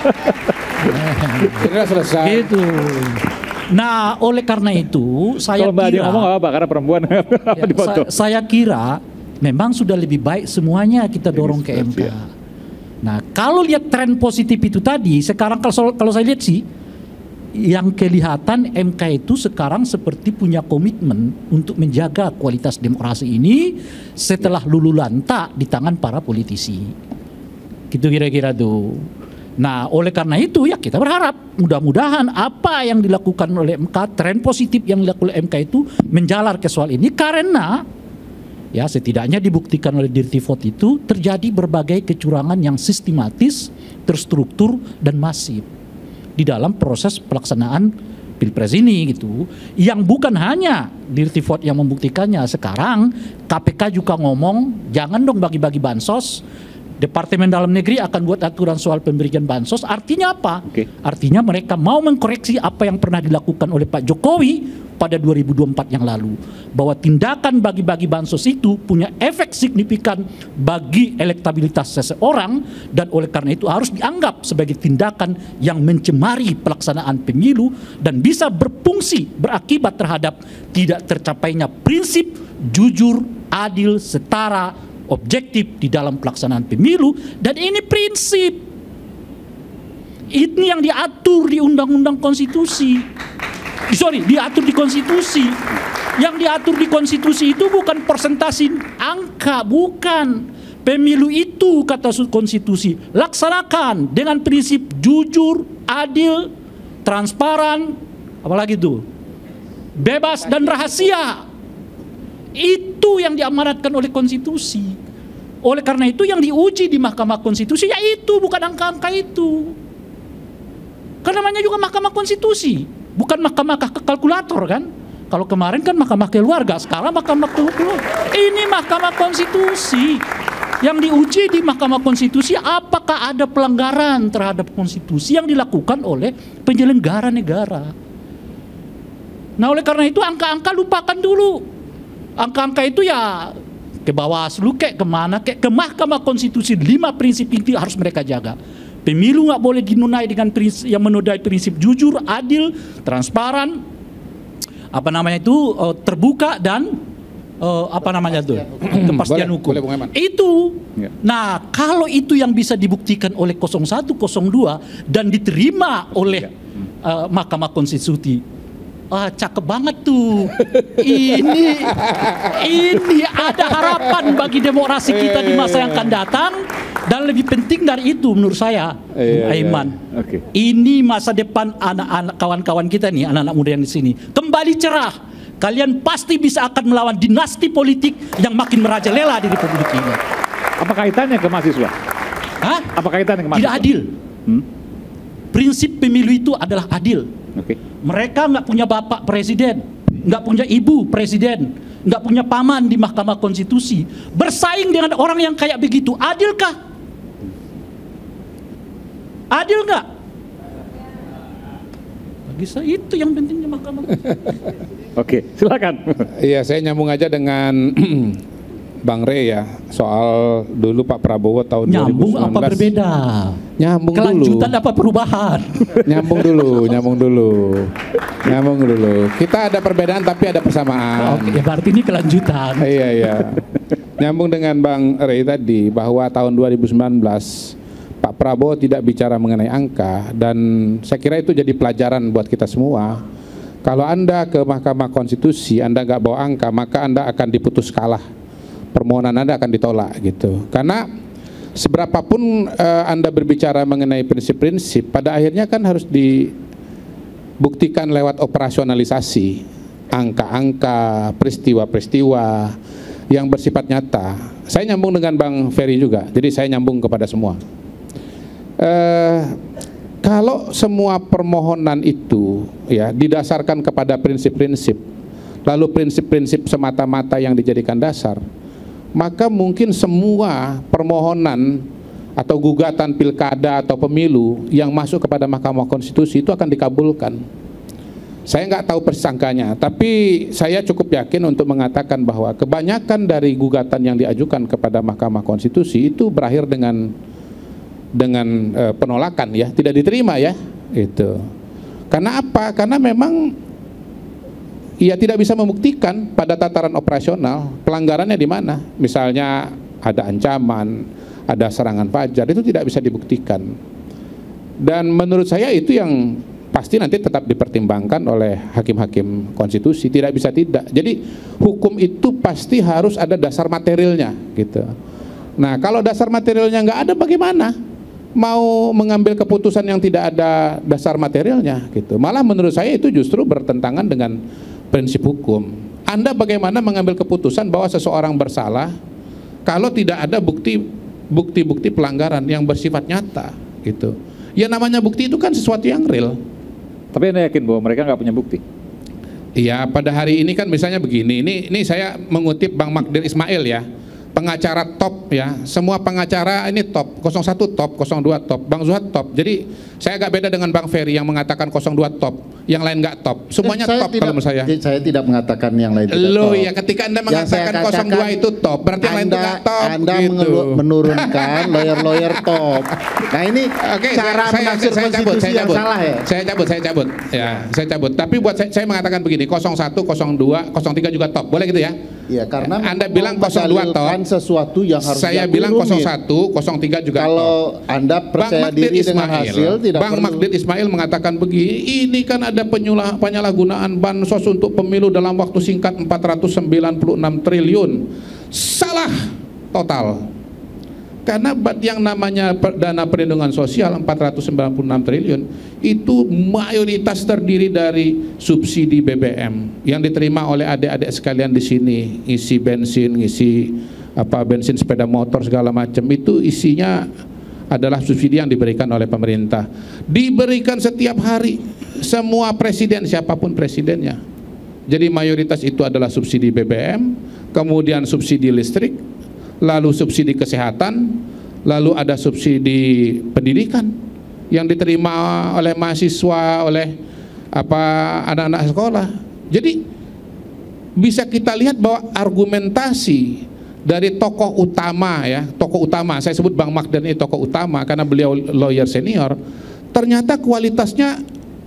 Sudah selesai. Gitu. Nah, oleh karena itu saya kalau Mbak kira ngomong apa karena perempuan ya, saya, saya kira memang sudah lebih baik semuanya kita dorong ke M K. Nah, kalau lihat tren positif itu tadi, sekarang kalau kalau saya lihat sih yang kelihatan M K itu sekarang seperti punya komitmen untuk menjaga kualitas demokrasi ini setelah lulu lantak di tangan para politisi. Gitu kira-kira tuh. Nah, oleh karena itu ya kita berharap mudah-mudahan apa yang dilakukan oleh M K, tren positif yang dilakukan oleh M K itu menjalar ke soal ini karena ya setidaknya dibuktikan oleh Dirty Vote itu terjadi berbagai kecurangan yang sistematis, terstruktur dan masif di dalam proses pelaksanaan Pilpres ini gitu. Yang bukan hanya Dirty Vote yang membuktikannya, sekarang K P K juga ngomong jangan dong bagi-bagi bansos. Departemen Dalam Negeri akan buat aturan soal pemberian bansos. Artinya apa? Okay. Artinya mereka mau mengkoreksi apa yang pernah dilakukan oleh Pak Jokowi pada dua ribu dua puluh empat yang lalu. Bahwa tindakan bagi-bagi bansos itu punya efek signifikan bagi elektabilitas seseorang dan oleh karena itu harus dianggap sebagai tindakan yang mencemari pelaksanaan pemilu dan bisa berfungsi, berakibat terhadap tidak tercapainya prinsip jujur, adil, setara, objektif di dalam pelaksanaan pemilu. Dan ini prinsip ini yang diatur di undang-undang konstitusi. Sorry, diatur di konstitusi. Yang diatur di konstitusi itu bukan persentase angka, bukan. Pemilu itu kata konstitusi laksanakan dengan prinsip jujur, adil, transparan, apalagi itu, bebas dan rahasia. Itu yang diamanatkan oleh konstitusi. Oleh karena itu yang diuji di Mahkamah Konstitusi yaitu bukan angka-angka itu. Karena namanya juga Mahkamah Konstitusi, bukan mahkamah kalkulator kan. Kalau kemarin kan Mahkamah Keluarga, sekarang Mahkamah Keluarga. Ini Mahkamah Konstitusi. Yang diuji di Mahkamah Konstitusi apakah ada pelanggaran terhadap konstitusi yang dilakukan oleh penyelenggara negara. Nah, oleh karena itu angka-angka lupakan dulu. Angka-angka itu ya ke Bawaslu kek kemana kek ke Mahkamah Konstitusi. Lima prinsip itu harus mereka jaga. Pemilu nggak boleh dinodai dengan prinsip yang menodai prinsip jujur, adil, transparan, apa namanya itu terbuka dan uh, apa namanya itu kepastian hukum. Boleh, itu. Ya. Nah, kalau itu yang bisa dibuktikan oleh nol satu nol dua dan diterima oleh uh, Mahkamah Konstitusi. Ah, cakep banget tuh. Ini ini ada harapan bagi demokrasi kita di masa yang akan datang dan lebih penting dari itu menurut saya, Bung Aiman. Iya. Okay. Ini masa depan anak-anak kawan-kawan kita nih, anak-anak muda yang di sini kembali cerah. Kalian pasti bisa akan melawan dinasti politik yang makin merajalela di Republik ini. Apa kaitannya ke mahasiswa? Hah? Apa kaitannya ke mahasiswa? Tidak adil. Hmm? Prinsip pemilu itu adalah adil. Okay. Mereka nggak punya bapak presiden, nggak punya ibu presiden, nggak punya paman di Mahkamah Konstitusi. Bersaing dengan orang yang kayak begitu, adilkah? Adil nggak? Bagi saya itu yang pentingnya Mahkamah Konstitusi. Oke, silakan. Iya, saya nyambung aja dengan Bang Rey ya, soal dulu Pak Prabowo tahun nyambung dua ribu sembilan belas. Apa berbeda? Nyambung kelanjutan dulu. Apa perubahan? Nyambung dulu, nyambung dulu. Nyambung dulu. Kita ada perbedaan tapi ada persamaan. Oke, berarti ini kelanjutan. Iya, iya. Nyambung dengan Bang Rey tadi bahwa tahun dua ribu sembilan belas Pak Prabowo tidak bicara mengenai angka dan saya kira itu jadi pelajaran buat kita semua. Kalau Anda ke Mahkamah Konstitusi, Anda nggak bawa angka, maka Anda akan diputus kalah. Permohonan Anda akan ditolak gitu. Karena seberapapun uh, Anda berbicara mengenai prinsip-prinsip, pada akhirnya kan harus dibuktikan lewat operasionalisasi. angka-angka, peristiwa-peristiwa yang bersifat nyata. Saya nyambung dengan Bang Ferry juga, jadi saya nyambung kepada semua. Eh, kalau semua permohonan itu ya didasarkan kepada prinsip-prinsip, lalu prinsip-prinsip semata-mata yang dijadikan dasar, maka mungkin semua permohonan atau gugatan pilkada atau pemilu yang masuk kepada Mahkamah Konstitusi itu akan dikabulkan. Saya nggak tahu persis angkanya, tapi saya cukup yakin untuk mengatakan bahwa kebanyakan dari gugatan yang diajukan kepada Mahkamah Konstitusi itu berakhir dengan dengan e, penolakan ya, tidak diterima ya, itu. Karena apa? Karena memang ia tidak bisa membuktikan pada tataran operasional pelanggarannya di mana. Misalnya ada ancaman, ada serangan fajar, itu tidak bisa dibuktikan. Dan menurut saya itu yang pasti nanti tetap dipertimbangkan oleh hakim-hakim konstitusi, tidak bisa tidak. Jadi hukum itu pasti harus ada dasar materialnya gitu. Nah, kalau dasar materialnya nggak ada, bagaimana mau mengambil keputusan yang tidak ada dasar materialnya gitu. Malah menurut saya itu justru bertentangan dengan prinsip hukum. Anda bagaimana mengambil keputusan bahwa seseorang bersalah kalau tidak ada bukti bukti-bukti pelanggaran yang bersifat nyata gitu. Ya namanya bukti itu kan sesuatu yang real. Tapi Anda yakin bahwa mereka nggak punya bukti? Iya, pada hari ini kan misalnya begini, ini ini saya mengutip Bang Magdir Ismail ya, pengacara top ya, semua pengacara ini top, nol satu top, nol dua top, Bang Zuhad top. Jadi saya agak beda dengan Bang Ferry yang mengatakan nol dua top, yang lain nggak top, semuanya saya top tidak, kalau menurut saya. Saya tidak mengatakan yang lain tidak Loh top. ya, ketika Anda mengatakan nol dua itu top, berarti yang lain itu nggak top. Anda gitu. menurunkan lawyer-lawyer top. Nah ini Oke, cara saya, menafsir saya, saya cabut, konstitusi saya yang cabut. salah ya. Saya cabut, saya cabut. Ya, saya cabut. Tapi buat saya, saya mengatakan begini, nol satu, nol dua, nol tiga juga top. Boleh gitu ya? Iya, karena Anda bilang nol dua top. Sesuatu yang harus saya bilang nol satu, nol tiga juga kalau top. Kalau Anda percaya Bang diri Magdir dengan Ismail, hasil tidak Bang perlu. Magdir Ismail mengatakan begini, ini kan ada penyulah, penyalahgunaan bansos untuk pemilu dalam waktu singkat empat ratus sembilan puluh enam triliun. Salah total. Karena yang namanya dana perlindungan sosial empat ratus sembilan puluh enam triliun itu mayoritas terdiri dari subsidi B B M yang diterima oleh adik-adik sekalian di sini, isi bensin, isi apa bensin sepeda motor segala macam, itu isinya adalah subsidi yang diberikan oleh pemerintah. Diberikan setiap hari, semua presiden, siapapun presidennya. Jadi mayoritas itu adalah subsidi B B M, kemudian subsidi listrik, lalu subsidi kesehatan, lalu ada subsidi pendidikan yang diterima oleh mahasiswa, oleh apa anak-anak sekolah. Jadi bisa kita lihat bahwa argumentasi dari tokoh utama ya, tokoh utama, saya sebut Bang Magdir ini tokoh utama karena beliau lawyer senior, ternyata kualitasnya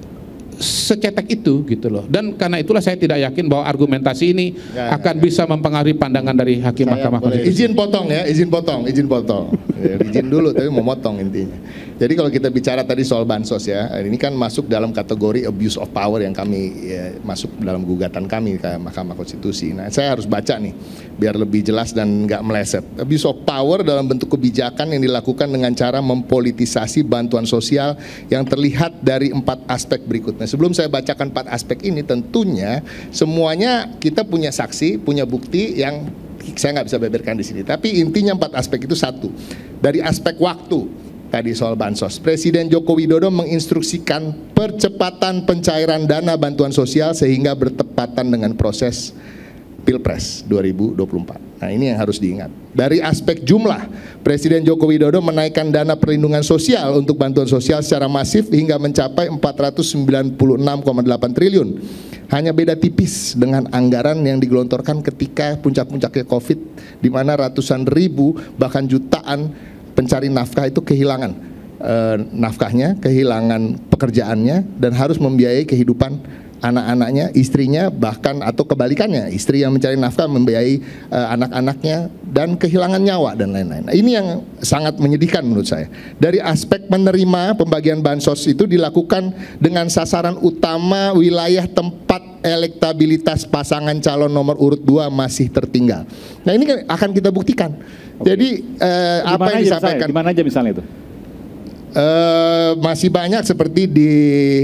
secetek itu gitu loh. Dan karena itulah saya tidak yakin bahwa argumentasi ini ya, akan ya, bisa mempengaruhi pandangan dari hakim Saya Mahkamah boleh. Konstitusi. Izin potong ya, izin potong, izin potong. Ya, izin dulu tapi mau motong intinya. Jadi kalau kita bicara tadi soal bansos ya, ini kan masuk dalam kategori abuse of power yang kami ya, masuk dalam gugatan kami ke Mahkamah Konstitusi. Nah, saya harus baca nih biar lebih jelas dan nggak meleset. Abuse of power dalam bentuk kebijakan yang dilakukan dengan cara mempolitisasi bantuan sosial yang terlihat dari empat aspek berikutnya. Sebelum saya bacakan empat aspek ini, tentunya semuanya kita punya saksi, punya bukti yang saya nggak bisa beberkan di sini. Tapi intinya empat aspek itu satu. Dari aspek waktu. Tadi soal bansos, Presiden Joko Widodo menginstruksikan percepatan pencairan dana bantuan sosial sehingga bertepatan dengan proses Pilpres dua ribu dua puluh empat. Nah ini yang harus diingat. Dari aspek jumlah, Presiden Joko Widodo menaikkan dana perlindungan sosial untuk bantuan sosial secara masif hingga mencapai empat ratus sembilan puluh enam koma delapan triliun. Hanya beda tipis dengan anggaran yang digelontorkan ketika puncak-puncaknya COVID, di mana ratusan ribu bahkan jutaan pencari nafkah itu kehilangan e, nafkahnya, kehilangan pekerjaannya, dan harus membiayai kehidupan anak-anaknya, istrinya, bahkan atau kebalikannya, istri yang mencari nafkah membiayai e, anak-anaknya dan kehilangan nyawa dan lain-lain. Nah, ini yang sangat menyedihkan menurut saya. Dari aspek menerima pembagian bansos itu dilakukan dengan sasaran utama wilayah tempat elektabilitas pasangan calon nomor urut dua masih tertinggal. Nah ini akan kita buktikan. Oke. Jadi eh, apa yang disampaikan? Di mana aja misalnya itu? Eh, masih banyak seperti di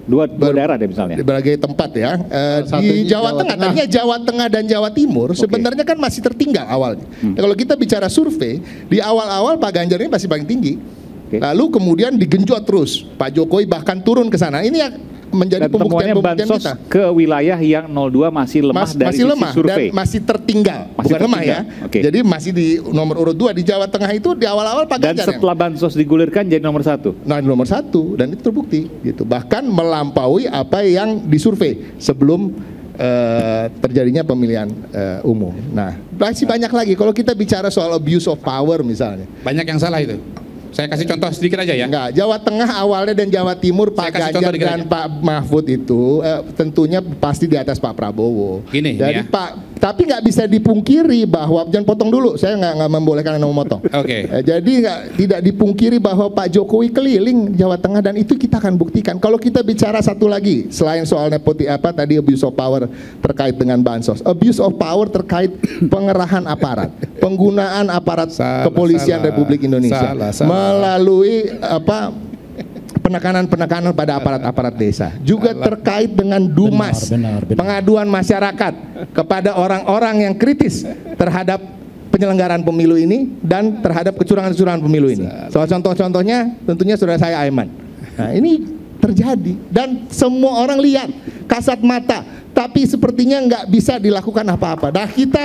Dua, dua daerah deh misalnya. Di berbagai tempat ya. Uh, Jawa di Jawa, Jawa Tengah, Tengah. tadinya Jawa Tengah dan Jawa Timur okay. sebenarnya kan masih tertinggal awalnya. Hmm. Nah, kalau kita bicara survei, di awal-awal Pak Ganjar ini masih paling tinggi. Okay. Lalu kemudian digenjot terus. Pak Jokowi bahkan turun ke sana. Ini yang menjadi pembuktian-pembuktian kita. Ke wilayah yang nol dua masih lemah Mas, dari masih sisi lemah survei. Dan masih tertinggal. Masih Bukan lemah tertinggal. ya. Okay. Jadi masih di nomor urut dua di Jawa Tengah itu di awal-awal Pak Dan Ganjar. setelah yang... bansos digulirkan jadi nomor satu. Nah, nomor satu dan itu terbukti gitu. Bahkan melampaui apa yang disurvei sebelum uh, terjadinya pemilihan uh, umum. Nah, masih banyak lagi. Kalau kita bicara soal abuse of power misalnya. Banyak yang salah itu. Saya kasih contoh sedikit aja ya. Enggak, Jawa Tengah awalnya dan Jawa Timur Pak Ganjar dan aja. Pak Mahfud itu eh, tentunya pasti di atas Pak Prabowo. Gini, Jadi ya. Pak, tapi nggak bisa dipungkiri bahwa jangan potong dulu, saya nggak nggak membolehkan Anda memotong. Oke. Okay. Eh, jadi nggak tidak dipungkiri bahwa Pak Jokowi keliling Jawa Tengah dan itu kita akan buktikan. Kalau kita bicara satu lagi selain soal nepoti apa tadi abuse of power terkait dengan bansos, abuse of power terkait pengerahan aparat, penggunaan aparat salah, kepolisian salah, Republik Indonesia. Salah, salah. Melalui apa penekanan-penekanan pada aparat-aparat desa juga terkait dengan Dumas, benar, benar, benar. pengaduan masyarakat kepada orang-orang yang kritis terhadap penyelenggaraan pemilu ini dan terhadap kecurangan-kecurangan pemilu ini. Soal contoh-contohnya tentunya saudara saya Aiman. Nah, ini terjadi dan semua orang lihat kasat mata, tapi sepertinya nggak bisa dilakukan apa-apa. Nah, kita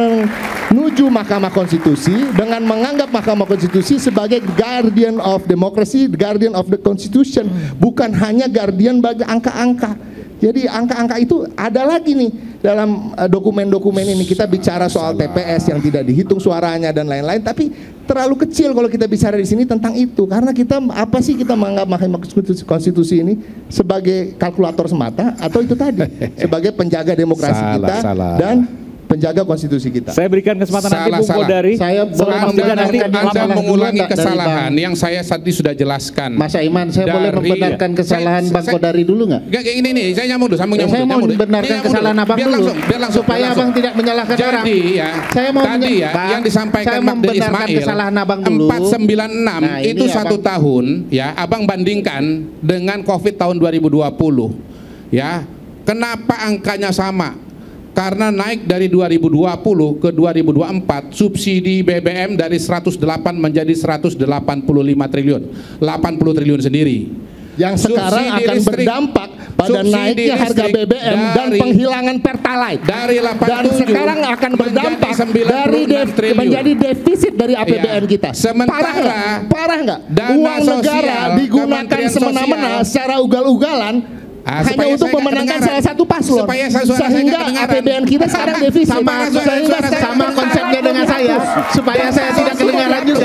menuju Mahkamah Konstitusi dengan menganggap Mahkamah Konstitusi sebagai guardian of democracy, guardian of the constitution, bukan hanya guardian bagi angka-angka. Jadi angka-angka itu ada lagi nih dalam dokumen-dokumen ini. Kita bicara soal T P S yang tidak dihitung suaranya dan lain-lain, tapi terlalu kecil kalau kita bicara di sini tentang itu. Karena kita apa sih kita menganggap Mahkamah Konstitusi ini sebagai kalkulator semata atau itu tadi sebagai penjaga demokrasi salah, kita salah. dan penjaga konstitusi kita. Saya berikan kesempatan salah, nanti Bung Kodari. Saya boleh Anda, nanti Anda mengulangi kesalahan yang saya tadi sudah jelaskan. Mas Aiman, saya dari, boleh membenarkan kesalahan saya, Bang saya, Kodari dulu nggak? Nggak, ini nih, saya nyambung dulu, sambung ya, nyambung. Saya mau membenarkan kesalahan Abang biar dulu, langsung, biar langsung, supaya biar langsung. Abang tidak menyalahkan Jadi, orang. ya, saya mau tadi ya, bang, yang disampaikan Magdir Ismail, kesalahan Abang dulu. empat sembilan enam nah, itu satu abang. tahun, ya, Abang bandingkan dengan COVID tahun dua ribu dua puluh, ya, kenapa angkanya sama? Karena naik dari dua ribu dua puluh ke dua ribu dua puluh empat subsidi B B M dari seratus delapan menjadi seratus delapan puluh lima triliun, delapan puluh triliun sendiri. Yang sekarang akan listrik, berdampak pada naiknya harga B B M dan penghilangan Pertalite. Dari delapan puluh tujuh dan sekarang akan berdampak dari def, menjadi defisit dari A P B N ya. kita. Sementara parah, parah nggak? Uang negara digunakan semena-mena secara ugal-ugalan. Ah, hanya untuk memenangkan salah satu paslon sehingga A P B N kita sekarang defisit sama, sehingga sama konsepnya dengan saya supaya saya tidak kedengaran juga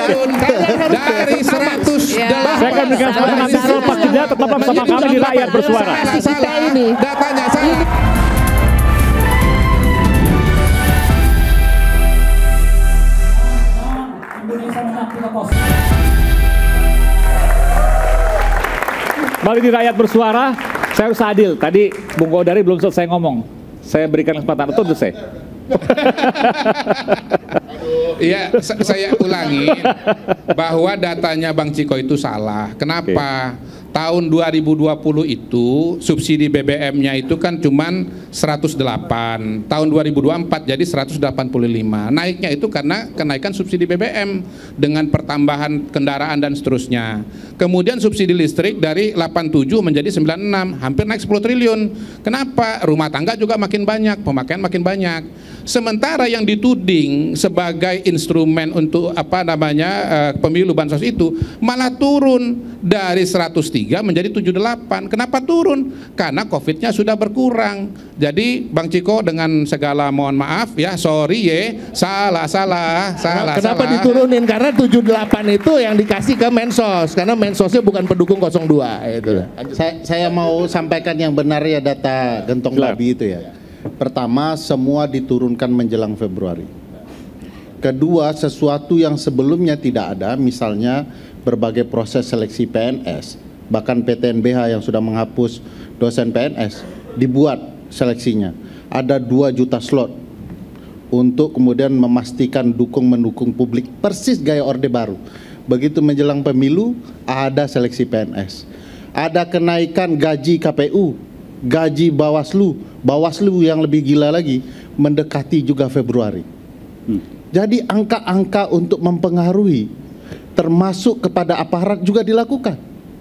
dari seratus saya akan berikan kesempatan nanti selepas jeda tetap bersama kami di Rakyat Bersuara. Kita ini datanya salah. Balik di Rakyat Bersuara. Saya harus adil, tadi Bung Kodari belum selesai ngomong. Saya berikan kesempatan, itu selesai. Iya, saya ulangi bahwa datanya Bang Ciko itu salah. Kenapa? Okay. Tahun dua ribu dua puluh itu subsidi B B M-nya itu kan cuman seratus delapan. Tahun dua ribu dua puluh empat jadi seratus delapan puluh lima. Naiknya itu karena kenaikan subsidi B B M dengan pertambahan kendaraan dan seterusnya. Kemudian subsidi listrik dari delapan puluh tujuh menjadi sembilan puluh enam, hampir naik sepuluh triliun. Kenapa? Rumah tangga juga makin banyak, pemakaian makin banyak. Sementara yang dituding sebagai instrumen untuk apa namanya uh, pemilu bansos itu malah turun dari seratus tiga menjadi tujuh puluh delapan. Kenapa turun? Karena COVID-nya sudah berkurang. Jadi Bang Ciko dengan segala mohon maaf ya, sorry ya, salah salah salah. Kenapa salah. diturunin? Karena tujuh puluh delapan itu yang dikasih ke Mensos, karena Mensosnya bukan pendukung nol dua itu. Saya, saya mau sampaikan yang benar ya data gentong babi itu ya. Pertama, semua diturunkan menjelang Februari. Kedua, sesuatu yang sebelumnya tidak ada, misalnya berbagai proses seleksi P N S, bahkan P T N B H yang sudah menghapus dosen P N S, dibuat seleksinya. Ada dua juta slot untuk kemudian memastikan dukung mendukung publik, persis gaya Orde Baru. Begitu menjelang pemilu, ada seleksi P N S. ada kenaikan gaji K P U, gaji Bawaslu, Bawaslu yang lebih gila lagi mendekati juga Februari. Hmm. Jadi angka-angka untuk mempengaruhi termasuk kepada aparat juga dilakukan.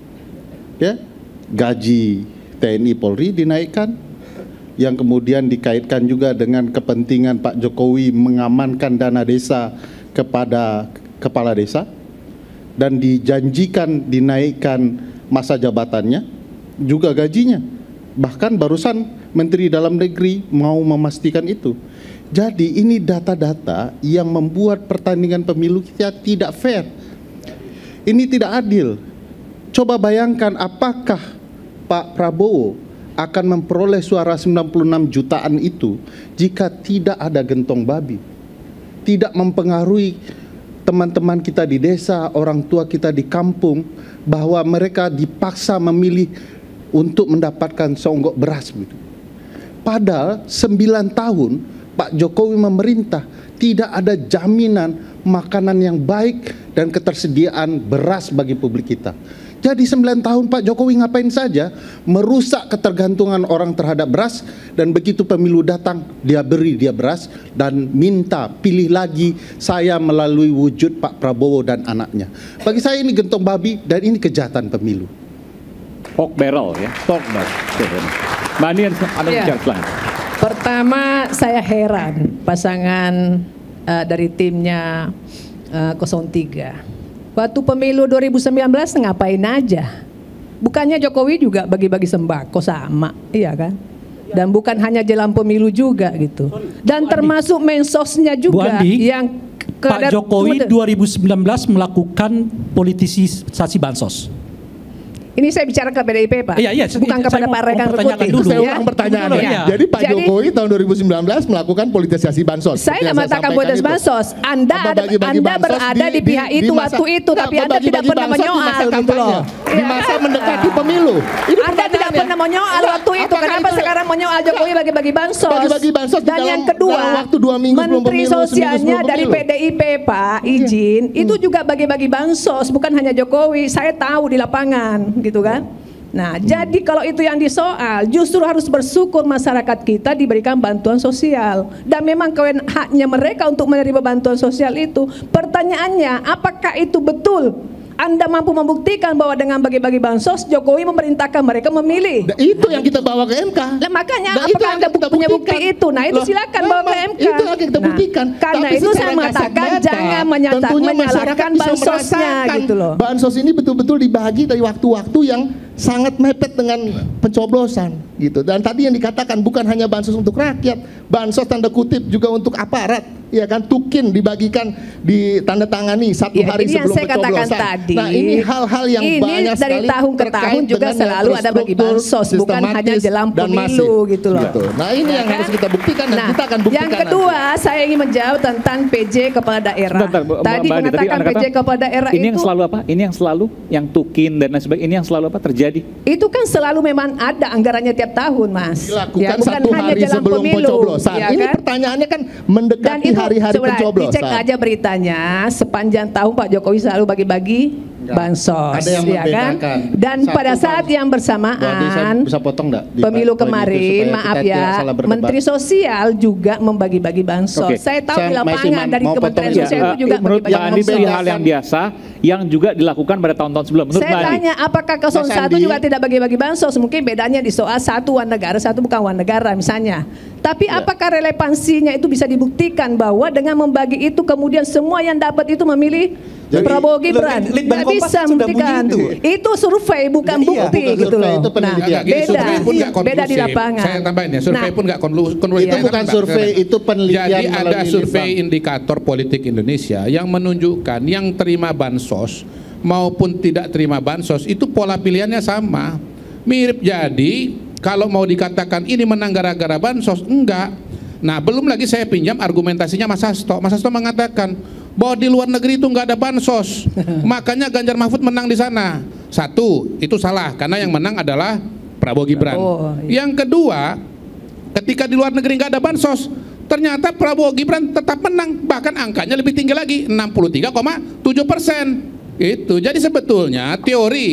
Ya, gaji T N I Polri dinaikkan, yang kemudian dikaitkan juga dengan kepentingan Pak Jokowi mengamankan dana desa kepada kepala desa, dan dijanjikan dinaikkan masa jabatannya, juga gajinya. Bahkan barusan Menteri Dalam Negeri mau memastikan itu. Jadi ini data-data yang membuat pertandingan pemilu kita tidak fair. Ini tidak adil. Coba bayangkan apakah Pak Prabowo akan memperoleh suara sembilan puluh enam jutaan itu jika tidak ada gentong babi, tidak mempengaruhi teman-teman kita di desa, orang tua kita di kampung, bahwa mereka dipaksa memilih untuk mendapatkan seonggok beras. Padahal sembilan tahun Pak Jokowi memerintah, tidak ada jaminan makanan yang baik dan ketersediaan beras bagi publik kita. Jadi sembilan tahun Pak Jokowi ngapain saja? Merusak ketergantungan orang terhadap beras, dan begitu pemilu datang dia beri dia beras dan minta pilih lagi saya melalui wujud Pak Prabowo dan anaknya. Bagi saya ini gentong babi dan ini kejahatan pemilu. Pork barrel ya, pork barrel. Mbak Anian, ada Ya. bicara selain. Pertama, saya heran pasangan uh, dari timnya uh, nol tiga. Waktu pemilu dua ribu sembilan belas ngapain aja? Bukannya Jokowi juga bagi-bagi sembako sama, iya kan? Dan bukan hanya jelang pemilu juga gitu. Dan termasuk mensosnya Bu juga Andi, yang Pak Jokowi dua ribu sembilan belas melakukan politisasi bansos. Ini saya bicara ke P D I P, Pak. Iya, iya, Bukan saya kepada mau Pak Rekan mempertanyakan Kekuti. dulu. Saya Ya. ulang pertanyaannya. Iya. Jadi Pak Jadi, Jokowi tahun dua ribu sembilan belas melakukan politisasi bansos. Saya Seperti nggak yang mengatakan sampaikan politisasi itu. bansos. Anda Apa ada, bagi-bagi Anda bansos berada di, pihak itu masa- waktu itu, Nggak, tapi apa Anda tidak bagi-bagi pernah bansos di menyoal masa gitu loh. kampanye, di masa mendekati pemilu. Ini Anda tidak pernah menyoal Nggak, waktu itu. apakah Kenapa itu- sekarang menyoal Jokowi bagi-bagi bansos? Bagi-bagi bansos di Dan dalam- yang kedua, dalam waktu dua minggu sebelum Menteri pemilu, seminggu Sosialnya sebelum dari pemilu. P D I P, Pak, izin, itu juga bagi-bagi bansos, bukan hanya Jokowi. Saya tahu di lapangan, gitu kan? Nah, jadi kalau itu yang disoal, justru harus bersyukur masyarakat kita diberikan bantuan sosial. Dan memang kewen haknya mereka untuk menerima bantuan sosial itu. Pertanyaannya, apakah itu betul? Anda mampu membuktikan bahwa dengan bagi-bagi bansos, Jokowi memerintahkan mereka memilih. Nah, itu yang kita bawa ke M K. Lah, makanya Nah, itu apakah yang Anda kita punya bukti buktikan. itu? Nah, itu Loh, silakan bawa ke M K. Itu yang kita Nah, buktikan. karena Tapi itu secara saya kasat mengatakan mata, jangan menyata- tentunya menyalahkan masyarakat bisa bansosnya merasakan gitu loh. Bansos ini betul-betul dibagi dari waktu-waktu yang sangat mepet dengan pencoblosan gitu. Dan tadi yang dikatakan bukan hanya bansos untuk rakyat, bansos tanda kutip juga untuk aparat, ya kan, tukin dibagikan ditandatangani satu Ya, hari ini yang sebelum saya katakan pencoblosan. tadi. Nah, ini hal-hal yang ini banyak dari sekali tahun ke terkait tahun juga dengan yang selalu ada bagi terstruktur, bansos, bukan hanya sistematis, jelang dan pemilu masif. gitu loh. Gitu. Nah, ini Ya yang kan? harus kita buktikan dan Nah, kita akan buktikan yang kedua, saya ingin menjawab tentang P J kepala daerah. Sebentar, Bu- Tadi Mbak Andi, mengatakan Anda P J kata, kepala daerah ini itu yang selalu apa? Ini yang selalu yang tukin dan lain sebagainya. Ini yang selalu apa terjadi? itu kan selalu memang ada anggarannya tiap tahun, Mas. Dilakukan Ya, bukan satu hanya hari jelang sebelum pemilu, pencoblosan. ya Ini kan? pertanyaannya kan Dan mendekati itu hari-hari coba pencoblosan. dicek aja beritanya, sepanjang tahun Pak Jokowi selalu bagi-bagi bansos, Ada yang ya kan? membedakan. Dan Satu pada saat yang Bu Andi, saya bersamaan, bisa potong enggak? di pemilu poin itu kemarin, supaya maaf kita tidak ya, salah berdebat. Menteri Sosial juga membagi-bagi bansos. Oke. Saya tahu Saya di masih lapangan mau- dari mau Kementerian potong Sosial Ya, itu juga eh, menurut bagi-bagi Mbak Andi itu bansos. hal yang biasa yang juga dilakukan pada tahun-tahun sebelum. Menurut Saya Mbak Andi. tanya, apakah nol satu Mas Andi. juga tidak bagi-bagi bansos? Mungkin bedanya di soal satu warga negara, satu bukan warga negara misalnya. Tapi Ya. apakah relevansinya itu bisa dibuktikan bahwa dengan membagi itu kemudian semua yang dapat itu memilih Jadi, Prabowo Gibran? Litbang Nggak Kompas bisa sudah membuktikan. bunyi itu. Itu survei bukan Iya, bukti bukan gitu survei, loh. itu penelitian. Nah, Nggak, gini, beda, survei pun nggak beda di konklusif. lapangan. Saya tambahin ya, survei Nah, pun nggak konklu- konklusif. Itu bukan survei, itu penelitian Jadi ada melalui survei Litbang. indikator politik Indonesia yang menunjukkan yang terima bansos maupun tidak terima bansos itu pola pilihannya sama. Mirip, jadi kalau mau dikatakan ini menang gara-gara bansos, enggak. Nah, belum lagi saya pinjam argumentasinya Mas Hasto. Mas Hasto mengatakan bahwa di luar negeri itu nggak ada bansos, makanya Ganjar Mahfud menang di sana. Satu, itu salah karena yang menang adalah Prabowo Gibran. Oh, iya. Yang kedua, ketika di luar negeri nggak ada bansos, ternyata Prabowo Gibran tetap menang, bahkan angkanya lebih tinggi lagi, enam puluh tiga koma tujuh persen. Itu. Jadi sebetulnya teori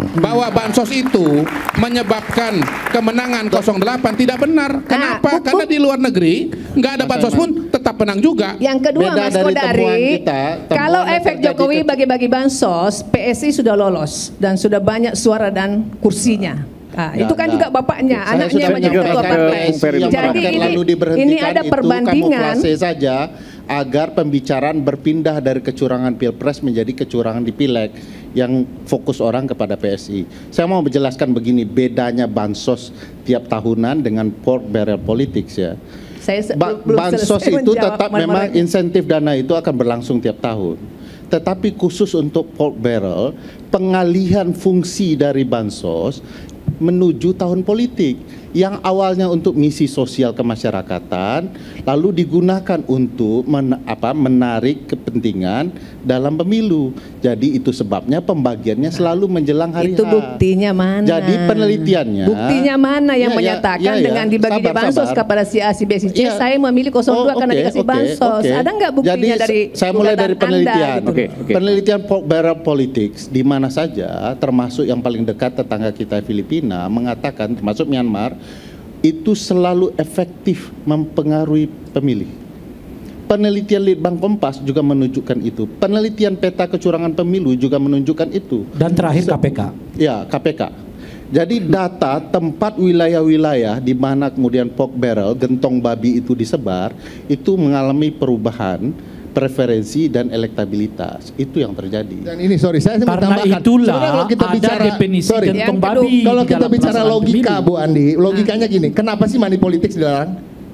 bahwa bansos itu menyebabkan kemenangan nol delapan tidak benar. Kenapa? Nah, Karena di luar negeri nggak ada bansos pun tetap menang juga. Yang kedua, Beda Mas dari Kodari, temuan kita, temuan kalau yang efek terjadi Jokowi ke- bagi-bagi bansos, P S I sudah lolos dan sudah banyak suara dan kursinya. Nah, Nggak, itu kan nggak. juga bapaknya, Saya anaknya sudah yang menjadi ketua menyampaikan partai. P S I yang Jadi merakyat ini, lalu diberhentikan ini ada itu perbandingan. kamuflase saja agar pembicaraan berpindah dari kecurangan pilpres menjadi kecurangan di pileg yang fokus orang kepada P S I. Saya mau menjelaskan begini, bedanya bansos tiap tahunan dengan pork barrel politics ya. Saya se- Ba- belum bansos selesai itu menjawab tetap mana-mana. memang insentif dana itu akan berlangsung tiap tahun. Tetapi khusus untuk pork barrel, pengalihan fungsi dari bansos menuju tahun politik yang awalnya untuk misi sosial kemasyarakatan lalu digunakan untuk men, apa, menarik kepentingan dalam pemilu. Jadi itu sebabnya pembagiannya selalu menjelang hari Itu H. buktinya mana? Jadi penelitiannya Buktinya mana yang Ya, ya, menyatakan ya, ya. dengan dibagi Sabar, bansos sabar. kepada si A, si B, si C, Iya. saya memilih nol dua Oh, karena oke, dikasih oke, bansos. oke. Ada nggak buktinya Jadi, dari saya mulai gugatan dari Anda, penelitian. gitu? Oke, oke. Penelitian pork barrel politics di mana saja, termasuk yang paling dekat tetangga kita Filipina, mengatakan termasuk Myanmar, itu selalu efektif mempengaruhi pemilih. Penelitian Litbang Kompas juga menunjukkan itu. Penelitian peta kecurangan pemilu juga menunjukkan itu. Dan terakhir K P K. Ya, K P K. Jadi data tempat wilayah-wilayah di mana kemudian pork barrel, gentong babi itu disebar, itu mengalami perubahan preferensi dan elektabilitas. Itu yang terjadi. Dan ini sorry saya mau Karena tambahkan. itulah Sebenarnya kalau kita ada bicara definisi sorry, gentong yang babi kedua, kalau di kita dalam bicara pelaksanaan logika pemilu. Bu Andi, logikanya gini, kenapa sih money politics dilarang?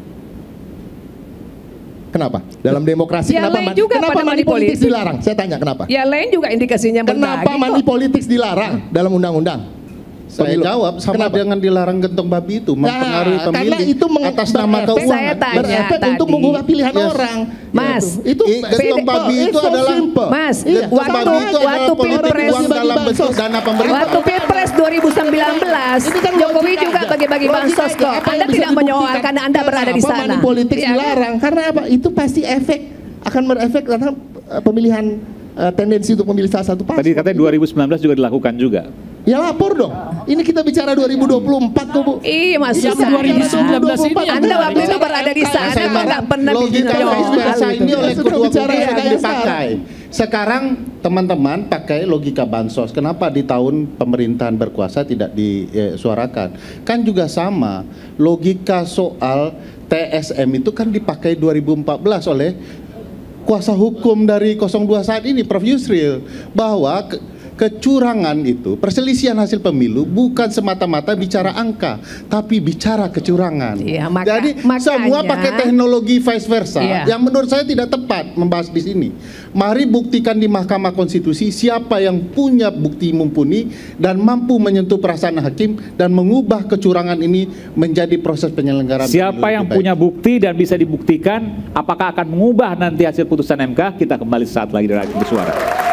Kenapa? Dalam demokrasi Ya, kenapa, lain man- juga kenapa pada money money politics politik. dilarang? Saya tanya kenapa? Ya lain juga indikasinya Kenapa berbagi money kok. politics dilarang dalam undang-undang? Saya Pemilu. jawab sama Kenapa? dengan dilarang gentong babi itu mempengaruhi Nah, pemilih karena itu meng- atas nama berefek- keuangan. Saya tanya berefek tadi. untuk mengubah pilihan Yes. orang. Mas, itu I- gentong P D- babi it's itu so adalah simple. Mas, Iya, gentong waktu- babi itu adalah waktu politik Pilpres- uang dalam bentuk dana pemerintah. Waktu Pilpres dua ribu sembilan belas, Ini kan Jokowi logika juga aja. bagi-bagi Logika bansos aja. kok. Apa yang Anda bisa tidak dibuktikan? menyoal karena Anda berada di Kenapa sana. money politics Iya kan? dilarang? Karena apa? Itu pasti efek akan berefek tentang eh, pemilihan eh, tendensi untuk memilih salah satu paslon. Tadi katanya dua ribu sembilan belas juga dilakukan juga. Ya lapor dong. Ini kita bicara dua ribu dua puluh empat kok Bu. Iya Mas, Yang susah. dua ribu sembilan belas ini yang Anda waktu itu menarik. berada di sana, Saya kok nggak pernah logika dijual. vice versa ini oleh Sudah kedua bicara kubu yang yang kayak dipakai. Sekarang teman-teman pakai logika bansos. Kenapa di tahun pemerintahan berkuasa tidak disuarakan? Kan juga sama. Logika soal T S M itu kan dipakai dua ribu empat belas oleh kuasa hukum dari nol dua saat ini, Prof Yusril, bahwa ke- kecurangan itu, perselisihan hasil pemilu bukan semata-mata bicara angka, tapi bicara kecurangan. Iya, maka- Jadi makanya- semua pakai teknologi vice versa, Iya. yang menurut saya tidak tepat membahas di sini. Mari buktikan di Mahkamah Konstitusi siapa yang punya bukti mumpuni dan mampu menyentuh perasaan hakim dan mengubah kecurangan ini menjadi proses penyelenggaraan. Siapa pemilu yang lebih baik. punya bukti dan bisa dibuktikan apakah akan mengubah nanti hasil putusan M K? Kita kembali saat lagi di Rakyat Bersuara.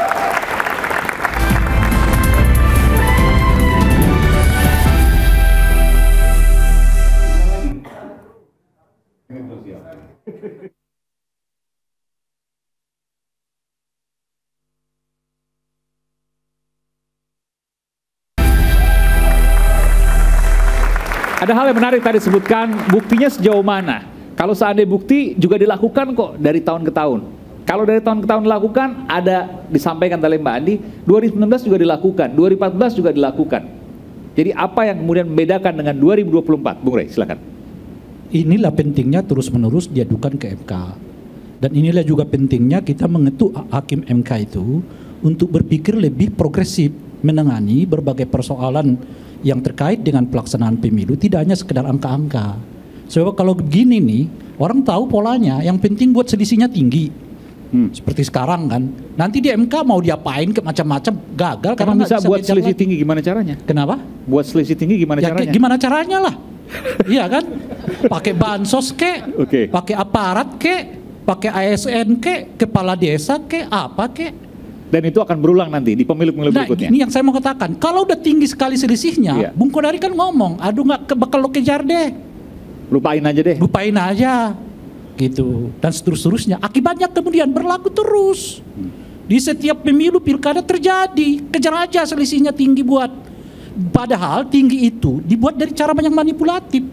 Ada hal yang menarik tadi disebutkan, buktinya sejauh mana? Kalau seandainya bukti juga dilakukan kok dari tahun ke tahun. Kalau dari tahun ke tahun dilakukan, ada disampaikan oleh Mbak Andi, dua ribu sembilan belas juga dilakukan, dua ribu empat belas juga dilakukan. Jadi apa yang kemudian membedakan dengan dua ribu dua puluh empat? Bung Rey, silakan. Inilah pentingnya terus-menerus diadukan ke M K. Dan inilah juga pentingnya kita mengetuk hakim M K itu untuk berpikir lebih progresif, menangani berbagai persoalan yang terkait dengan pelaksanaan pemilu, tidak hanya sekedar angka-angka. Sebab kalau begini nih, orang tahu polanya, yang penting buat selisihnya tinggi. Hmm. Seperti sekarang kan, nanti di M K mau diapain ke macam-macam, gagal karena Karena bisa nggak buat ngejar selisih lagi. tinggi gimana caranya? Kenapa? Buat selisih tinggi gimana Ya, caranya? gimana caranya lah? Iya kan? Pakai bansos ke, Oke. pakai aparat ke, pakai A S N ke, kepala desa ke, apa ke? Dan itu akan berulang nanti di pemilu-pemilu Nah, berikutnya. ini yang saya mau katakan. Kalau udah tinggi sekali selisihnya, Iya. Bung Kodari kan ngomong, aduh nggak ke- bakal lo kejar deh, Lupain aja deh. lupain aja, gitu. Dan seterus-terusnya. Akibatnya kemudian berlaku terus. Di setiap pemilu pilkada terjadi, kejar aja selisihnya tinggi buat Padahal tinggi itu dibuat dari cara yang manipulatif,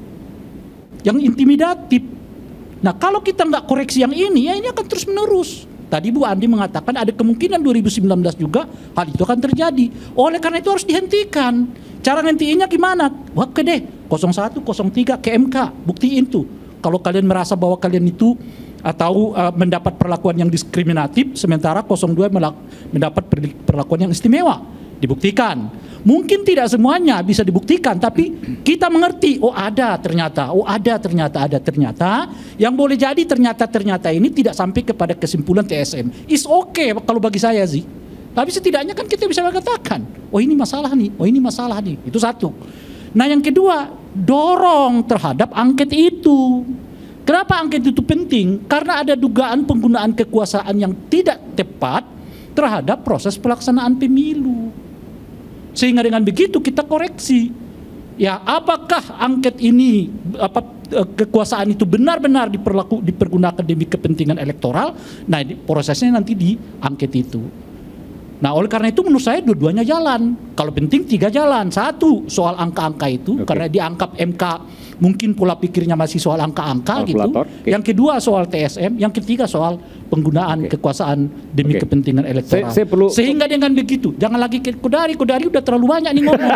yang intimidatif. Nah kalau kita nggak koreksi yang ini, ya ini akan terus menerus. Tadi Bu Andi mengatakan ada kemungkinan dua ribu sembilan belas juga hal itu akan terjadi. Oleh karena itu harus dihentikan. Cara ngentiinnya gimana? Oke deh, nol satu, nol tiga ke M K, buktiin tuh. Kalau kalian merasa bahwa kalian itu atau uh, mendapat perlakuan yang diskriminatif, sementara nol dua mendapat perlakuan yang istimewa, dibuktikan. Mungkin tidak semuanya bisa dibuktikan, tapi kita mengerti, oh ada ternyata, oh ada ternyata, ada ternyata. Yang boleh jadi ternyata-ternyata ini tidak sampai kepada kesimpulan T S M. Is okay kalau bagi saya sih. Tapi setidaknya kan kita bisa mengatakan, oh ini masalah nih, oh ini masalah nih. Itu satu. Nah yang kedua, dorong terhadap angket itu. Kenapa angket itu penting? Karena ada dugaan penggunaan kekuasaan yang tidak tepat terhadap proses pelaksanaan pemilu. Sehingga dengan begitu kita koreksi. Ya, apakah angket ini, apa kekuasaan itu benar-benar diperlaku, dipergunakan demi kepentingan elektoral? Nah, prosesnya nanti di angket itu. Nah, oleh karena itu menurut saya dua-duanya jalan. Kalau penting tiga jalan. Satu, soal angka-angka itu, okay. Karena dianggap M K mungkin pola pikirnya masih soal angka-angka gitu. Okay. Yang kedua soal T S M, yang ketiga soal penggunaan okay. kekuasaan demi okay. kepentingan elektoral. Saya, saya perlu... Sehingga dengan begitu, jangan lagi ke Kodari, Kodari udah terlalu banyak nih ngomong.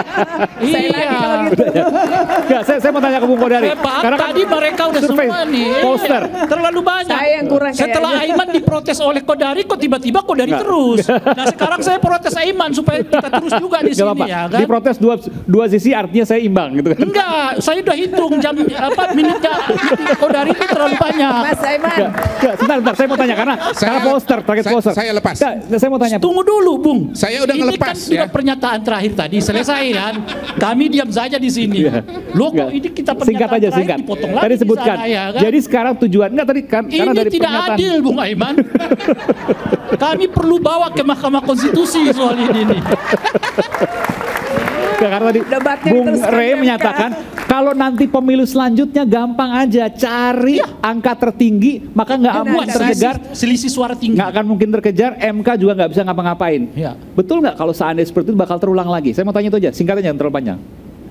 Iya. Gitu. Ya, saya, saya mau tanya ke Bung Kodari. Eh, Pak, karena tadi kan mereka udah survei, semua nih. Poster. Terlalu banyak. Saya yang kurang Setelah kayaknya. Aiman diprotes oleh Kodari, kok tiba-tiba Kodari Nggak. terus. Nah sekarang saya protes Aiman supaya kita terus juga di sini apa, ya kan. Diprotes dua, dua sisi artinya saya imbang gitu kan. Enggak, saya udah hitung jam apa minitnya Kodari itu terlalu banyak. Mas Aiman. Enggak, enggak, sebentar, sebentar, saya mau tanya karena Saya, karena poster, target saya, poster. Saya lepas. Enggak, saya mau tanya. Tunggu dulu, Bung. Saya udah Ini ngelepas kan sudah ya. pernyataan terakhir tadi selesai kan. Kami diam saja di sini. Iya. Loh kok ini kita pernyataan Singkat aja, terakhir singkat. dipotong Tadi lagi di sebutkan. sana, ya kan? Jadi sekarang tujuan enggak tadi kan Ini karena dari tidak pernyataan. adil, Bung Aiman. Kami perlu bawa ke Mahkamah Konstitusi soal ini nih. Karena tadi Debatnya Bung diteruskan Rey M K. menyatakan kalau nanti pemilu selanjutnya gampang aja cari Ya. angka tertinggi maka nggak Benar, mungkin benar. terkejar, Selisih suara tinggi. nggak akan mungkin terkejar, M K juga nggak bisa ngapa-ngapain. Ya. Betul nggak kalau seandainya seperti itu bakal terulang lagi? Saya mau tanya itu aja, singkat aja, jangan terlalu panjang.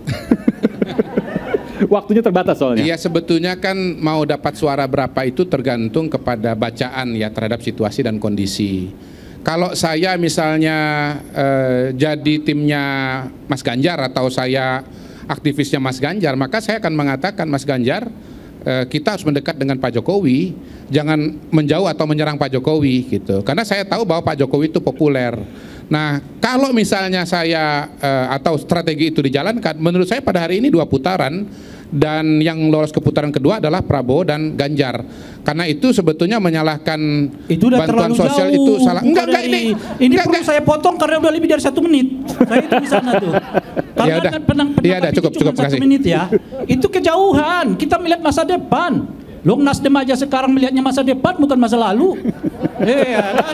Waktunya terbatas soalnya. Iya, sebetulnya kan mau dapat suara berapa itu tergantung kepada bacaan ya terhadap situasi dan kondisi. Kalau saya misalnya eh, jadi timnya Mas Ganjar atau saya aktivisnya Mas Ganjar, maka saya akan mengatakan Mas Ganjar, eh, kita harus mendekat dengan Pak Jokowi, jangan menjauh atau menyerang Pak Jokowi gitu. Karena saya tahu bahwa Pak Jokowi itu populer. Nah, kalau misalnya saya eh, atau strategi itu dijalankan, menurut saya pada hari ini dua putaran dan yang lolos ke putaran kedua adalah Prabowo dan Ganjar. Karena itu sebetulnya menyalahkan Itu udah bantuan terlalu sosial jauh. itu salah. Bukan Enggak, enggak dari- ini. Ini enggak, perlu enggak. saya potong karena udah lebih dari satu menit. Saya itu di sana tuh. Karena Ya udah. kan penang Ya udah, cukup, cuma cukup, satu kasih. menit ya. Itu kejauhan. Kita melihat masa depan. Lo Nasdem aja sekarang melihatnya masa depan bukan masa lalu. Iya kan?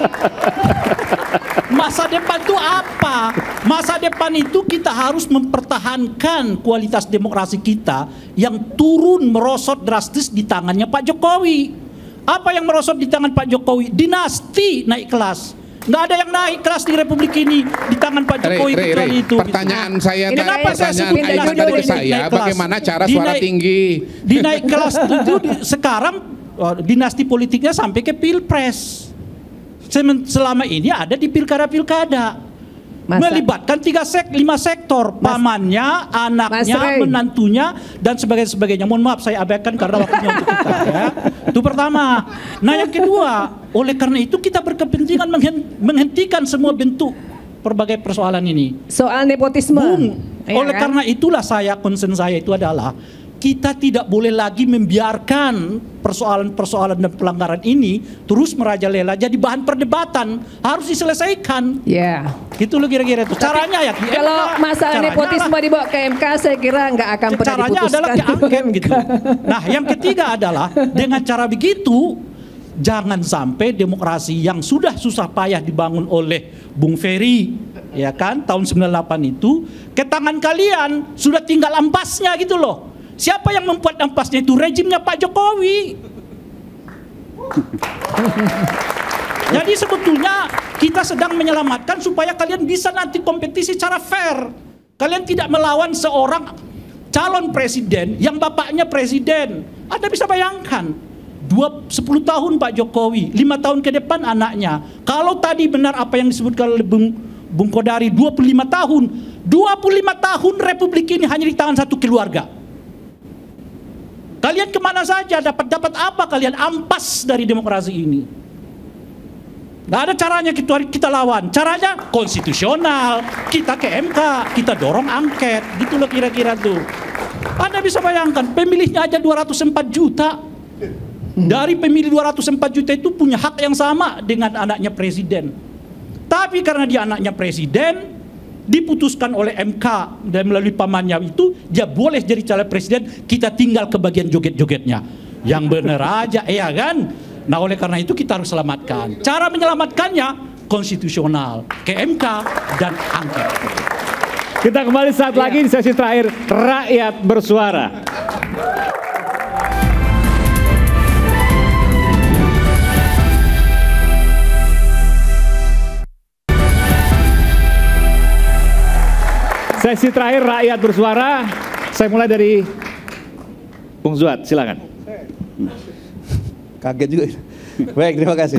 Masa depan itu apa? Masa depan itu kita harus mempertahankan kualitas demokrasi kita yang turun merosot drastis di tangannya Pak Jokowi. Apa yang merosot di tangan Pak Jokowi? Dinasti naik kelas. Nggak ada yang naik kelas di Republik ini di tangan Pak Jokowi Rey, Rey, kecuali Rey, itu. pertanyaan gitu. saya Ini tadi, kenapa saya pertanyaan sebut Aiman dinasti tadi ke politik, saya, naik kelas? bagaimana cara Di suara naik- tinggi? Di naik kelas itu di- sekarang oh, dinasti politiknya sampai ke pilpres. Semen- Selama ini ada di pilkada-pilkada. Masa- Melibatkan tiga sek, lima sektor, pamannya, anaknya, Mas Rey. menantunya, dan sebagainya sebagainya. Mohon maaf saya abaikan karena waktunya untuk kita. Ya. Itu pertama. Nah yang kedua, oleh karena itu kita berkepentingan menghen- menghentikan semua bentuk berbagai persoalan ini. Soal nepotisme. Bung, Iya oleh kan? karena itulah saya concern saya itu adalah kita tidak boleh lagi membiarkan persoalan-persoalan dan pelanggaran ini terus merajalela jadi bahan perdebatan, harus diselesaikan. Ya. Gitu loh kira-kira itu. Caranya ya di Kalau M K. masalah Caranya nepotisme adalah- dibawa ke M K, saya kira nggak akan pernah caranya diputuskan. adalah diangket gitu. Nah, yang ketiga adalah dengan cara begitu jangan sampai demokrasi yang sudah susah payah dibangun oleh Bung Ferry, ya kan, tahun sembilan puluh delapan itu ke tangan kalian sudah tinggal ampasnya gitu loh. Siapa yang membuat ampasnya itu? Rejimnya Pak Jokowi. Jadi sebetulnya kita sedang menyelamatkan supaya kalian bisa nanti kompetisi secara fair. Kalian tidak melawan seorang calon presiden yang bapaknya presiden. Anda bisa bayangkan, dua, sepuluh tahun Pak Jokowi, lima tahun ke depan anaknya. Kalau tadi benar apa yang disebutkan oleh Bung, Bung Kodari, dua puluh lima tahun. dua puluh lima tahun Republik ini hanya di tangan satu keluarga. Kalian kemana saja, dapat dapat apa kalian, ampas dari demokrasi ini. Gak ada caranya kita, kita lawan. Caranya konstitusional, kita ke M K, kita dorong angket, gitu loh kira-kira tuh. Anda bisa bayangkan, pemilihnya aja dua ratus empat juta. Dari pemilih dua ratus empat juta itu punya hak yang sama dengan anaknya presiden. Tapi karena dia anaknya presiden, diputuskan oleh M K dan melalui pamannya itu, dia boleh jadi calon presiden, kita tinggal ke bagian joget-jogetnya. Yang bener aja, ya kan? Nah oleh karena itu kita harus selamatkan. Cara menyelamatkannya konstitusional, ke M K dan angket. Kita kembali saat ya. lagi di sesi terakhir Rakyat Bersuara. Sesi terakhir Rakyat Bersuara. Saya mulai dari Bung Zuad, silakan. Kaget juga. Baik, terima kasih.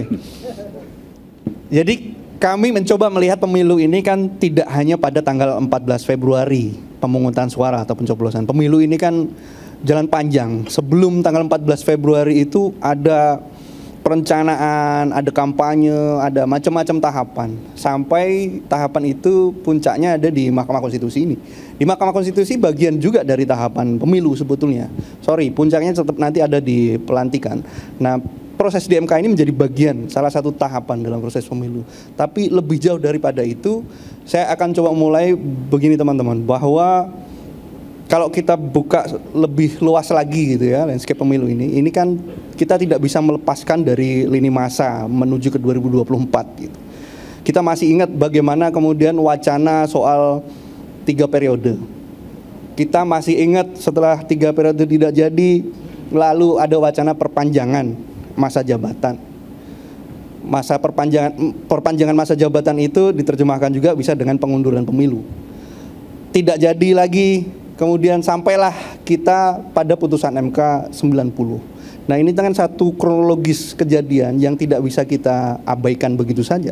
Jadi kami mencoba melihat pemilu ini kan tidak hanya pada tanggal empat belas Februari pemungutan suara atau pencoblosan. Pemilu ini kan jalan panjang. Sebelum tanggal empat belas Februari itu ada perencanaan, ada kampanye, ada macam-macam tahapan. Sampai tahapan itu puncaknya ada di Mahkamah Konstitusi ini. Di Mahkamah Konstitusi bagian juga dari tahapan pemilu sebetulnya. Sorry, puncaknya tetap nanti ada di pelantikan. Nah, proses di M K ini menjadi bagian, salah satu tahapan dalam proses pemilu. Tapi lebih jauh daripada itu, saya akan coba mulai begini teman-teman, bahwa kalau kita buka lebih luas lagi gitu ya, landscape pemilu ini, ini kan kita tidak bisa melepaskan dari lini masa menuju ke dua ribu dua puluh empat gitu. Kita masih ingat bagaimana kemudian wacana soal tiga periode. Kita masih ingat setelah tiga periode tidak jadi, lalu ada wacana perpanjangan masa jabatan. Masa perpanjangan perpanjangan masa jabatan itu diterjemahkan juga bisa dengan pengunduran pemilu. Tidak jadi lagi. Kemudian sampailah kita pada putusan M K sembilan puluh. Nah ini kan satu kronologis kejadian yang tidak bisa kita abaikan begitu saja.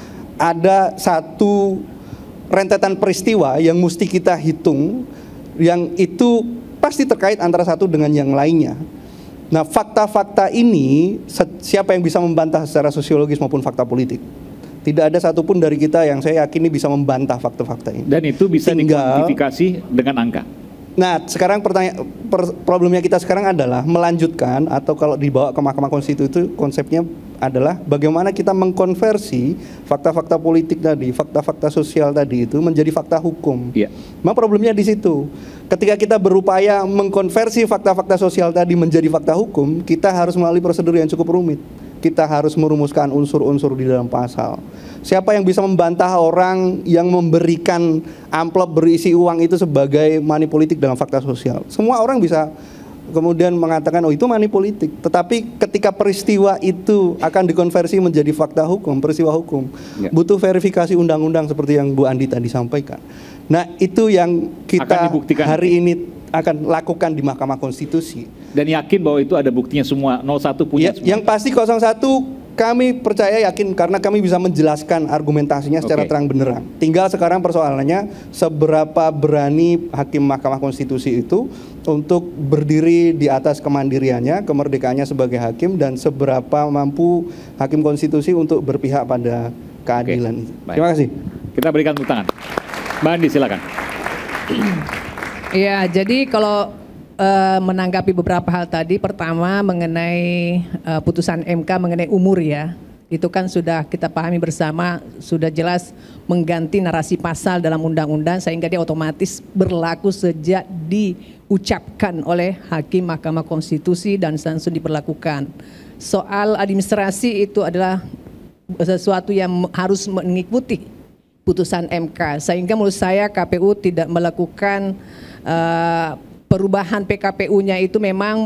Ada satu rentetan peristiwa yang mesti kita hitung, yang itu pasti terkait antara satu dengan yang lainnya. Nah fakta-fakta ini siapa yang bisa membantah secara sosiologis maupun fakta politik? Tidak ada satupun dari kita yang saya yakini bisa membantah fakta-fakta ini. Dan itu bisa dikuantifikasi dengan angka. Nah, sekarang pertanyaan per, problemnya kita sekarang adalah melanjutkan, atau kalau dibawa ke Mahkamah Konstitusi itu konsepnya adalah bagaimana kita mengkonversi fakta-fakta politik tadi, fakta-fakta sosial tadi itu menjadi fakta hukum. Iya. Memang problemnya di situ. Ketika kita berupaya mengkonversi fakta-fakta sosial tadi menjadi fakta hukum, kita harus melalui prosedur yang cukup rumit. Kita harus merumuskan unsur-unsur di dalam pasal. Siapa yang bisa membantah orang yang memberikan amplop berisi uang itu sebagai money politik dalam fakta sosial? Semua orang bisa kemudian mengatakan, oh itu money politik. Tetapi ketika peristiwa itu akan dikonversi menjadi fakta hukum, peristiwa hukum, ya, butuh verifikasi undang-undang seperti yang Bu Andi tadi sampaikan. Nah itu yang kita hari ini akan lakukan di Mahkamah Konstitusi. Dan yakin bahwa itu ada buktinya semua, nol satu punya ya, semua. Yang pasti nol satu kami percaya yakin karena kami bisa menjelaskan argumentasinya secara okay. terang benderang. Tinggal sekarang persoalannya seberapa berani Hakim Mahkamah Konstitusi itu untuk berdiri di atas kemandiriannya, kemerdekaannya sebagai hakim, dan seberapa mampu Hakim Konstitusi untuk berpihak pada keadilan. Okay. Terima kasih. Kita berikan tepuk tangan. Mbak Andi silakan. Ya, jadi kalau uh, menanggapi beberapa hal tadi, pertama mengenai uh, putusan M K mengenai umur ya, itu kan sudah kita pahami bersama, sudah jelas mengganti narasi pasal dalam undang-undang sehingga dia otomatis berlaku sejak diucapkan oleh Hakim Mahkamah Konstitusi dan langsung diberlakukan. Soal administrasi itu adalah sesuatu yang harus mengikuti putusan M K, sehingga menurut saya K P U tidak melakukan Uh, perubahan P K P U-nya itu memang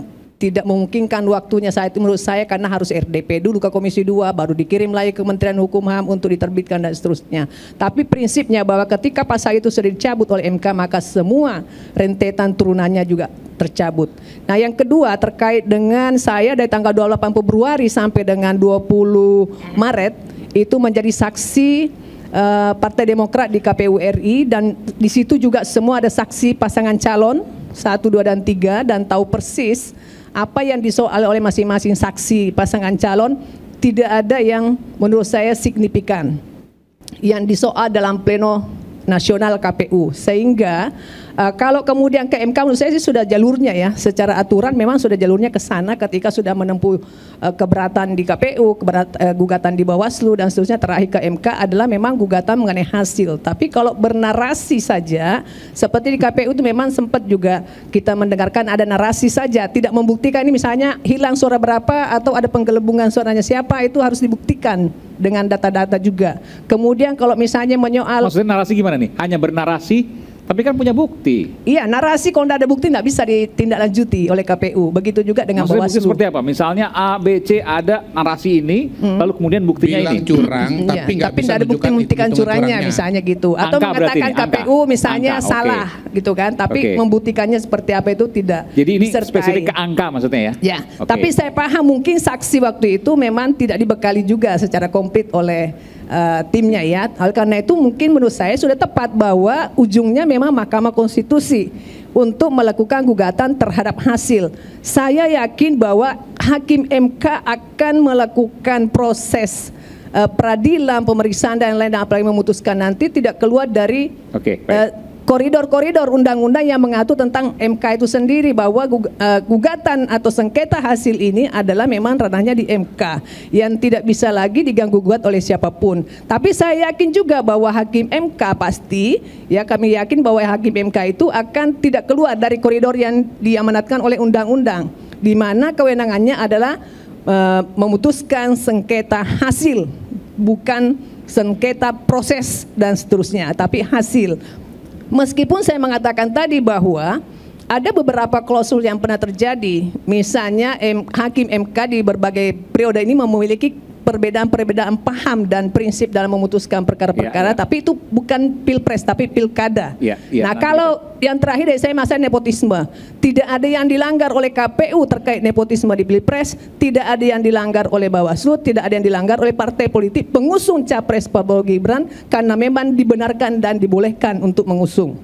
tidak memungkinkan waktunya saat itu menurut saya karena harus R D P dulu ke Komisi dua, baru dikirim lagi ke Kementerian Hukum H A M untuk diterbitkan dan seterusnya. Tapi prinsipnya bahwa ketika pasal itu sudah dicabut oleh M K, maka semua rentetan turunannya juga tercabut. Nah, yang kedua terkait dengan saya dari tanggal dua puluh delapan Februari sampai dengan dua puluh Maret itu menjadi saksi Uh, Partai Demokrat di K P U R I, dan di situ juga semua ada saksi pasangan calon satu, dua, dan tiga, dan tahu persis apa yang disoal oleh masing-masing saksi pasangan calon. Tidak ada yang menurut saya signifikan yang disoal dalam pleno nasional K P U, sehingga uh, kalau kemudian ke M K menurut saya sih sudah jalurnya ya, secara aturan memang sudah jalurnya ke sana ketika sudah menempuh uh, keberatan di K P U, keberat, uh, gugatan di Bawaslu dan seterusnya, terakhir ke M K adalah memang gugatan mengenai hasil. Tapi kalau bernarasi saja seperti di K P U itu memang sempat juga kita mendengarkan ada narasi saja, tidak membuktikan ini misalnya hilang suara berapa atau ada penggelembungan suaranya siapa, itu harus dibuktikan dengan data-data juga. Kemudian kalau misalnya menyoal, maksudnya narasi gimana nih? Hanya bernarasi, tapi kan punya bukti. Iya, narasi kalau tidak ada bukti tidak bisa ditindaklanjuti oleh K P U. Begitu juga dengan Maksudnya Bawaslu. bukti seperti apa? Misalnya A, B, C ada narasi ini, hmm. lalu kemudian buktinya bilang ini. curang, ya, tapi nggak tapi bisa ada bukti membuktikan curangnya, misalnya gitu. Atau Angka mengatakan berarti, K P U angka. misalnya Angka, salah, okay. gitu kan? Tapi Okay. membuktikannya seperti apa itu tidak. Jadi ini disertai. spesifik ke angka maksudnya ya? Ya, Okay. tapi saya paham mungkin saksi waktu itu memang tidak dibekali juga secara komplit oleh Uh, timnya ya. Oleh karena itu mungkin menurut saya sudah tepat bahwa ujungnya memang Mahkamah Konstitusi untuk melakukan gugatan terhadap hasil. Saya yakin bahwa Hakim M K akan melakukan proses uh, peradilan, pemeriksaan dan lain-lain, apalagi memutuskan nanti tidak keluar dari okay, uh, koridor-koridor undang-undang yang mengatur tentang M K itu sendiri, bahwa gugatan atau sengketa hasil ini adalah memang ranahnya di M K yang tidak bisa lagi diganggu-gugat oleh siapapun. Tapi saya yakin juga bahwa Hakim M K pasti, ya kami yakin bahwa Hakim M K itu akan tidak keluar dari koridor yang diamanatkan oleh undang-undang, di mana kewenangannya adalah uh, memutuskan sengketa hasil, bukan sengketa proses dan seterusnya, tapi hasil. Meskipun saya mengatakan tadi bahwa ada beberapa klausul yang pernah terjadi, misalnya M, Hakim M K di berbagai periode ini memiliki perbedaan-perbedaan paham dan prinsip dalam memutuskan perkara-perkara, ya, ya. Tapi itu bukan pilpres tapi pilkada. Ya, ya, nah kalau itu. Yang terakhir dari saya masalah nepotisme, tidak ada yang dilanggar oleh K P U terkait nepotisme di pilpres, tidak ada yang dilanggar oleh Bawaslu, tidak ada yang dilanggar oleh partai politik pengusung capres Prabowo Gibran, karena memang dibenarkan dan dibolehkan untuk mengusung.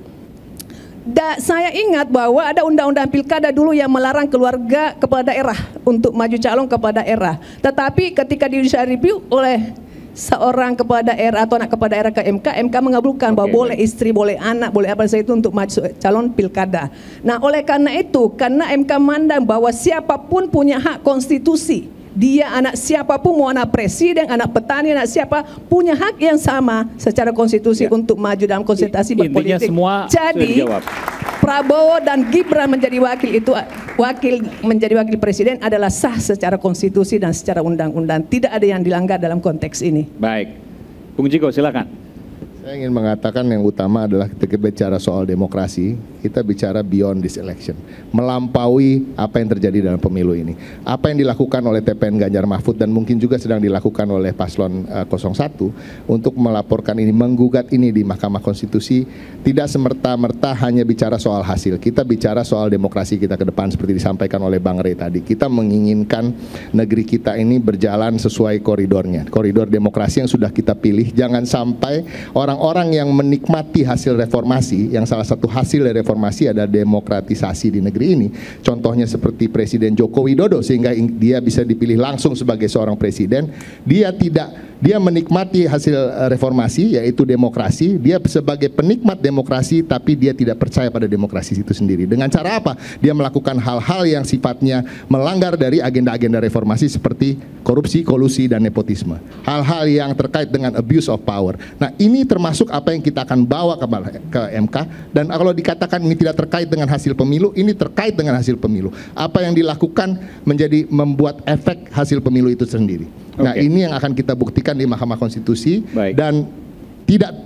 Da, saya ingat bahwa ada undang-undang pilkada dulu yang melarang keluarga kepala daerah untuk maju calon kepala daerah. Tetapi ketika di judicial review oleh seorang kepala daerah atau anak kepala daerah ke M K, M K mengabulkan okay, bahwa boleh istri, boleh anak, boleh apa saja itu untuk maju calon pilkada. Nah, oleh karena itu, karena M K memandang bahwa siapapun punya hak konstitusi, dia anak siapapun, mau anak presiden, anak petani, anak siapa, punya hak yang sama secara konstitusi ya. Untuk maju dalam konsentrasi berpolitik. Semua jadi Prabowo dan Gibran menjadi wakil itu, wakil menjadi wakil presiden adalah sah secara konstitusi dan secara undang-undang. Tidak ada yang dilanggar dalam konteks ini. Baik, Bung Jiko silakan. Saya ingin mengatakan yang utama adalah ketika bicara soal demokrasi, kita bicara beyond this election, melampaui apa yang terjadi dalam pemilu ini. Apa yang dilakukan oleh T P N Ganjar Mahfud dan mungkin juga sedang dilakukan oleh paslon uh, nol satu untuk melaporkan ini, menggugat ini di Mahkamah Konstitusi, tidak semerta-merta hanya bicara soal hasil. Kita bicara soal demokrasi kita ke depan seperti disampaikan oleh Bang Rey tadi. Kita menginginkan negeri kita ini berjalan sesuai koridornya, koridor demokrasi yang sudah kita pilih. Jangan sampai orang orang yang menikmati hasil reformasi, yang salah satu hasil dari reformasi ada demokratisasi di negeri ini, contohnya seperti Presiden Joko Widodo, sehingga dia bisa dipilih langsung sebagai seorang presiden, dia tidak dia menikmati hasil reformasi yaitu demokrasi, dia sebagai penikmat demokrasi tapi dia tidak percaya pada demokrasi itu sendiri. Dengan cara apa? Dia melakukan hal-hal yang sifatnya melanggar dari agenda-agenda reformasi seperti korupsi, kolusi, dan nepotisme. Hal-hal yang terkait dengan abuse of power. Nah, ini termasuk apa yang kita akan bawa ke, ke M K, dan kalau dikatakan ini tidak terkait dengan hasil pemilu, ini terkait dengan hasil pemilu. Apa yang dilakukan menjadi membuat efek hasil pemilu itu sendiri. Nah, okay. Ini yang akan kita buktikan di Mahkamah Konstitusi. Baik. Dan tidak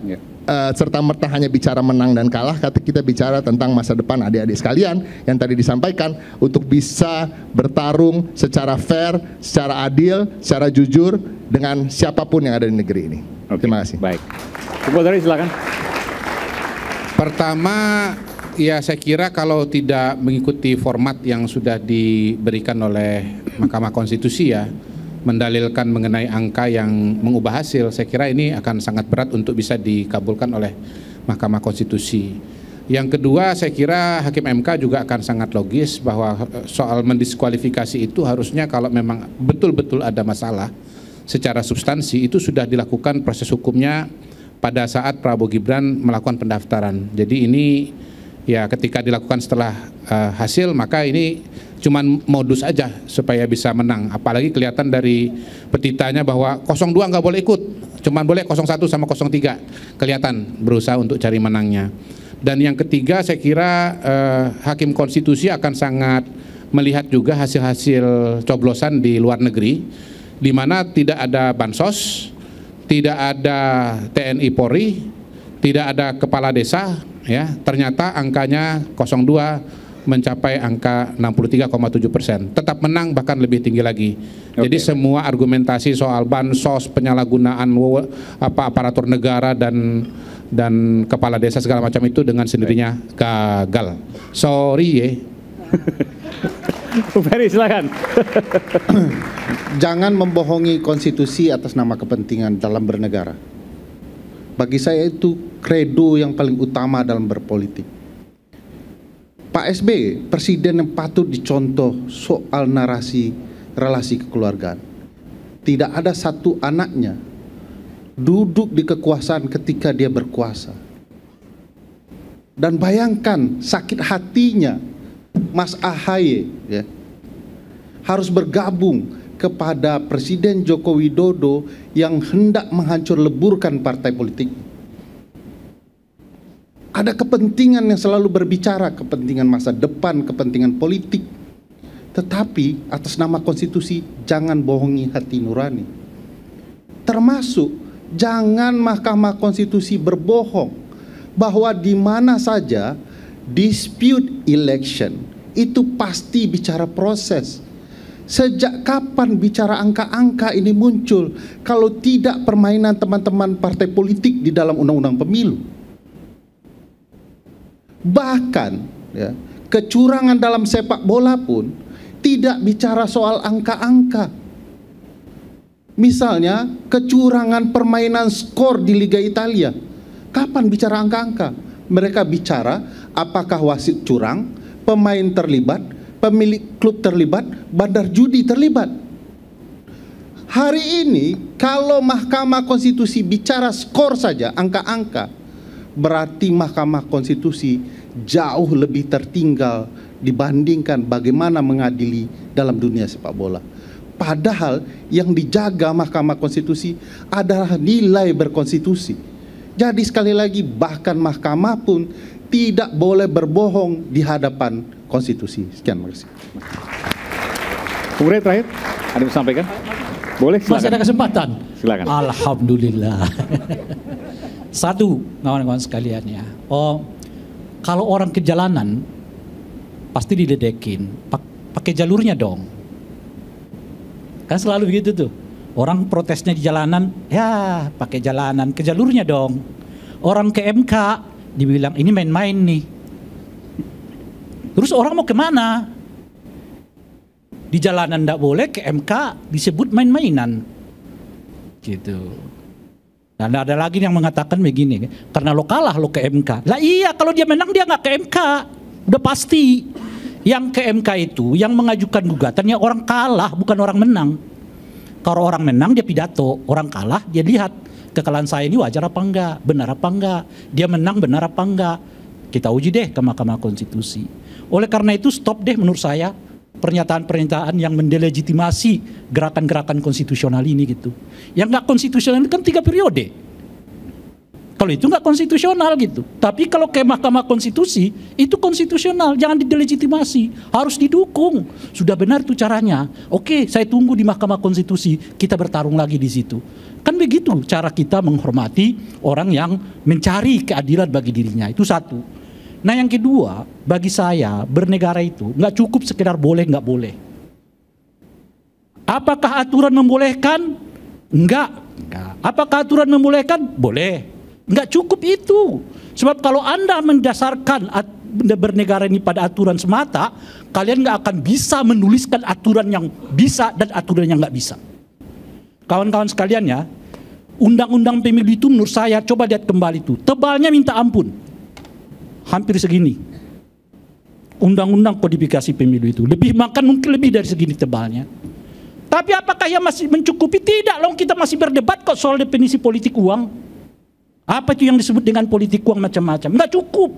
uh, serta-merta hanya bicara menang dan kalah, tapi kita bicara tentang masa depan adik-adik sekalian yang tadi disampaikan untuk bisa bertarung secara fair, secara adil, secara jujur dengan siapapun yang ada di negeri ini. Oke, terima kasih. Baik. Bung Kodari silakan. Pertama, ya saya kira kalau tidak mengikuti format yang sudah diberikan oleh Mahkamah Konstitusi ya, mendalilkan mengenai angka yang mengubah hasil, saya kira ini akan sangat berat untuk bisa dikabulkan oleh Mahkamah Konstitusi. Yang kedua, saya kira Hakim M K juga akan sangat logis bahwa soal mendiskualifikasi itu harusnya kalau memang betul-betul ada masalah secara substansi itu sudah dilakukan proses hukumnya pada saat Prabowo Gibran melakukan pendaftaran. Jadi ini ya ketika dilakukan setelah uh, hasil, maka ini cuman modus aja supaya bisa menang. Apalagi kelihatan dari petitanya bahwa nol dua nggak boleh ikut, cuman boleh nol satu sama nol tiga. Kelihatan berusaha untuk cari menangnya. Dan yang ketiga, saya kira uh, Hakim Konstitusi akan sangat melihat juga hasil-hasil coblosan di luar negeri, di mana tidak ada bansos, tidak ada T N I Polri, tidak ada kepala desa, ya ternyata angkanya nol dua mencapai angka enam puluh tiga koma tujuh persen, tetap menang bahkan lebih tinggi lagi. Okay. Jadi semua argumentasi soal bansos, penyalahgunaan apa aparatur negara dan dan kepala desa segala macam itu dengan sendirinya gagal. Sorry ya. Bung Ferry silakan. Jangan membohongi konstitusi atas nama kepentingan dalam bernegara. Bagi saya itu kredo yang paling utama dalam berpolitik. Pak S B, presiden yang patut dicontoh soal narasi relasi kekeluargaan. Tidak ada satu anaknya duduk di kekuasaan ketika dia berkuasa. Dan bayangkan sakit hatinya Mas A H Y ya, harus bergabung kepada Presiden Joko Widodo yang hendak menghancur leburkan partai politik. Ada kepentingan yang selalu berbicara, kepentingan masa depan, kepentingan politik. Tetapi atas nama konstitusi jangan bohongi hati nurani. Termasuk jangan Mahkamah Konstitusi berbohong bahwa di mana saja dispute election itu pasti bicara proses. Sejak kapan bicara angka-angka ini muncul kalau tidak permainan teman-teman partai politik di dalam undang-undang pemilu? Bahkan ya, kecurangan dalam sepak bola pun tidak bicara soal angka-angka. Misalnya kecurangan permainan skor di Liga Italia, kapan bicara angka-angka? Mereka bicara apakah wasit curang, pemain terlibat, pemilik klub terlibat, bandar judi terlibat. Hari ini kalau Mahkamah Konstitusi bicara skor saja, angka-angka, berarti Mahkamah Konstitusi jauh lebih tertinggal dibandingkan bagaimana mengadili dalam dunia sepak bola. Padahal yang dijaga Mahkamah Konstitusi adalah nilai berkonstitusi. Jadi sekali lagi bahkan mahkamah pun tidak boleh berbohong di hadapan konstitusi. Sekian, terima kasih. Bung Rey terakhir, ada yang disampaikan? Boleh, silakan. Masih ada kesempatan? Silakan. Alhamdulillah. Satu, kawan-kawan sekalian ya. Oh, kalau orang ke jalanan pasti diledekin, pakai jalurnya dong. Kan selalu begitu tuh. Orang protesnya di jalanan, ya pakai jalanan, ke jalurnya dong. Orang ke M K dibilang ini main-main nih. Terus orang mau kemana? Di jalanan tidak boleh, ke M K disebut main-mainan. Gitu. Dan ada lagi yang mengatakan begini, karena lo kalah lo ke M K. Lah iya, kalau dia menang dia nggak ke M K, udah pasti. Yang ke M K itu yang mengajukan gugatannya orang kalah, bukan orang menang. Kalau orang menang dia pidato, orang kalah dia lihat kekalahan saya ini wajar apa enggak, benar apa enggak, dia menang benar apa enggak. Kita uji deh ke Mahkamah Konstitusi. Oleh karena itu stop deh menurut saya pernyataan-pernyataan yang mendelegitimasi gerakan-gerakan konstitusional ini gitu. Yang nggak konstitusional kan tiga periode. Kalau itu nggak konstitusional gitu. Tapi kalau ke Mahkamah Konstitusi itu konstitusional, jangan didelegitimasi, harus didukung. Sudah benar tuh caranya. Oke, saya tunggu di Mahkamah Konstitusi, kita bertarung lagi di situ. Kan begitu cara kita menghormati orang yang mencari keadilan bagi dirinya. Itu satu. Nah yang kedua, bagi saya bernegara itu nggak cukup sekedar boleh nggak boleh. Apakah aturan membolehkan? Enggak. Enggak. Apakah aturan membolehkan? Boleh. Enggak cukup itu. Sebab kalau Anda mendasarkan bernegara ini pada aturan semata, kalian nggak akan bisa menuliskan aturan yang bisa dan aturan yang nggak bisa. Kawan-kawan sekalian ya, undang-undang pemilu itu menurut saya, coba lihat kembali itu, tebalnya minta ampun. Hampir segini. Undang-undang kodifikasi pemilu itu. Lebih, makan mungkin lebih dari segini tebalnya. Tapi apakah yang masih mencukupi? Tidak, loh kita masih berdebat kok soal definisi politik uang. Apa itu yang disebut dengan politik uang macam-macam? Nggak cukup.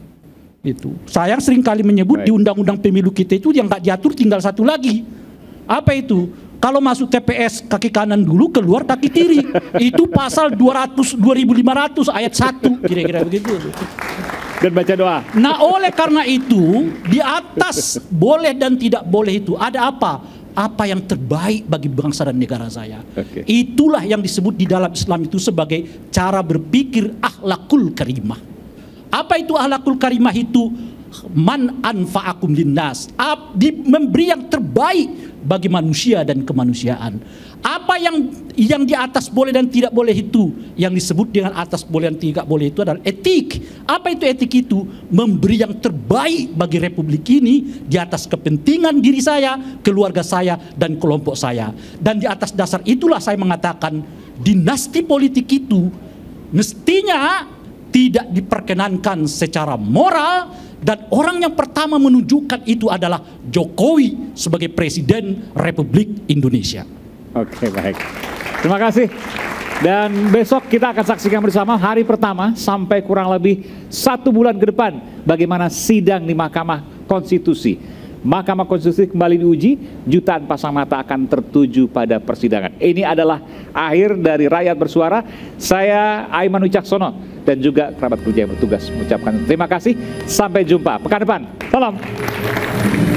Itu. Saya sering kali menyebut Baik. di undang-undang pemilu kita itu yang nggak diatur tinggal satu lagi. Apa itu? Kalau masuk T P S kaki kanan dulu, keluar kaki kiri. Itu pasal dua ratus, dua ribu lima ratus ayat satu, kira-kira begitu. Dan baca doa. Nah oleh karena itu, di atas boleh dan tidak boleh itu ada apa? Apa yang terbaik bagi bangsa dan negara saya. Okay. Itulah yang disebut di dalam Islam itu sebagai cara berpikir akhlakul karimah. Apa itu akhlakul karimah itu? Man anfa'akum linnas, memberi yang terbaik bagi manusia dan kemanusiaan. Apa yang yang di atas boleh dan tidak boleh itu, yang disebut dengan atas boleh dan tidak boleh itu adalah etik. Apa itu etik itu? Memberi yang terbaik bagi republik ini di atas kepentingan diri saya, keluarga saya, dan kelompok saya. Dan di atas dasar itulah saya mengatakan dinasti politik itu mestinya tidak diperkenankan secara moral, dan orang yang pertama menunjukkan itu adalah Jokowi sebagai Presiden Republik Indonesia. Oke, baik. Terima kasih. Dan besok kita akan saksikan bersama hari pertama sampai kurang lebih satu bulan ke depan bagaimana sidang di Mahkamah Konstitusi. Mahkamah Konstitusi kembali diuji, jutaan pasang mata akan tertuju pada persidangan. Ini adalah akhir dari Rakyat Bersuara. Saya Aiman Wicaksono dan juga kerabat kerja yang bertugas mengucapkan terima kasih. Sampai jumpa pekan depan. Salam.